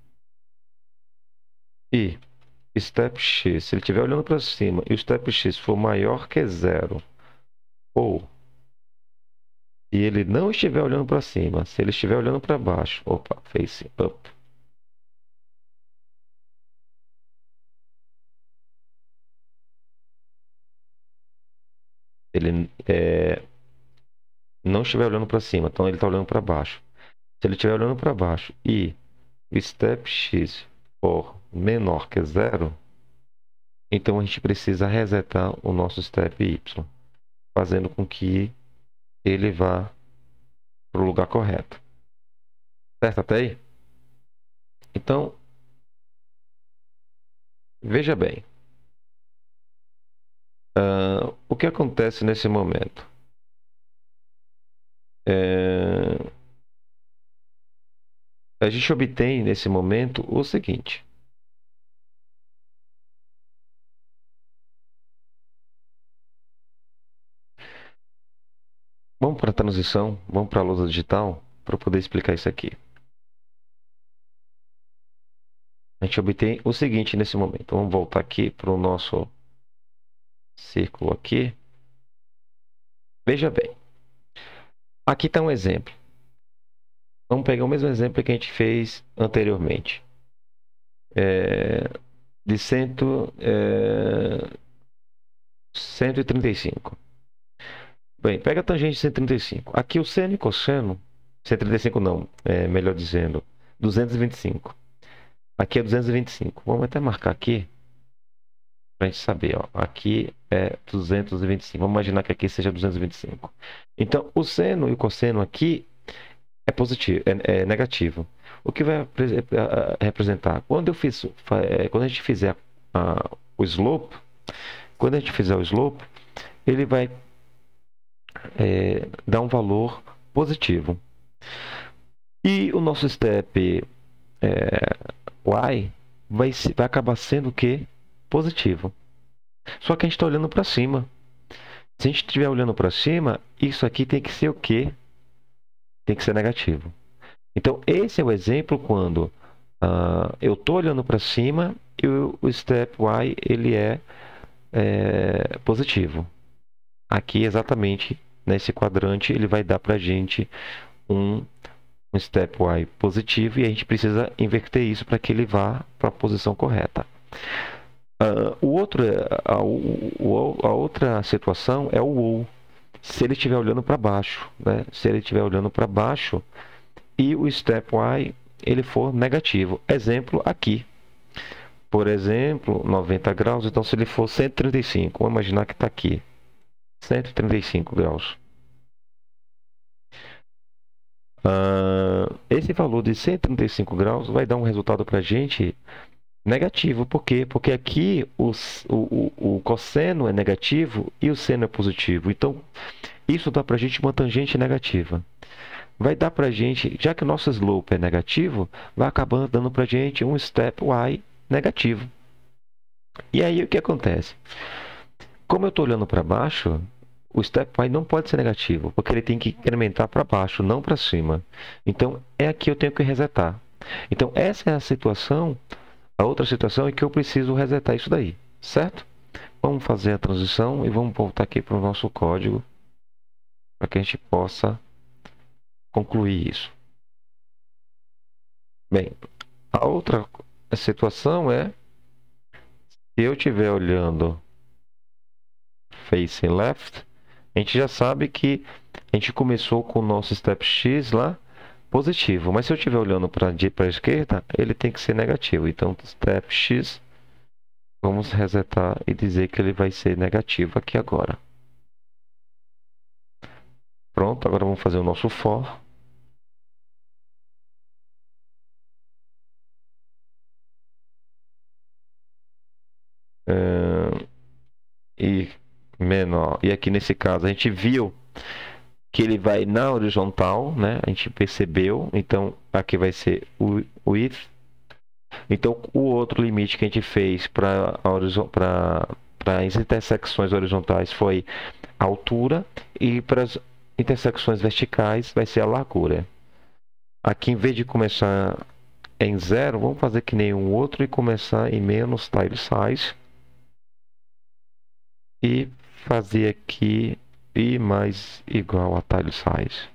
e step x, se ele estiver olhando para cima e o step x for maior que zero, ou se ele não estiver olhando para cima, se ele estiver olhando para baixo, opa, face up. Ele é, não estiver olhando para cima, então ele está olhando para baixo. Se ele estiver olhando para baixo e o step x for menor que zero, então a gente precisa resetar o nosso step y, fazendo com que ele vá para o lugar correto. Certo até aí? Então, veja bem. Uh, o que acontece nesse momento? É... A gente obtém nesse momento o seguinte. Vamos para a transição, vamos para a lousa digital para poder explicar isso aqui. A gente obtém o seguinte nesse momento. Vamos voltar aqui para o nosso círculo aqui. Veja bem. Aqui está um exemplo. Vamos pegar o mesmo exemplo que a gente fez anteriormente. É, de cento, é, cento e trinta e cinco. Bem, pega a tangente de cento e trinta e cinco. Aqui o seno e cosseno, cento e trinta e cinco não, é, melhor dizendo, duzentos e vinte e cinco. Aqui é duzentos e vinte e cinco. Vamos até marcar aqui, para a gente saber. Ó. Aqui é duzentos e vinte e cinco. Vamos imaginar que aqui seja duzentos e vinte e cinco. Então, o seno e o cosseno aqui é positivo, é, é negativo. O que vai representar? Quando eu fiz, quando a gente fizer a, o slope, quando a gente fizer o slope, ele vai é, dar um valor positivo. E o nosso step é, y vai, vai acabar sendo o que? Positivo. Só que a gente está olhando para cima. Se a gente estiver olhando para cima, isso aqui tem que ser o quê? Tem que ser negativo. Então, esse é o exemplo quando uh, eu estou olhando para cima e o, o step y ele é, é positivo. Aqui, exatamente, nesse quadrante, ele vai dar para a gente um, um step y positivo e a gente precisa inverter isso para que ele vá para a posição correta. Uh, o outro, a, o, a outra situação é o ou. Se ele estiver olhando para baixo, né? Se ele estiver olhando para baixo e o step y ele for negativo. Exemplo aqui. Por exemplo, noventa graus. Então, se ele for cento e trinta e cinco, vamos imaginar que está aqui. cento e trinta e cinco graus. Uh, esse valor de cento e trinta e cinco graus vai dar um resultado para a gente negativo. Por quê? Porque aqui o, o, o cosseno é negativo e o seno é positivo. Então, isso dá para a gente uma tangente negativa. Vai dar para a gente, já que o nosso slope é negativo, vai acabar dando para a gente um step y negativo. E aí o que acontece? Como eu estou olhando para baixo, o step y não pode ser negativo, porque ele tem que incrementar para baixo, não para cima. Então, é aqui que eu tenho que resetar. Então, essa é a situação. A outra situação é que eu preciso resetar isso daí, certo? Vamos fazer a transição e vamos voltar aqui para o nosso código para que a gente possa concluir isso. Bem, a outra situação é Se eu estiver olhando facing left, a gente já sabe que a gente começou com o nosso step X lá positivo, mas se eu estiver olhando para a esquerda, ele tem que ser negativo. Então, step X, vamos resetar e dizer que ele vai ser negativo aqui agora. Pronto, agora vamos fazer o nosso for. Uh, e menor. E aqui nesse caso a gente viu que ele vai na horizontal, né? A gente percebeu. Então aqui vai ser o width. Então o outro limite que a gente fez para para as intersecções horizontais foi a altura, e para as intersecções verticais vai ser a largura. Aqui, em vez de começar em zero, vamos fazer que nem um outro e começar em menos tile size. E fazer aqui i mais igual a tile size.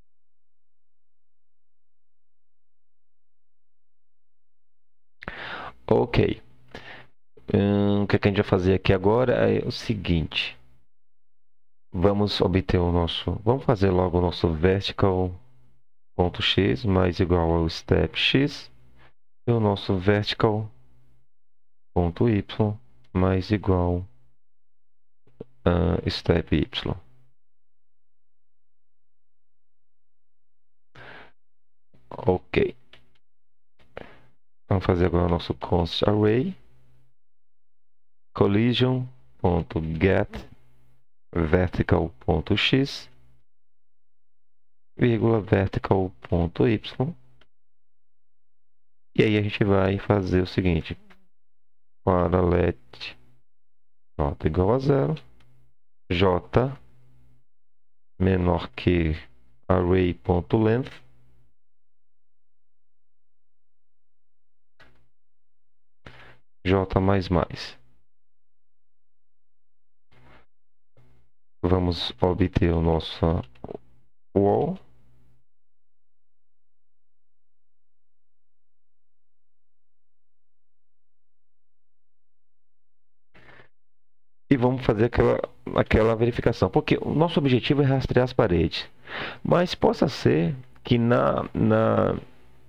Ok. Hum, o que, é que a gente vai fazer aqui agora é o seguinte. Vamos obter o nosso... Vamos fazer logo o nosso vertical.x mais igual ao step x. E o nosso vertical.y mais igual a step y. Ok. Vamos fazer agora o nosso const array. Collision.get vertical.x, vírgula vertical.y. E aí a gente vai fazer o seguinte: para let j igual a zero, j menor que array.length, j mais mais. Vamos obter o nosso wall. E vamos fazer aquela, aquela verificação. Porque o nosso objetivo é rastrear as paredes. Mas possa ser que na, na,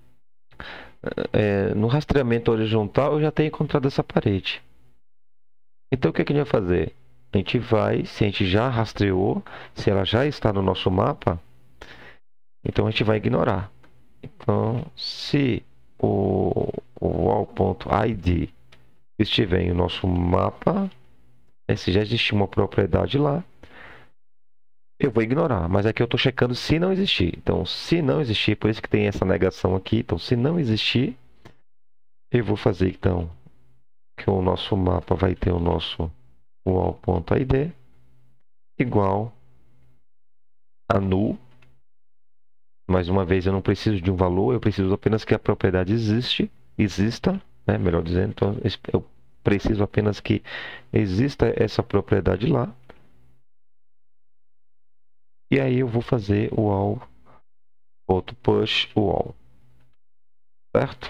é, no rastreamento horizontal eu já tenha encontrado essa parede. Então o que, é que a gente vai fazer? A gente vai, se a gente já rastreou, se ela já está no nosso mapa, então a gente vai ignorar. Então, se o, o wall.id estiver em nosso mapa, né, se já existir uma propriedade lá, eu vou ignorar. Mas aqui eu estou checando se não existir. Então, se não existir, por isso que tem essa negação aqui. Então, se não existir, eu vou fazer então que o nosso mapa vai ter o nosso wall.id igual a null. Mais uma vez, eu não preciso de um valor, eu preciso apenas que a propriedade existe, exista, né? Melhor dizendo, então eu preciso apenas que exista essa propriedade lá. E aí eu vou fazer o all.push o all. Certo?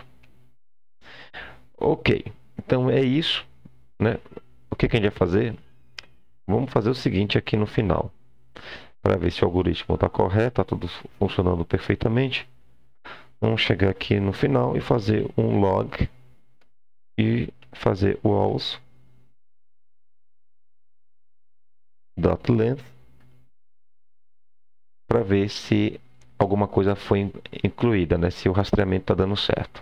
Ok. Então é isso, né? O que, que a gente vai fazer? Vamos fazer o seguinte aqui no final. Para ver se o algoritmo está correto, está tudo funcionando perfeitamente. Vamos chegar aqui no final e fazer um log e fazer o walls.length para ver se alguma coisa foi incluída, né? Se o rastreamento está dando certo.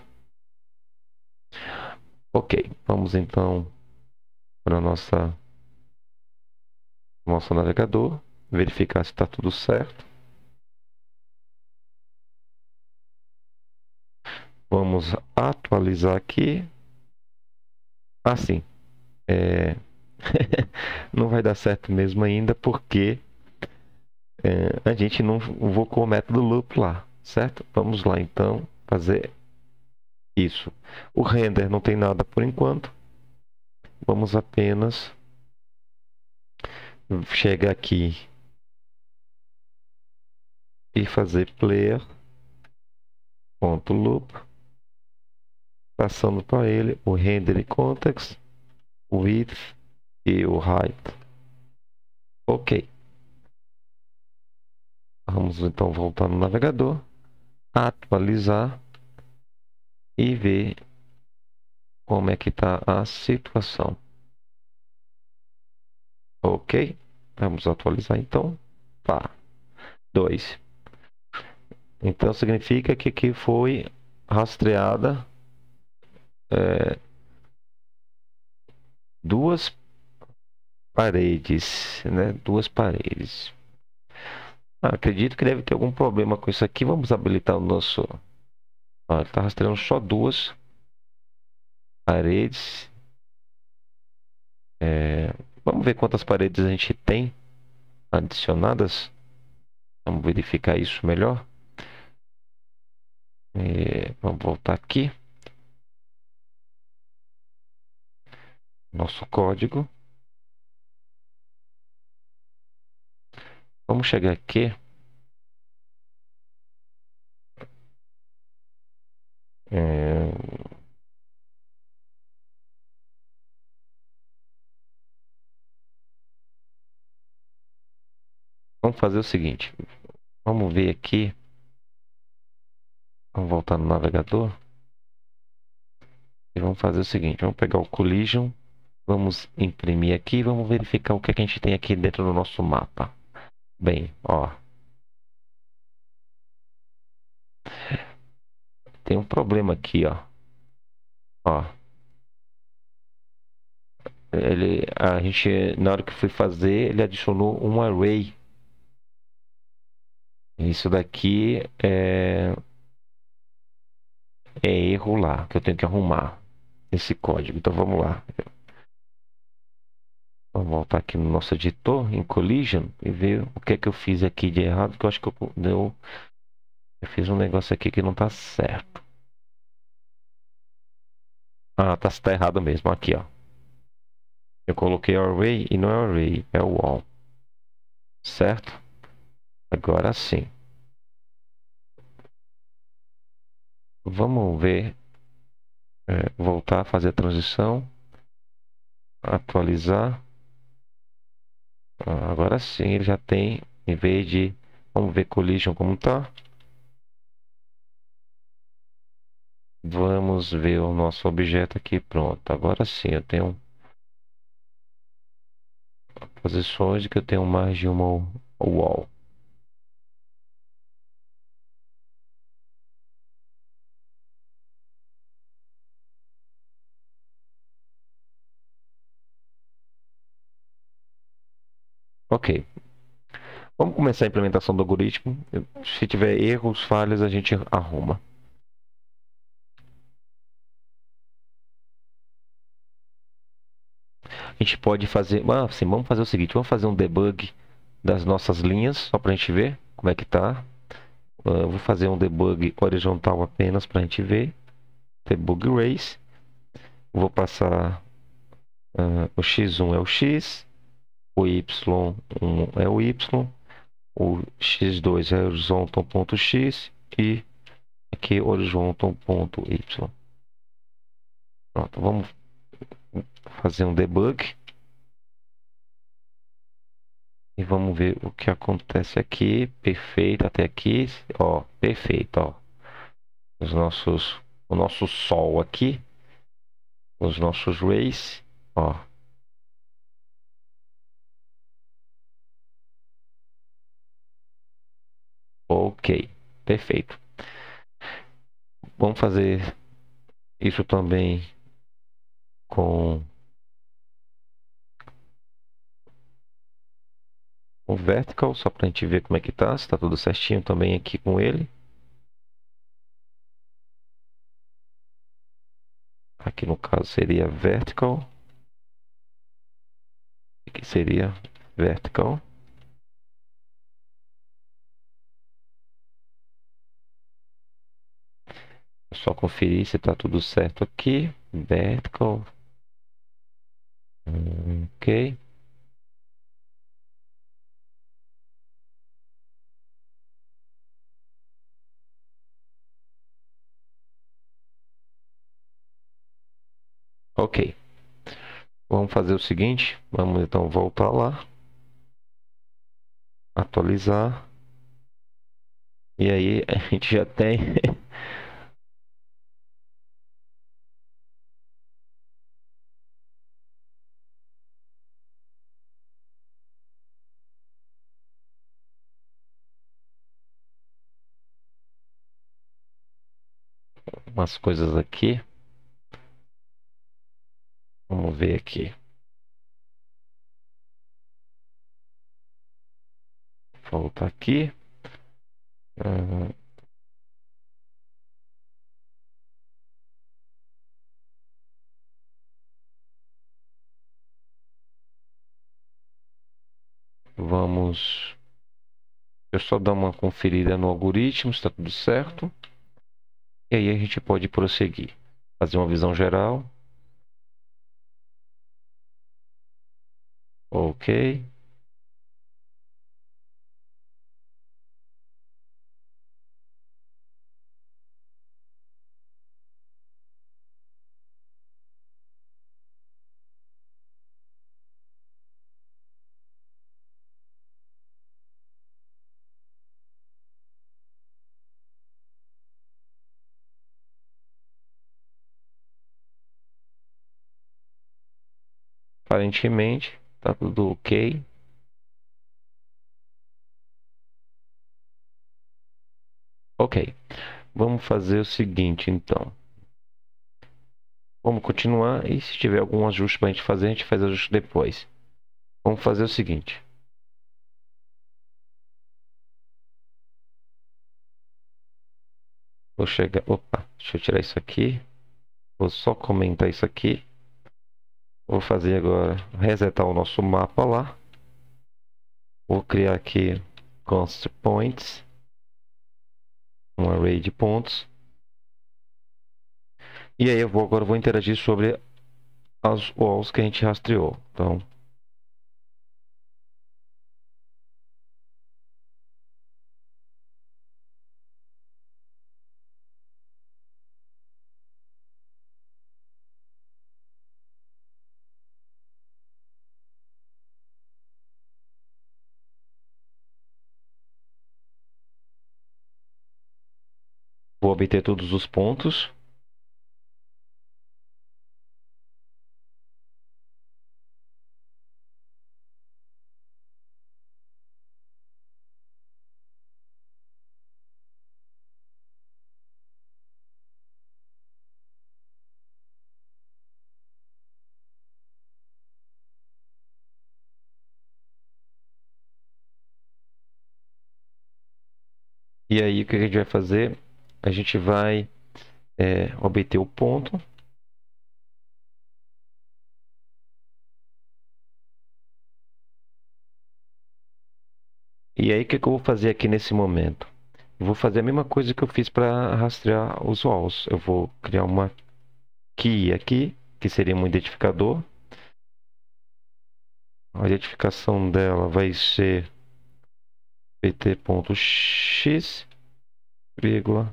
Ok, vamos então para nossa nosso navegador, verificar se está tudo certo. Vamos atualizar aqui. Assim, é... não vai dar certo mesmo ainda, porque é, a gente não invocou o método loop lá, certo? Vamos lá então fazer isso. O render não tem nada por enquanto. Vamos apenas chegar aqui e fazer player.loop, passando para ele o render context, width e o height. Ok. Vamos então voltar no navegador, atualizar e ver como é que está a situação. Ok. Vamos atualizar então. Pá. dois. Então significa que aqui foi rastreada é, duas paredes, né? Duas paredes. Ah, acredito que deve ter algum problema com isso aqui. Vamos habilitar o nosso. Ah, está rastreando só duas paredes. É, vamos ver quantas paredes a gente tem adicionadas. Vamos verificar isso melhor. É, vamos voltar aqui. Nosso código. Vamos chegar aqui. É, vamos fazer o seguinte. Vamos ver aqui. Vamos voltar no navegador. E vamos fazer o seguinte. Vamos pegar o collision. Vamos imprimir aqui. Vamos verificar o que, é que a gente tem aqui dentro do nosso mapa. Bem, ó. Tem um problema aqui, ó. Ó. Ele, a gente, na hora que fui fazer, ele adicionou um array. Isso daqui é, é erro lá, que eu tenho que arrumar esse código. Então vamos lá. Vamos voltar aqui no nosso editor, em Collision, e ver o que é que eu fiz aqui de errado, que eu acho que eu, eu, eu fiz um negócio aqui que não está certo. Ah, tá, tá errado mesmo. Aqui, ó. Eu coloquei array e não é array, é wall. Certo? Agora sim. Vamos ver. É, voltar a fazer a transição. Atualizar. Ah, agora sim ele já tem, em vez de... Vamos ver collision como tá. Vamos ver o nosso objeto aqui. Pronto. Agora sim eu tenho posições de que eu tenho mais de uma wall. Ok. Vamos começar a implementação do algoritmo. Se tiver erros, falhas, a gente arruma. A gente pode fazer... Ah, sim, vamos fazer o seguinte. Vamos fazer um debug das nossas linhas, só para a gente ver como é que tá. Uh, vou fazer um debug horizontal apenas para a gente ver. Debug race. Vou passar... Uh, o x um é o x. O y um é o y. O x dois é horizontal.x. E aqui horizontal.y. Pronto, vamos fazer um debug. E vamos ver o que acontece aqui. Perfeito, até aqui. Ó, perfeito, ó. Os nossos, o nosso sol aqui. Os nossos rays, ó. Ok, perfeito. Vamos fazer isso também com o vertical, só para a gente ver como é que tá, se tá tudo certinho também aqui com ele. Aqui no caso seria vertical. Aqui seria vertical. É só conferir se tá tudo certo aqui. Vertical. Ok. Ok. Vamos fazer o seguinte, vamos então voltar lá, atualizar, e aí a gente já tem umas coisas aqui. Vamos ver aqui. Voltar aqui. Uhum. Vamos. Eu só dar uma conferida no algoritmo, está tudo certo. E aí a gente pode prosseguir. Fazer uma visão geral. Ok. Aparentemente, está tudo ok. Ok. Vamos fazer o seguinte, então. Vamos continuar e se tiver algum ajuste para a gente fazer, a gente faz ajuste depois. Vamos fazer o seguinte. Vou chegar... Opa, deixa eu tirar isso aqui. Vou só comentar isso aqui. Vou fazer agora, resetar o nosso mapa lá. Vou criar aqui const points. Um array de pontos. E aí eu vou, agora vou interagir sobre as walls que a gente rastreou. Então, vou obter todos os pontos. E aí o que a gente vai fazer? A gente vai é, obter o ponto. E aí o que eu vou fazer aqui nesse momento? Eu vou fazer a mesma coisa que eu fiz para rastrear os walls. Eu vou criar uma key aqui, que seria um identificador. A identificação dela vai ser pt.x, vírgula,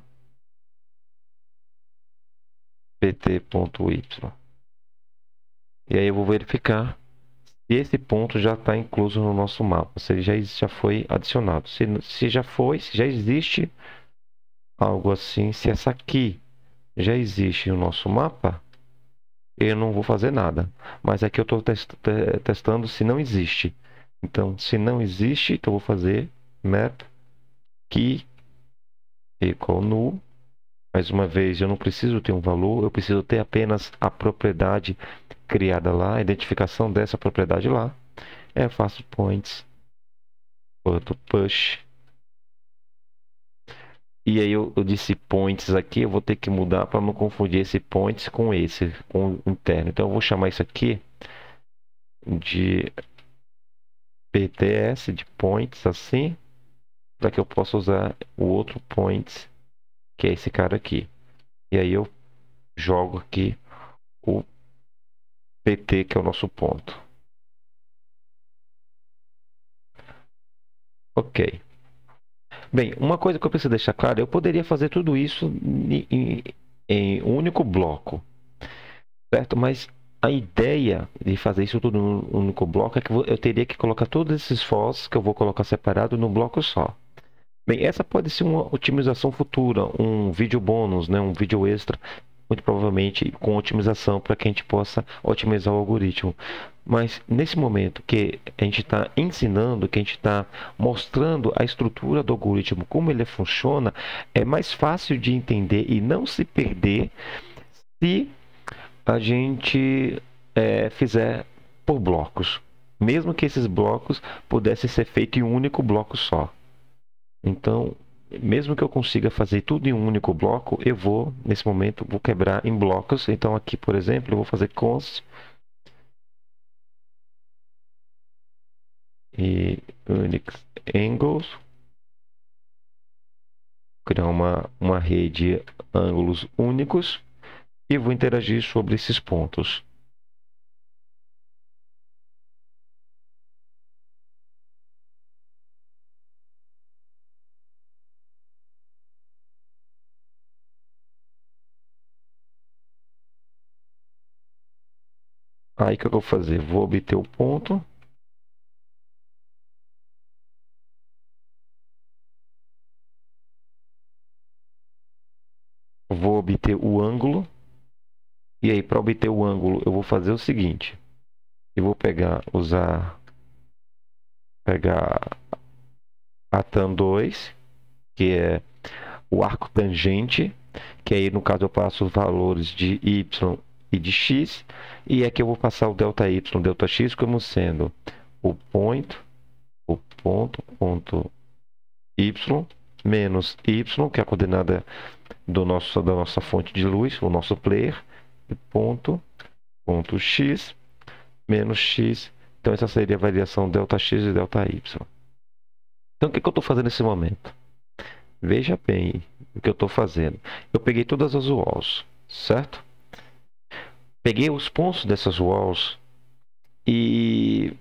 pt.y. E aí eu vou verificar se esse ponto já está incluso no nosso mapa, se ele já, já foi adicionado. Se, se já foi, se já existe algo assim, se essa aqui já existe no nosso mapa, eu não vou fazer nada. Mas aqui eu estou test, testando se não existe. Então, se não existe, então eu vou fazer map key equal null. Mais uma vez, eu não preciso ter um valor, eu preciso ter apenas a propriedade criada lá, a identificação dessa propriedade lá. É, eu faço points, boto push. E aí eu, eu disse points aqui, eu vou ter que mudar para não confundir esse points com esse, com o interno. Então eu vou chamar isso aqui de P T S, de points, assim, para que eu possa usar o outro points, que é esse cara aqui. E aí eu jogo aqui o P T, que é o nosso ponto. Ok. Bem, uma coisa que eu preciso deixar claro, eu poderia fazer tudo isso em, em, em um único bloco, certo? Mas a ideia de fazer isso tudo num único bloco é que eu teria que colocar todos esses fors que eu vou colocar separado num bloco só. Bem, essa pode ser uma otimização futura, um vídeo bônus, né? Um vídeo extra, muito provavelmente com otimização para que a gente possa otimizar o algoritmo. Mas nesse momento que a gente está ensinando, que a gente está mostrando a estrutura do algoritmo, como ele funciona, é mais fácil de entender e não se perder se a gente é, fizer por blocos. Mesmo que esses blocos pudessem ser feitos em um único bloco só. Então, mesmo que eu consiga fazer tudo em um único bloco, eu vou, nesse momento, vou quebrar em blocos. Então, aqui, por exemplo, eu vou fazer const e unique angles, criar uma, uma rede ângulos únicos e vou interagir sobre esses pontos. Aí o que eu vou fazer? Vou obter o ponto. Vou obter o ângulo. E aí, para obter o ângulo, eu vou fazer o seguinte. Eu vou pegar, usar, pegar a tan dois, que é o arco tangente, que aí, no caso, eu passo os valores de y e de x. E aqui eu vou passar o delta y, delta x, como sendo o point, o ponto, ponto y, menos y, que é a coordenada do nosso, da nossa fonte de luz, o nosso player, e ponto, ponto x, menos x. Então, essa seria a variação delta x e delta y. Então, o que, que eu estou fazendo nesse momento? Veja bem o que eu estou fazendo. Eu peguei todas as walls, certo? Peguei os pontos dessas walls e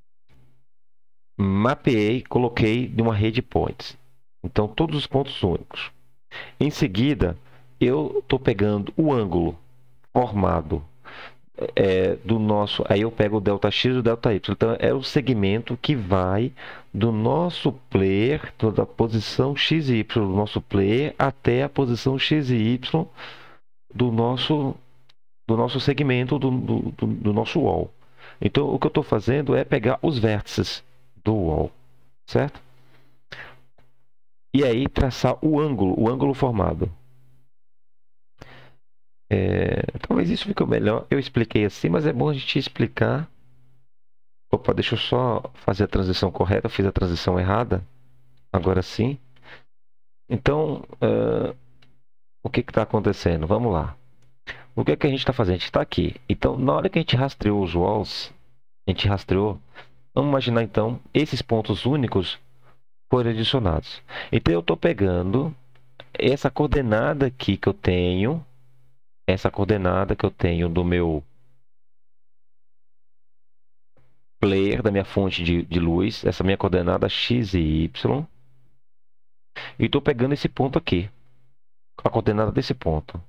mapeei, coloquei de uma rede points. Então, todos os pontos únicos. Em seguida, eu estou pegando o ângulo formado é, do nosso... Aí eu pego o delta x e o delta y. Então, é o segmento que vai do nosso player, da posição x e y do nosso player, até a posição x e y do nosso, do nosso segmento, do, do, do nosso wall. Então, o que eu estou fazendo é pegar os vértices do wall, certo? E aí, traçar o ângulo, o ângulo formado. É, talvez isso ficou melhor. Eu expliquei assim, mas é bom a gente explicar. Opa, deixa eu só fazer a transição correta. Eu fiz a transição errada. Agora sim. Então, uh, o que está acontecendo? Vamos lá. O que, é que a gente está fazendo? A gente está aqui. Então, na hora que a gente rastreou os walls, a gente rastreou. Vamos imaginar, então, esses pontos únicos foram adicionados. Então, eu estou pegando essa coordenada aqui que eu tenho. Essa coordenada que eu tenho do meu player, da minha fonte de, de luz, essa minha coordenada x e y. E estou pegando esse ponto aqui, a coordenada desse ponto,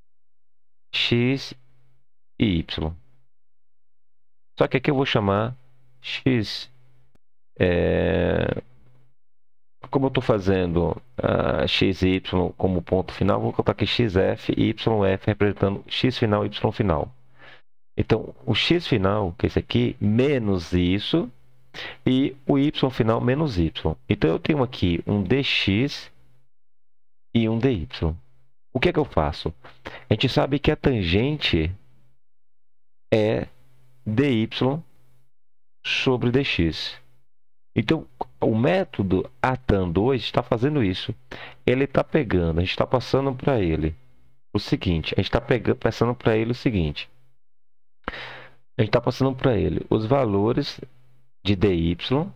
x e y. Só que aqui eu vou chamar x. É... Como eu estou fazendo uh, x e y como ponto final, vou colocar aqui xf e yf representando x final e y final. Então, o x final, que é esse aqui, menos isso, e o y final menos y. Então, eu tenho aqui um dx e um dy. O que é que eu faço? A gente sabe que a tangente é dy sobre dx. Então, o método a tan dois está fazendo isso. Ele está pegando, a gente está passando para ele o seguinte. A gente está passando para ele o seguinte. A gente está passando para ele os valores de dy,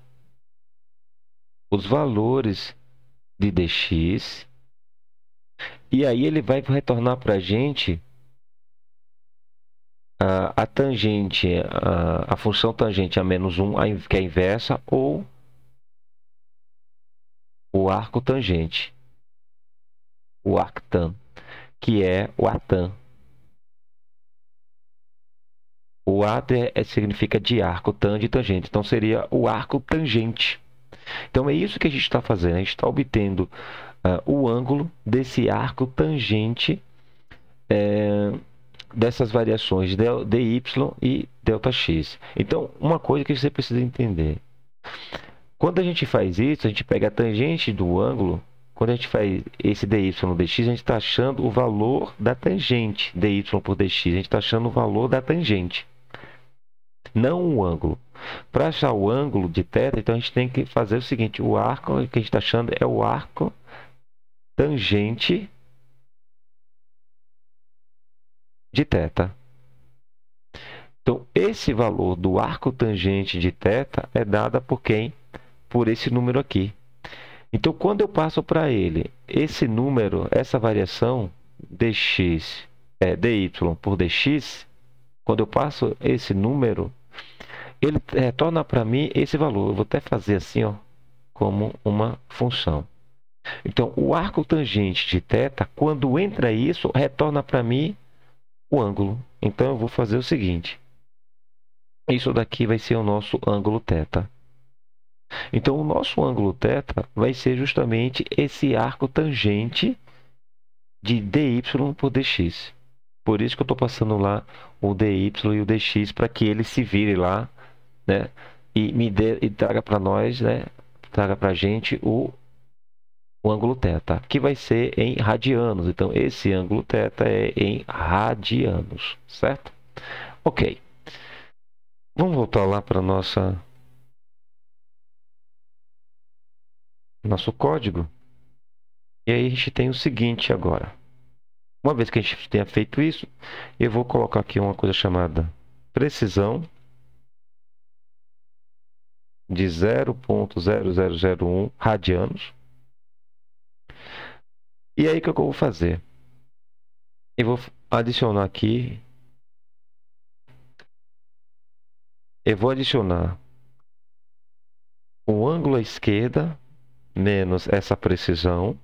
os valores de dx, e aí ele vai retornar para a gente a, a tangente, a, a função tangente a menos um, que é a inversa, ou o arco tangente, o arc tan, que é o artan. O A de, é, significa de arco, tan de tangente. Então seria o arco tangente. Então é isso que a gente está fazendo. A gente está obtendo uh, o ângulo desse arco tangente é, dessas variações dy e Δx. Então, uma coisa que você precisa entender. Quando a gente faz isso, a gente pega a tangente do ângulo. Quando a gente faz esse dy dx, a gente está achando o valor da tangente. Dy por dx, a gente está achando o valor da tangente, não o ângulo. Para achar o ângulo de θ, então a gente tem que fazer o seguinte: o arco que a gente está achando é o arco tangente de θ. Então, esse valor do arco tangente de θ é dado por quem? Por esse número aqui. Então, quando eu passo para ele esse número, essa variação dx, é, dy por dx, quando eu passo esse número, ele retorna para mim esse valor. Eu vou até fazer assim, ó, como uma função. Então, o arco tangente de θ, quando entra isso, retorna para mim o ângulo. Então, eu vou fazer o seguinte. Isso daqui vai ser o nosso ângulo θ. Então, o nosso ângulo θ vai ser justamente esse arco tangente de dy por dx. Por isso que eu estou passando lá o dy e o dx para que ele se vire lá, né? E me dê, e traga para nós, né? Traga para a gente o, o ângulo θ, que vai ser em radianos. Então, esse ângulo θ é em radianos, certo? Ok. Vamos voltar lá para nossa nosso código. E aí a gente tem o seguinte agora. Uma vez que a gente tenha feito isso, eu vou colocar aqui uma coisa chamada precisão de zero ponto zero zero zero um radianos. E aí o que eu vou fazer? Eu vou adicionar aqui, eu vou adicionar o ângulo à esquerda menos essa precisão,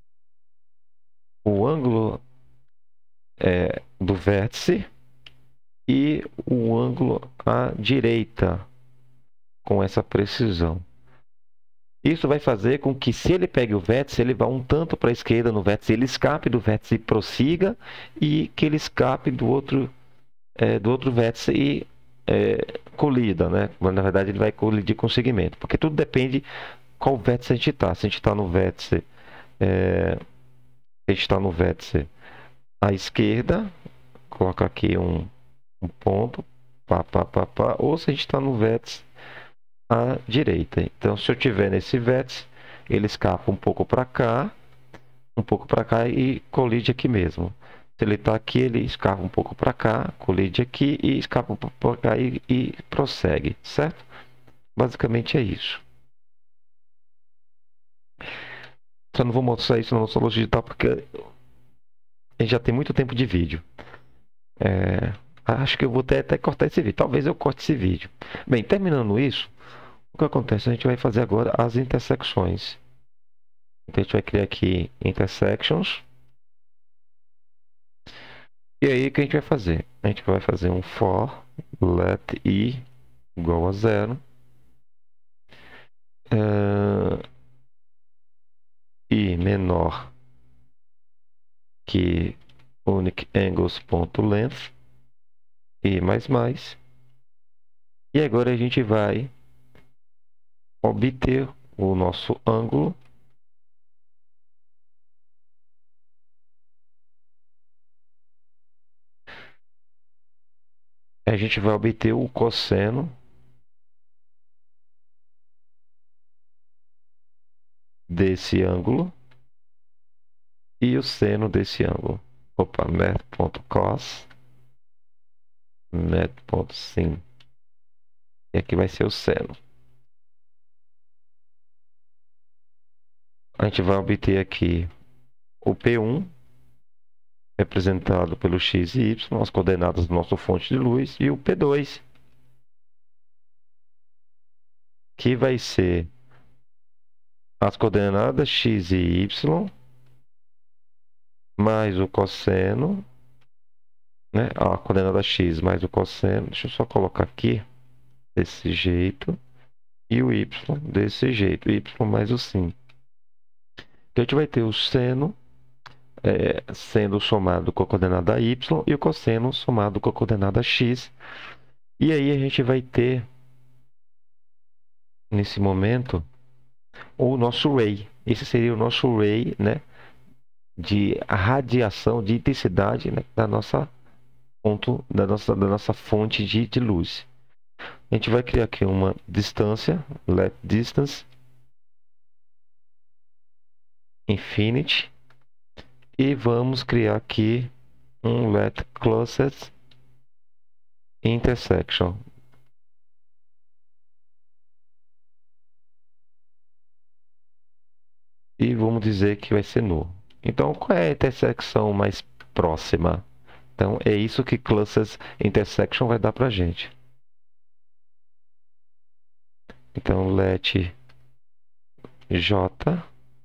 o ângulo é, do vértice e o ângulo à direita com essa precisão. Isso vai fazer com que, se ele pegue o vértice, ele vá um tanto para a esquerda no vértice, ele escape do vértice e prossiga, e que ele escape do outro, é, do outro vértice e é, colida, né? Mas, na verdade, ele vai colidir com o segmento, porque tudo depende qual vértice a gente está. Se a gente está no vértice, é, a gente está no vértice à esquerda, coloca aqui um, um ponto, pá, pá, pá, pá, ou se a gente está no vértice à direita. Então, se eu tiver nesse vértice, ele escapa um pouco para cá, um pouco para cá e colide aqui mesmo. Se ele está aqui, ele escapa um pouco para cá, colide aqui e escapa um pouco para cá e, e prossegue, certo? Basicamente é isso. Só não vou mostrar isso na nossa lousa digital porque a gente já tem muito tempo de vídeo. É, acho que eu vou até, até cortar esse vídeo. Talvez eu corte esse vídeo. Bem, terminando isso, o que acontece? A gente vai fazer agora as intersecções. Então, a gente vai criar aqui intersections. E aí, o que a gente vai fazer? A gente vai fazer um for let i igual a zero. Uh, i menor que uniqueangles.length e mais mais. E agora a gente vai obter o nosso ângulo a gente vai obter o cosseno desse ângulo e o seno desse ângulo. Opa, math.cos math.sin. E aqui vai ser o seno. A gente vai obter aqui o P um, representado pelo x e y, as coordenadas do nosso fonte de luz, e o P dois, que vai ser as coordenadas x e y, mais o cosseno né? A coordenada x mais o cosseno. Deixa eu só colocar aqui desse jeito. E o y desse jeito. Y mais o sin. Então, a gente vai ter o seno é, sendo somado com a coordenada y e o cosseno somado com a coordenada x. E aí a gente vai ter, nesse momento, o nosso ray. Esse seria o nosso ray, né, de radiação, de intensidade, né, da nossa ponto, da nossa, da nossa fonte de, de luz. A gente vai criar aqui uma distância, let distance infinity, e vamos criar aqui um let closest intersection. E vamos dizer que vai ser null. Então, qual é a intersecção mais próxima? Então, é isso que closest intersection vai dar para a gente. Então, let j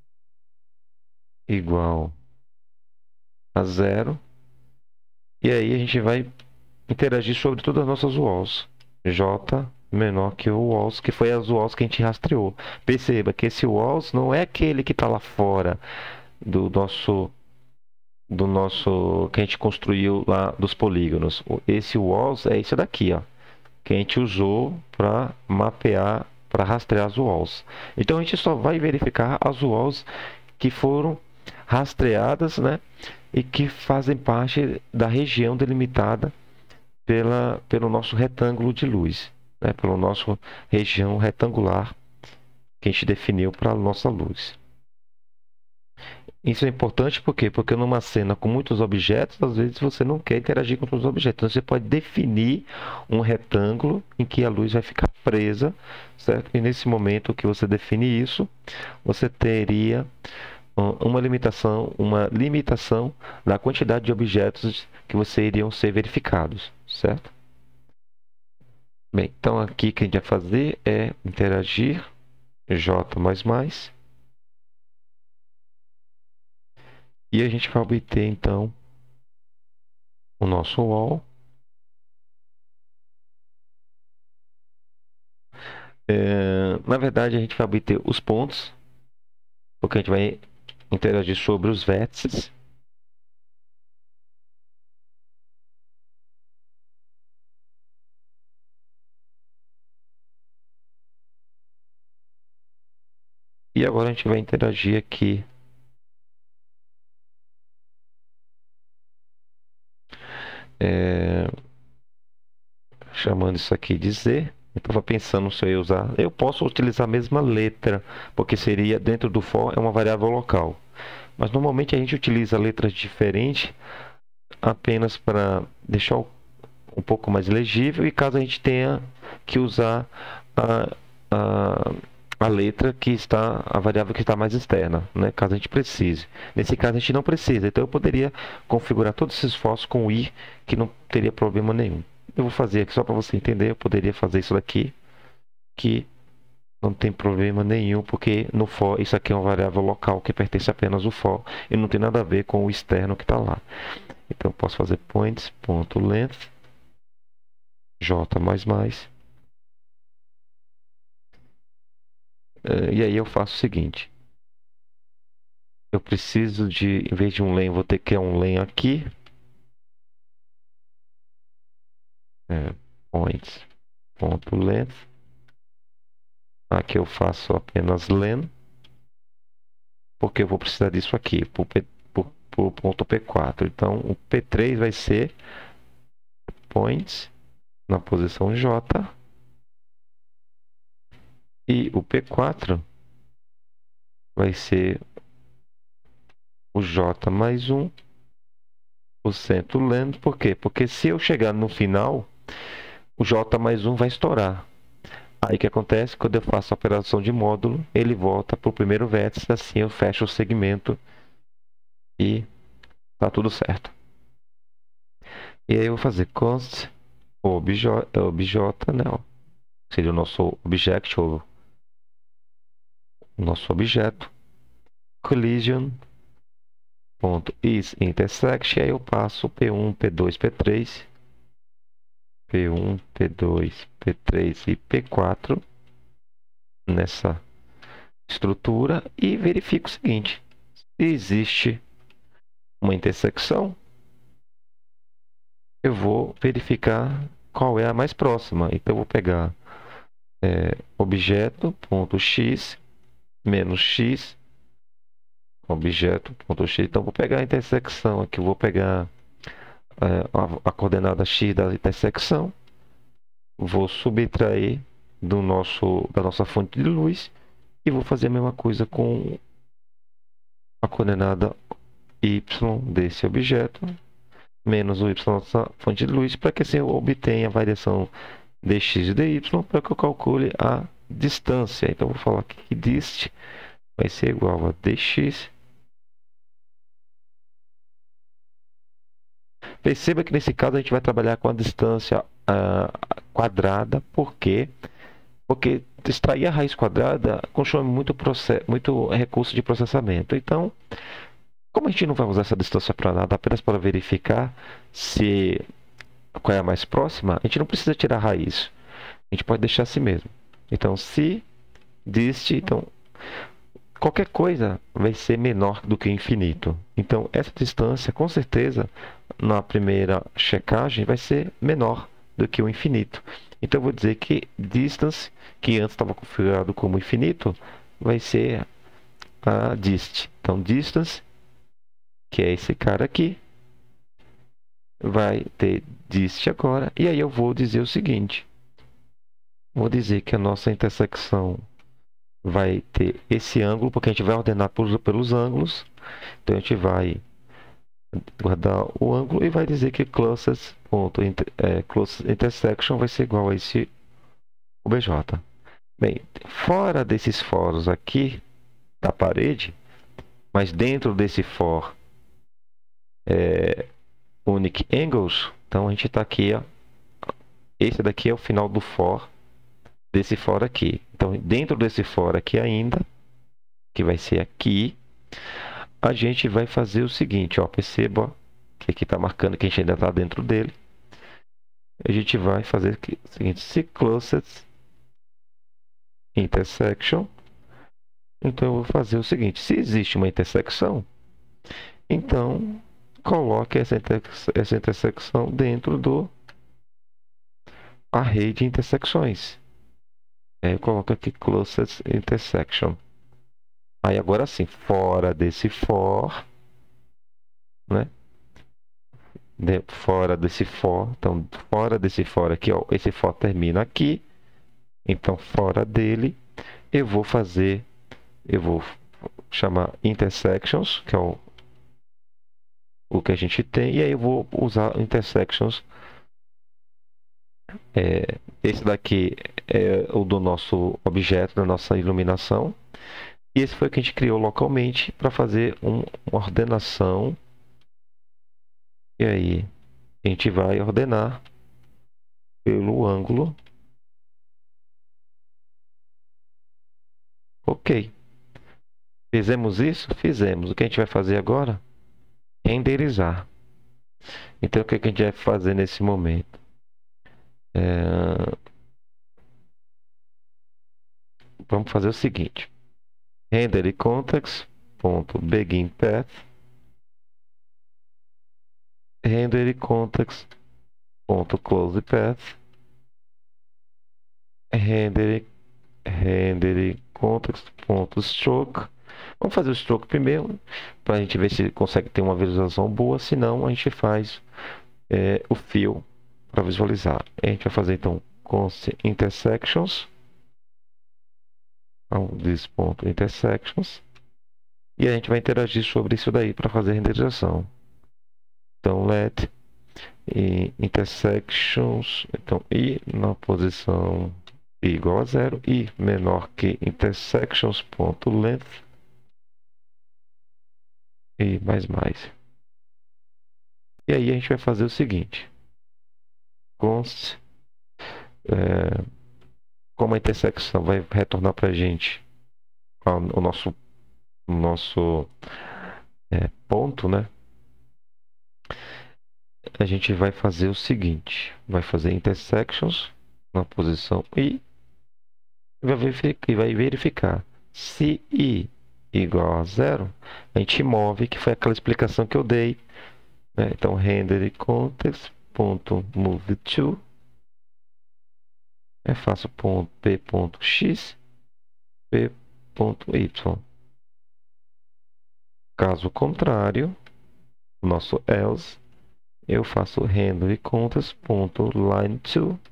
igual a zero. E aí a gente vai interagir sobre todas as nossas walls. J menor que o walls, que foi as walls que a gente rastreou. Perceba que esse walls não é aquele que está lá fora do nosso do nosso que a gente construiu lá dos polígonos. Esse walls é esse daqui, ó, que a gente usou para mapear, para rastrear as walls. Então a gente só vai verificar as walls que foram rastreadas, né, e que fazem parte da região delimitada pela, pelo nosso retângulo de luz, né, pela nossa região retangular que a gente definiu para a nossa luz. Isso é importante por quê? Porque numa cena com muitos objetos, às vezes você não quer interagir com todos os objetos. Então você pode definir um retângulo em que a luz vai ficar presa, certo? E nesse momento que você define isso, você teria uma limitação, uma limitação da quantidade de objetos que você iriam ser verificados, certo? Bem, então aqui o que a gente vai fazer é interagir j mais mais. E a gente vai obter, então, o nosso wall. É, na verdade, a gente vai obter os pontos, porque a gente vai interagir sobre os vértices. E agora a gente vai interagir aqui é, chamando isso aqui de Z. Eu estava pensando se eu ia usar. Eu posso utilizar a mesma letra, porque seria dentro do for é uma variável local. Mas normalmente a gente utiliza letras diferentes apenas para deixar um pouco mais legível e caso a gente tenha que usar a, a, a letra que está, a variável que está mais externa, né? Caso a gente precise. Nesse caso a gente não precisa, então eu poderia configurar todos esses esforços com i, que não teria problema nenhum. Eu vou fazer aqui só para você entender, eu poderia fazer isso daqui, que não tem problema nenhum, porque no for isso aqui é uma variável local que pertence apenas ao for e não tem nada a ver com o externo que está lá. Então eu posso fazer points.length j mais mais. E aí eu faço o seguinte. Eu preciso de, em vez de um len, vou ter que criar um len aqui. É, points.length. Aqui eu faço apenas len. Porque eu vou precisar disso aqui, para o ponto P quatro. Então, o P três vai ser points na posição J. E o P quatro vai ser o J mais um, o centro length. Por quê? Porque se eu chegar no final, o J mais um vai estourar. Aí o que acontece? Quando eu faço a operação de módulo, ele volta para o primeiro vértice, assim eu fecho o segmento e tá tudo certo. E aí eu vou fazer const obj, obj, né? Seria o nosso object, ou o nosso objeto, collision ponto is intersection, aí eu passo P um, P dois, P três, P um, P dois, P três e P quatro nessa estrutura e verifico o seguinte: se existe uma intersecção, eu vou verificar qual é a mais próxima. Então, eu vou pegar é, objeto.x menos x, objeto.x. Então, vou pegar a intersecção aqui, vou pegar é, a, a coordenada x da intersecção, vou subtrair do nosso, da nossa fonte de luz e vou fazer a mesma coisa com a coordenada y desse objeto, menos o y da fonte de luz, para que assim eu obtenha a variação dx e dy, para que eu calcule a distância. Então, eu vou falar aqui que dist vai ser igual a dx. Perceba que nesse caso a gente vai trabalhar com a distância uh, quadrada, por quê? Porque extrair a raiz quadrada consome muito, muito recurso de processamento. Então, como a gente não vai usar essa distância para nada, apenas para verificar se qual é a mais próxima, a gente não precisa tirar a raiz. A gente pode deixar assim mesmo. Então, se dist, então, qualquer coisa vai ser menor do que infinito. Então, essa distância, com certeza, na primeira checagem, vai ser menor do que o infinito. Então, eu vou dizer que distance, que antes estava configurado como infinito, vai ser a dist. Então, distance, que é esse cara aqui, vai ter dist agora. E aí eu vou dizer o seguinte. Vou dizer que a nossa intersecção vai ter esse ângulo, porque a gente vai ordenar pelos, pelos ângulos. Então, a gente vai guardar o ângulo e vai dizer que closest, ponto, é, closest intersection vai ser igual a esse O B J. Bem, fora desses foros aqui da parede, mas dentro desse for é, unique angles, então a gente está aqui, ó, esse daqui é o final do for desse for aqui. Então, dentro desse for aqui ainda, que vai ser aqui, a gente vai fazer o seguinte, ó, perceba ó, que aqui está marcando que a gente ainda está dentro dele. A gente vai fazer aqui, o seguinte, se closest intersection. Então, eu vou fazer o seguinte, se existe uma intersecção, então, coloque essa, inter essa intersecção dentro do array de intersecções. Aí eu coloco aqui closest intersection. Aí agora sim, fora desse for, né? De, fora desse for, então fora desse for aqui, ó, esse for termina aqui. Então fora dele, eu vou fazer, eu vou chamar intersections, que é o, o que a gente tem, e aí eu vou usar intersections. É, esse daqui é o do nosso objeto, da nossa iluminação. E esse foi o que a gente criou localmente para fazer um, uma ordenação. E aí, a gente vai ordenar pelo ângulo. Ok. Fizemos isso? Fizemos. O que a gente vai fazer agora? Renderizar. Então, o que a gente vai fazer nesse momento? É... Vamos fazer o seguinte. Render context.beginPath. Render context.closePath. Render render context.stroke. Vamos fazer o stroke primeiro, para a gente ver se consegue ter uma visualização boa. Se não, a gente faz é, o fill para visualizar. A gente vai fazer então const intersections. Então, this.intersections. E a gente vai interagir sobre isso daí para fazer a renderização. Então, let e intersections. Então, i na posição i igual a zero, i menor que intersections.length e mais mais. E aí a gente vai fazer o seguinte. Const, é, como a intersecção vai retornar para a gente o nosso, o nosso é, ponto, né? A gente vai fazer o seguinte, vai fazer intersections na posição I vai verificar, vai verificar se I igual a zero, a gente move, que foi aquela explicação que eu dei, né? Então, render context.moveTo, eu faço ponto p.x, p.y. Caso contrário, o nosso else, eu faço render context.line2,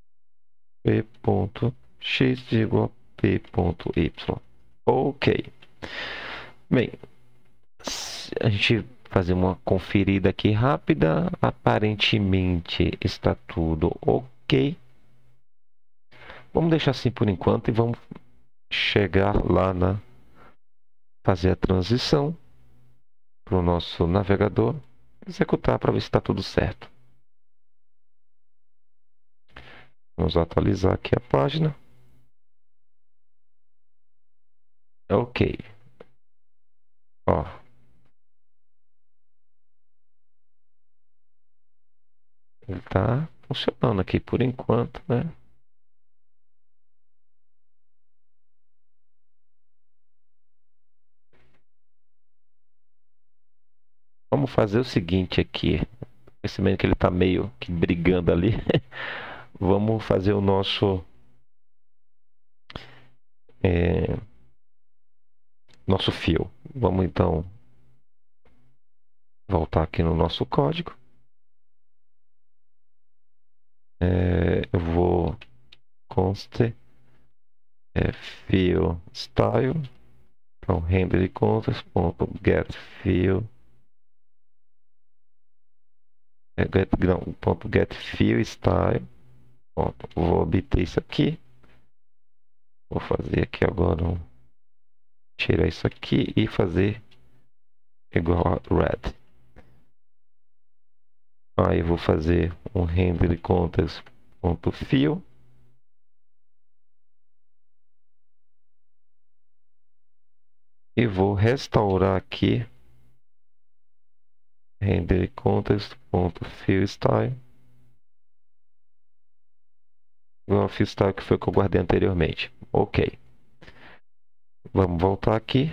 p.x igual a p.y. Ok. Bem, a gente fazer uma conferida aqui rápida. Aparentemente está tudo ok. Vamos deixar assim por enquanto e vamos chegar lá na fazer a transição para o nosso navegador executar para ver se está tudo certo. Vamos atualizar aqui a página. Ok. Ó. Ele está funcionando aqui por enquanto, né? Vamos fazer o seguinte aqui. Percebendo que ele está meio que brigando ali. Vamos fazer o nosso... É, nosso fio. Vamos então voltar aqui no nosso código. É, eu vou const é, fio style, então render de contas ponto get fio é, get, não, ponto get fio style. Ponto, vou obter isso aqui. Vou fazer aqui agora um, tirar isso aqui e fazer igual a red. Aí eu vou fazer um render de contas ponto fio. E vou restaurar aqui render context.fillStyle igual ao fillStyle que foi o que eu guardei anteriormente. Ok. Vamos voltar aqui.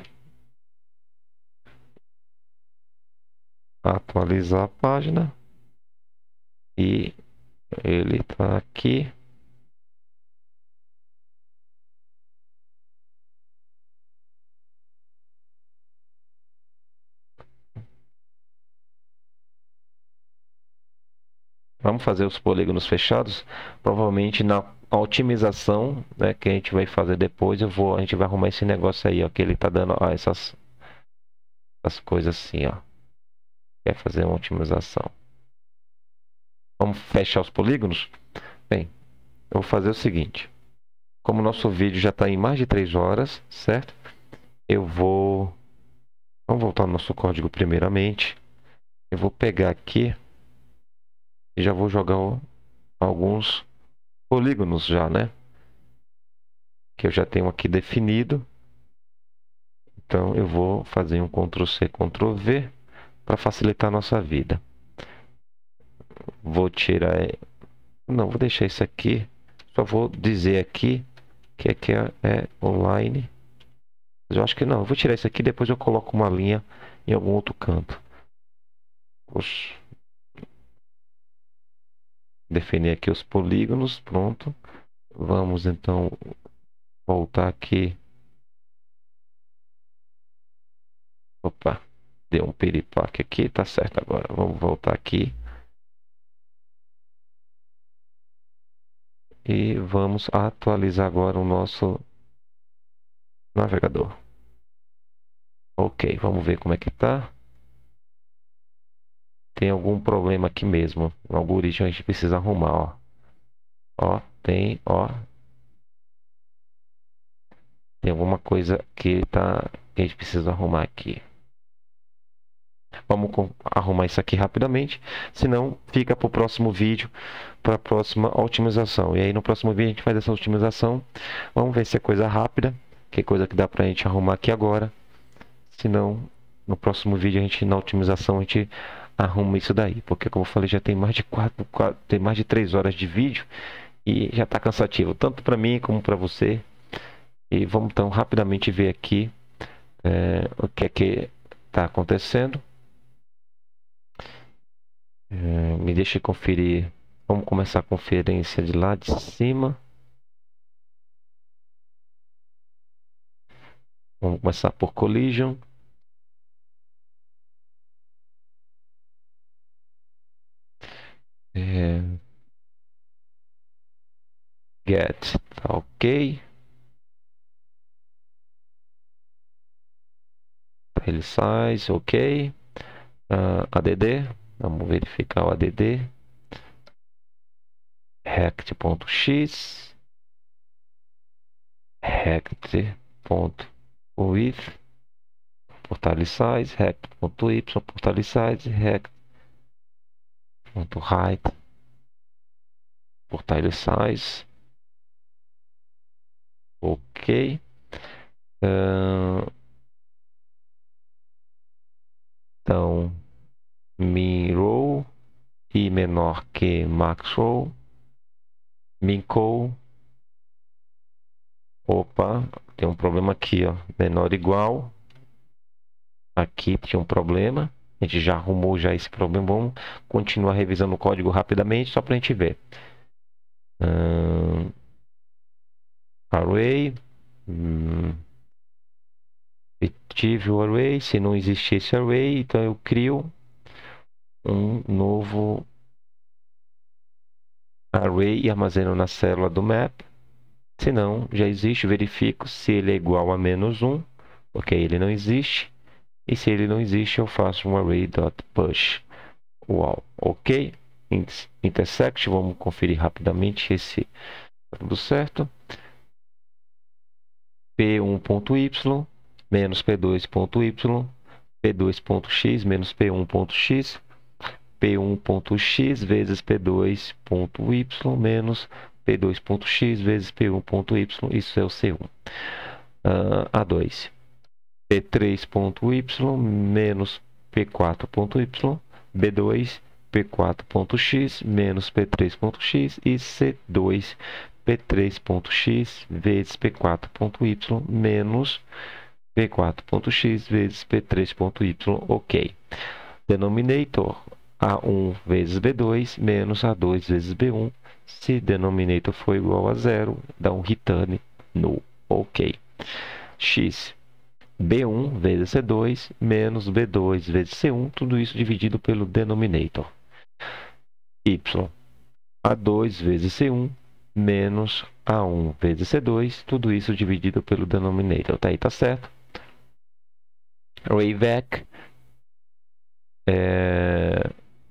Atualizar a página. E ele está aqui. Vamos fazer os polígonos fechados. Provavelmente na otimização, né, que a gente vai fazer depois, eu vou, a gente vai arrumar esse negócio aí, ó, que ele está dando ó, essas, essas coisas assim, ó. Quer fazer uma otimização. Vamos fechar os polígonos? Bem, eu vou fazer o seguinte. Como o nosso vídeo já está em mais de três horas, certo? Eu vou... Vamos voltar no nosso código primeiramente. Eu vou pegar aqui e já vou jogar o, alguns polígonos já, né? Que eu já tenho aqui definido. Então eu vou fazer um control C, control V para facilitar a nossa vida. Vou tirar... Não, vou deixar isso aqui. Só vou dizer aqui que aqui é, é online. Mas eu acho que não. Eu vou tirar isso aqui e depois eu coloco uma linha em algum outro canto. Oxi. Definir aqui os polígonos, pronto. Vamos então voltar aqui. Opa, deu um piripaque aqui, tá certo agora. Vamos voltar aqui. E vamos atualizar agora o nosso navegador. Ok, vamos ver como é que tá. Tem algum problema aqui mesmo. O algoritmo a gente precisa arrumar, ó. Ó, tem, ó. Tem alguma coisa que tá que a gente precisa arrumar aqui. Vamos arrumar isso aqui rapidamente, senão fica para o próximo vídeo, para a próxima otimização. E aí no próximo vídeo a gente faz essa otimização. Vamos ver se é coisa rápida, que é coisa que dá para a gente arrumar aqui agora. Senão no próximo vídeo a gente, na otimização, a gente arruma isso daí. Porque, como eu falei, já tem mais de quatro, quatro tem mais de três horas de vídeo e já está cansativo, tanto para mim como para você. E vamos então rapidamente ver aqui é, o que é que está acontecendo. É, me deixe conferir. Vamos começar a conferência de lá de cima. Vamos começar por collision. É, get, tá ok. Ele size, ok. Uh, A D D, vamos verificar o A D D. Rect.x, rect.width, portal size, rect.y, portal size, rect.height, portal size, ok. Uh, então, min row i menor que max row, min call, opa, tem um problema aqui, ó, menor ou igual, aqui tinha um problema, a gente já arrumou já esse problema, vamos continuar revisando o código rapidamente, só para a gente ver. Uh, array, hum, tive o array, se não existir esse array, então eu crio um novo array e armazeno na célula do map. Se não, já existe, verifico se ele é igual a menos um, porque ele não existe. E se ele não existe, eu faço um array.push. Uau, ok? Intersect, vamos conferir rapidamente se está tudo certo. P um ponto y menos P dois ponto y, P dois ponto x menos P um ponto x, P um ponto x vezes P dois ponto y menos P dois ponto x vezes P um ponto y, isso é o C um. Uh, A dois, P três ponto y menos P quatro ponto y, B dois, P quatro ponto x menos P três ponto x e C dois, P três ponto x vezes P quatro ponto y menos P quatro ponto x vezes P três ponto y, ok. Denominator, A um vezes B dois menos A dois vezes B um. Se denominator for igual a zero, dá um return null, ok. X, B um vezes C dois menos B dois vezes C um, tudo isso dividido pelo denominator. Y, A dois vezes C um menos A um vezes C dois, tudo isso dividido pelo denominator. Tá aí, tá certo. Array-vec, é...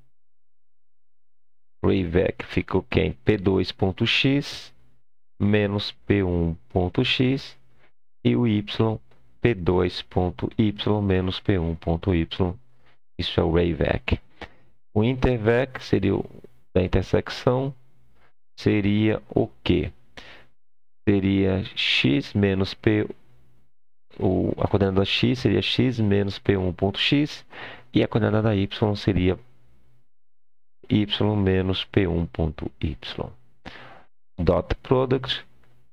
array-vec fica o quê? P dois ponto x menos P um ponto x e o y, P dois ponto y menos P um ponto y. Isso é o array-vec. O inter-vec seria o da intersecção, seria o quê? Seria x menos P, o, a coordenada x seria x menos P um ponto x e a coordenada y seria y menos P um ponto y. Dot product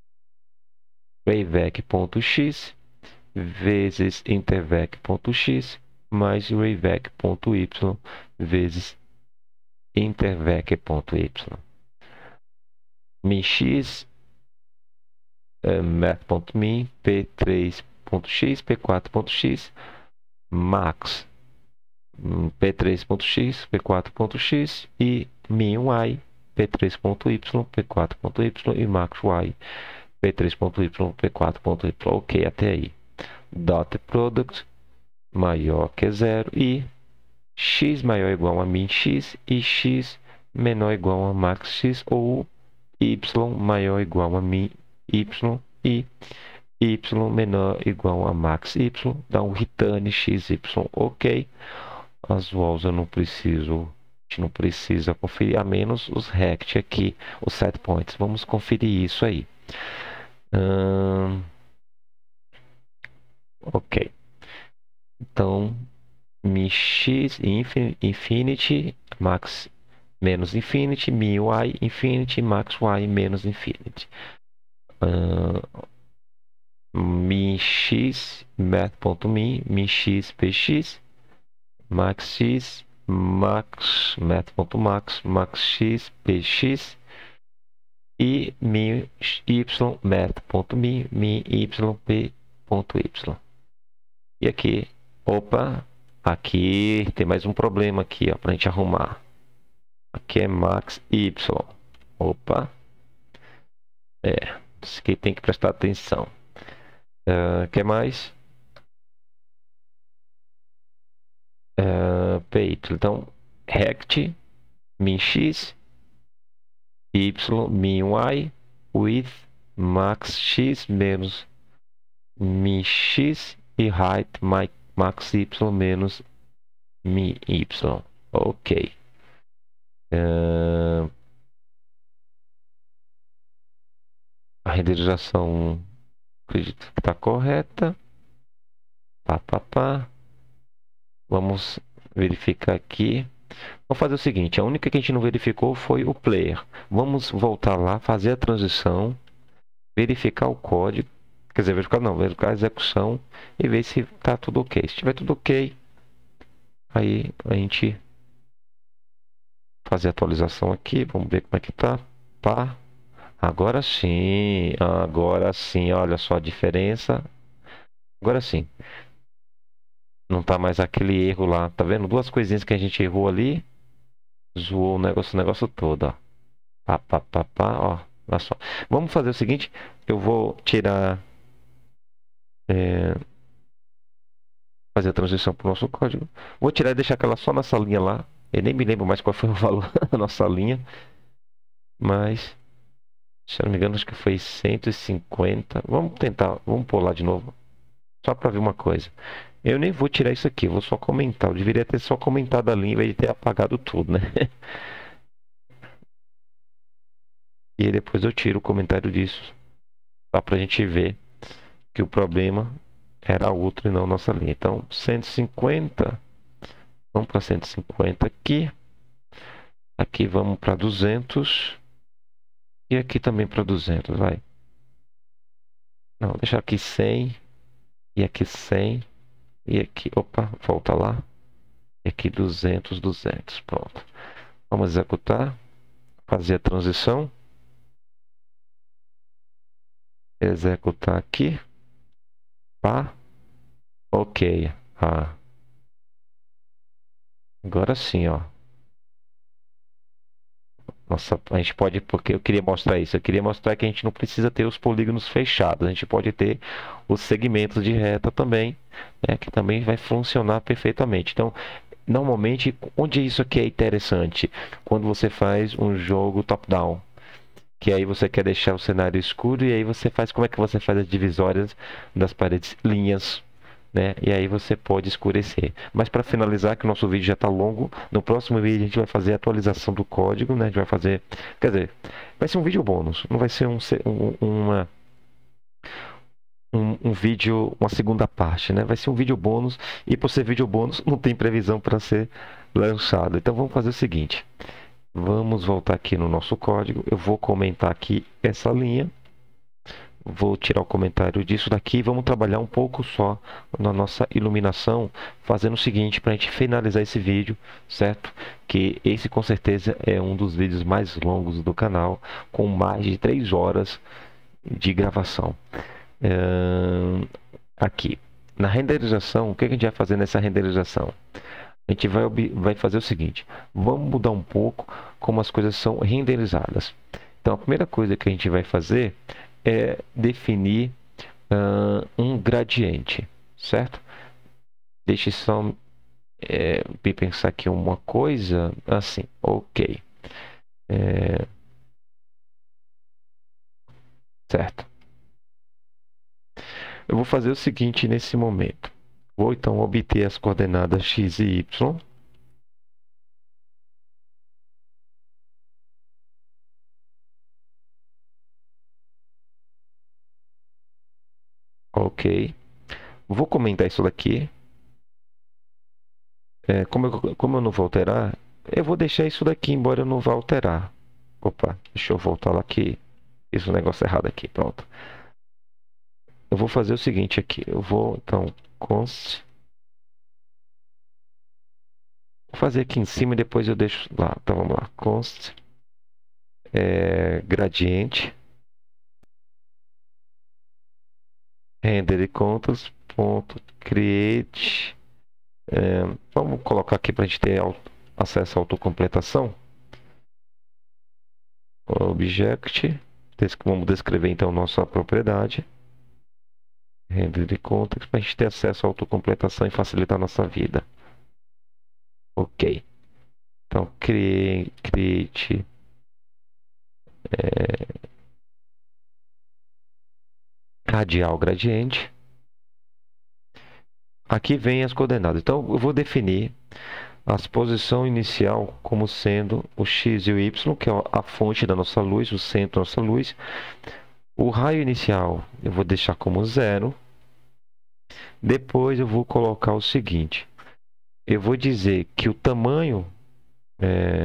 array-vec.x vezes inter-vec.x mais array-vec.y vezes inter-vec.y. Min-x, é, math.min, P três ponto x, P quatro ponto x, max, P três ponto x, P quatro ponto x e min-y, P três ponto y, P quatro ponto y e max-y, P três ponto y, P quatro ponto y. Ok, até aí. Dot product maior que zero e x maior ou igual a min-x e x menor ou igual a max-x ou y maior ou igual a min-y e y menor ou igual a max-y, dá um return xy. Ok. As walls eu não preciso, a gente não precisa conferir, a menos os rect aqui, os set points. Vamos conferir isso aí. Hum, ok. Então, min x infin- infinity max menos infinity, min y infinity, max y menos infinity. Uh, min x math.min, min x px, max x, max math.max, max x px e min y math.min, min y p.y. E aqui, opa, aqui tem mais um problema aqui, ó, pra gente arrumar. Aqui é max y. Opa, é, isso aqui tem que prestar atenção. O uh, que mais? Uh, py. Então, rect min x, y min y, with max x menos min x e height max y menos min y. Ok. Uh, a renderização acredito que está correta. Pá, pá, pá. Vamos verificar aqui. Vamos fazer o seguinte, a única que a gente não verificou foi o player. Vamos voltar lá, fazer a transição, verificar o código, quer dizer, verificar não, verificar a execução e ver se está tudo ok. Se estiver tudo ok, aí a gente fazer a atualização aqui, vamos ver como é que tá. Pá. Agora sim, agora sim, olha só a diferença. Agora sim. Não tá mais aquele erro lá, tá vendo? Duas coisinhas que a gente errou ali, zoou o negócio, o negócio todo, ó. Pá, pá, pá, pá, ó. Olha só. Vamos fazer o seguinte, eu vou tirar... É, fazer a transição para o nosso código. Vou tirar e deixar aquela só nessa linha lá. Eu nem me lembro mais qual foi o valor da nossa linha. Mas, se eu não me engano, acho que foi cento e cinquenta. Vamos tentar, vamos pôr lá de novo. Só para ver uma coisa. Eu nem vou tirar isso aqui, eu vou só comentar. Eu deveria ter só comentado a linha, em vez de ter apagado tudo, né? E aí depois eu tiro o comentário disso. Só para a gente ver que o problema era outro e não nossa linha. Então, cento e cinquenta. Vamos para cento e cinquenta aqui. Aqui vamos para duzentos. E aqui também para duzentos, vai. Não, deixa aqui cem. E aqui cem. E aqui, opa, volta lá. E aqui duzentos, duzentos. Pronto. Vamos executar. Fazer a transição. Executar aqui. Pá. Ok. Ah. Agora sim, ó. Nossa, a gente pode, porque eu queria mostrar isso. Eu queria mostrar que a gente não precisa ter os polígonos fechados. A gente pode ter os segmentos de reta também, né, que também vai funcionar perfeitamente. Então, normalmente, onde isso aqui é interessante? Quando você faz um jogo top-down, que aí você quer deixar o cenário escuro e aí você faz, como é que você faz as divisórias das paredes? Linhas, né? E aí você pode escurecer. Mas para finalizar, que o nosso vídeo já está longo, no próximo vídeo a gente vai fazer a atualização do código, né? A gente vai fazer, quer dizer, vai ser um vídeo bônus, não vai ser um, um, uma um, um vídeo, uma segunda parte, né? Vai ser um vídeo bônus e por ser vídeo bônus não tem previsão para ser lançado. Então vamos fazer o seguinte, vamos voltar aqui no nosso código, eu vou comentar aqui essa linha. Vou tirar o comentário disso daqui e vamos trabalhar um pouco só na nossa iluminação, fazendo o seguinte para a gente finalizar esse vídeo, certo? Que esse com certeza é um dos vídeos mais longos do canal, com mais de três horas de gravação. Uh, aqui, na renderização, o que a gente vai fazer nessa renderização? A gente vai, vai fazer o seguinte, vamos mudar um pouco como as coisas são renderizadas. Então, a primeira coisa que a gente vai fazer é definir uh, um gradiente, certo? Deixe só é, pensar aqui uma coisa assim, ok. É, certo. Eu vou fazer o seguinte nesse momento. Vou então obter as coordenadas x e y. Ok. Vou comentar isso daqui. É, como, eu, como eu não vou alterar, eu vou deixar isso daqui, embora eu não vá alterar. Opa, deixa eu voltar lá aqui. Fiz um negócio errado aqui, pronto. Eu vou fazer o seguinte aqui. Eu vou, então, const. Vou fazer aqui em cima e depois eu deixo lá. Então, vamos lá. Const. É, gradiente. Render contas. Ponto, create. É, vamos colocar aqui para a gente ter auto, acesso à autocompletação. Object. Vamos descrever então nossa propriedade. Render de contas para a gente ter acesso à autocompletação e facilitar a nossa vida. Ok. Então, create, create é, radial gradiente. Aqui vem as coordenadas. Então, eu vou definir a posição inicial como sendo o x e o y, que é a fonte da nossa luz, o centro da nossa luz. O raio inicial eu vou deixar como zero. Depois eu vou colocar o seguinte. Eu vou dizer que o tamanho... É,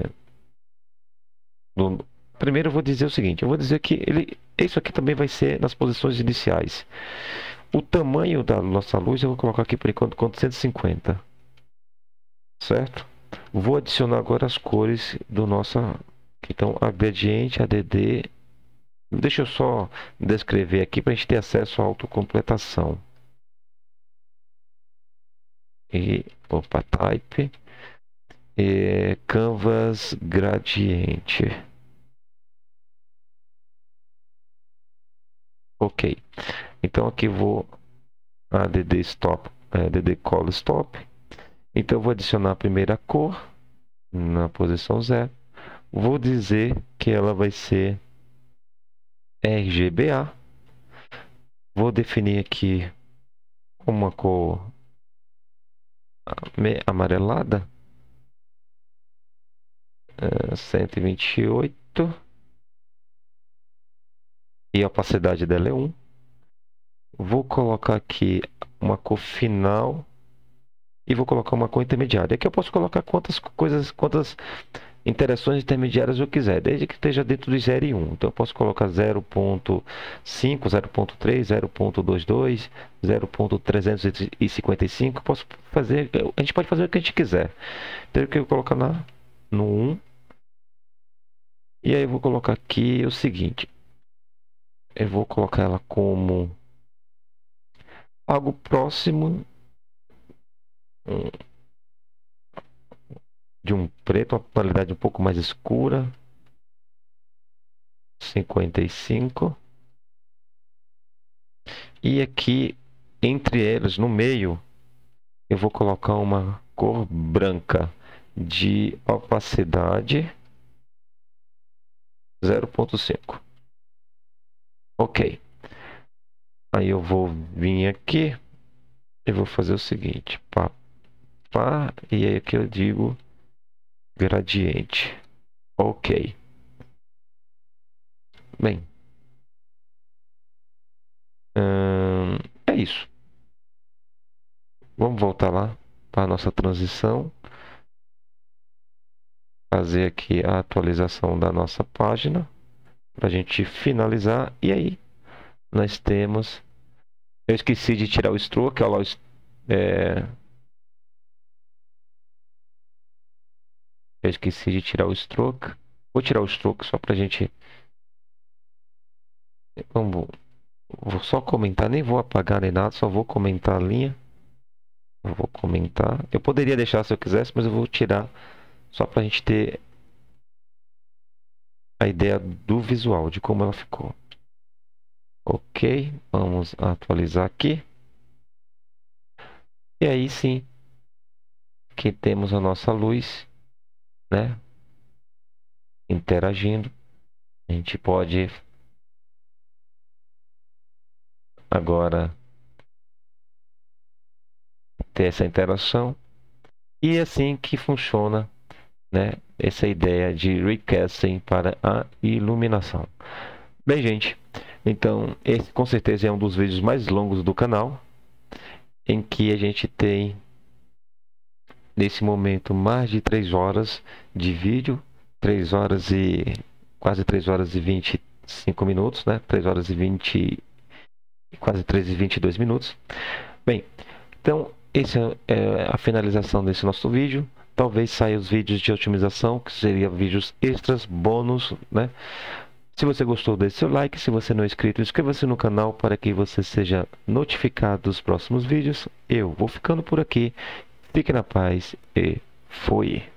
do, primeiro eu vou dizer o seguinte. Eu vou dizer que ele, isso aqui também vai ser nas posições iniciais. O tamanho da nossa luz eu vou colocar aqui por enquanto como cento e cinquenta. Certo? Vou adicionar agora as cores do nosso... Então, a gradiente, A D D... Deixa eu só descrever aqui para a gente ter acesso à autocompletação. E, opa, type. E, canvas gradiente. Ok. Então, aqui vou... A D D stop, A D D color stop. Então, eu vou adicionar a primeira cor na posição zero. Vou dizer que ela vai ser R G B A. Vou definir aqui uma cor amarelada. É, cento e vinte e oito. E a opacidade dela é um. Vou colocar aqui uma cor final. E vou colocar uma cor intermediária. Aqui eu posso colocar quantas coisas, quantas interações intermediárias eu quiser, desde que esteja dentro do zero e um. Então eu posso colocar zero ponto cinco, zero ponto três, zero ponto vinte e dois, zero ponto trezentos e cinquenta e cinco. Posso fazer, a gente pode fazer o que a gente quiser. Então eu quero colocar na, no um. E aí eu vou colocar aqui o seguinte. Eu vou colocar ela como algo próximo de um preto, uma tonalidade um pouco mais escura. cinquenta e cinco. E aqui, entre eles, no meio, eu vou colocar uma cor branca de opacidade zero ponto cinco. Ok. Aí eu vou vir aqui e vou fazer o seguinte. Pá, pá, e aí aqui eu digo gradiente. Ok. Bem. Hum, é isso. Vamos voltar lá para a nossa transição. Fazer aqui a atualização da nossa página. Para a gente finalizar. E aí, nós temos... Eu esqueci de tirar o stroke. Olha lá, é... Eu esqueci de tirar o stroke. Vou tirar o stroke só para a gente... Vamos... Vou só comentar. Nem vou apagar nem nada. Só vou comentar a linha. Eu vou comentar. Eu poderia deixar se eu quisesse, mas eu vou tirar só para a gente ter a ideia do visual, de como ela ficou. Ok, vamos atualizar aqui. E aí sim, que temos a nossa luz, né, interagindo. A gente pode agora ter essa interação. E é assim que funciona, né, essa ideia de recasting para a iluminação. Bem, gente, então esse com certeza é um dos vídeos mais longos do canal, em que a gente tem nesse momento mais de três horas de vídeo, três horas e quase três horas e vinte e cinco minutos, né? três horas e vinte, quase três e vinte e dois minutos. Bem, então essa é a finalização desse nosso vídeo. Talvez saia os vídeos de otimização, que seriam vídeos extras, bônus, né? Se você gostou, deixe seu like. Se você não é inscrito, inscreva-se no canal para que você seja notificado dos próximos vídeos. Eu vou ficando por aqui. Fique na paz e fui!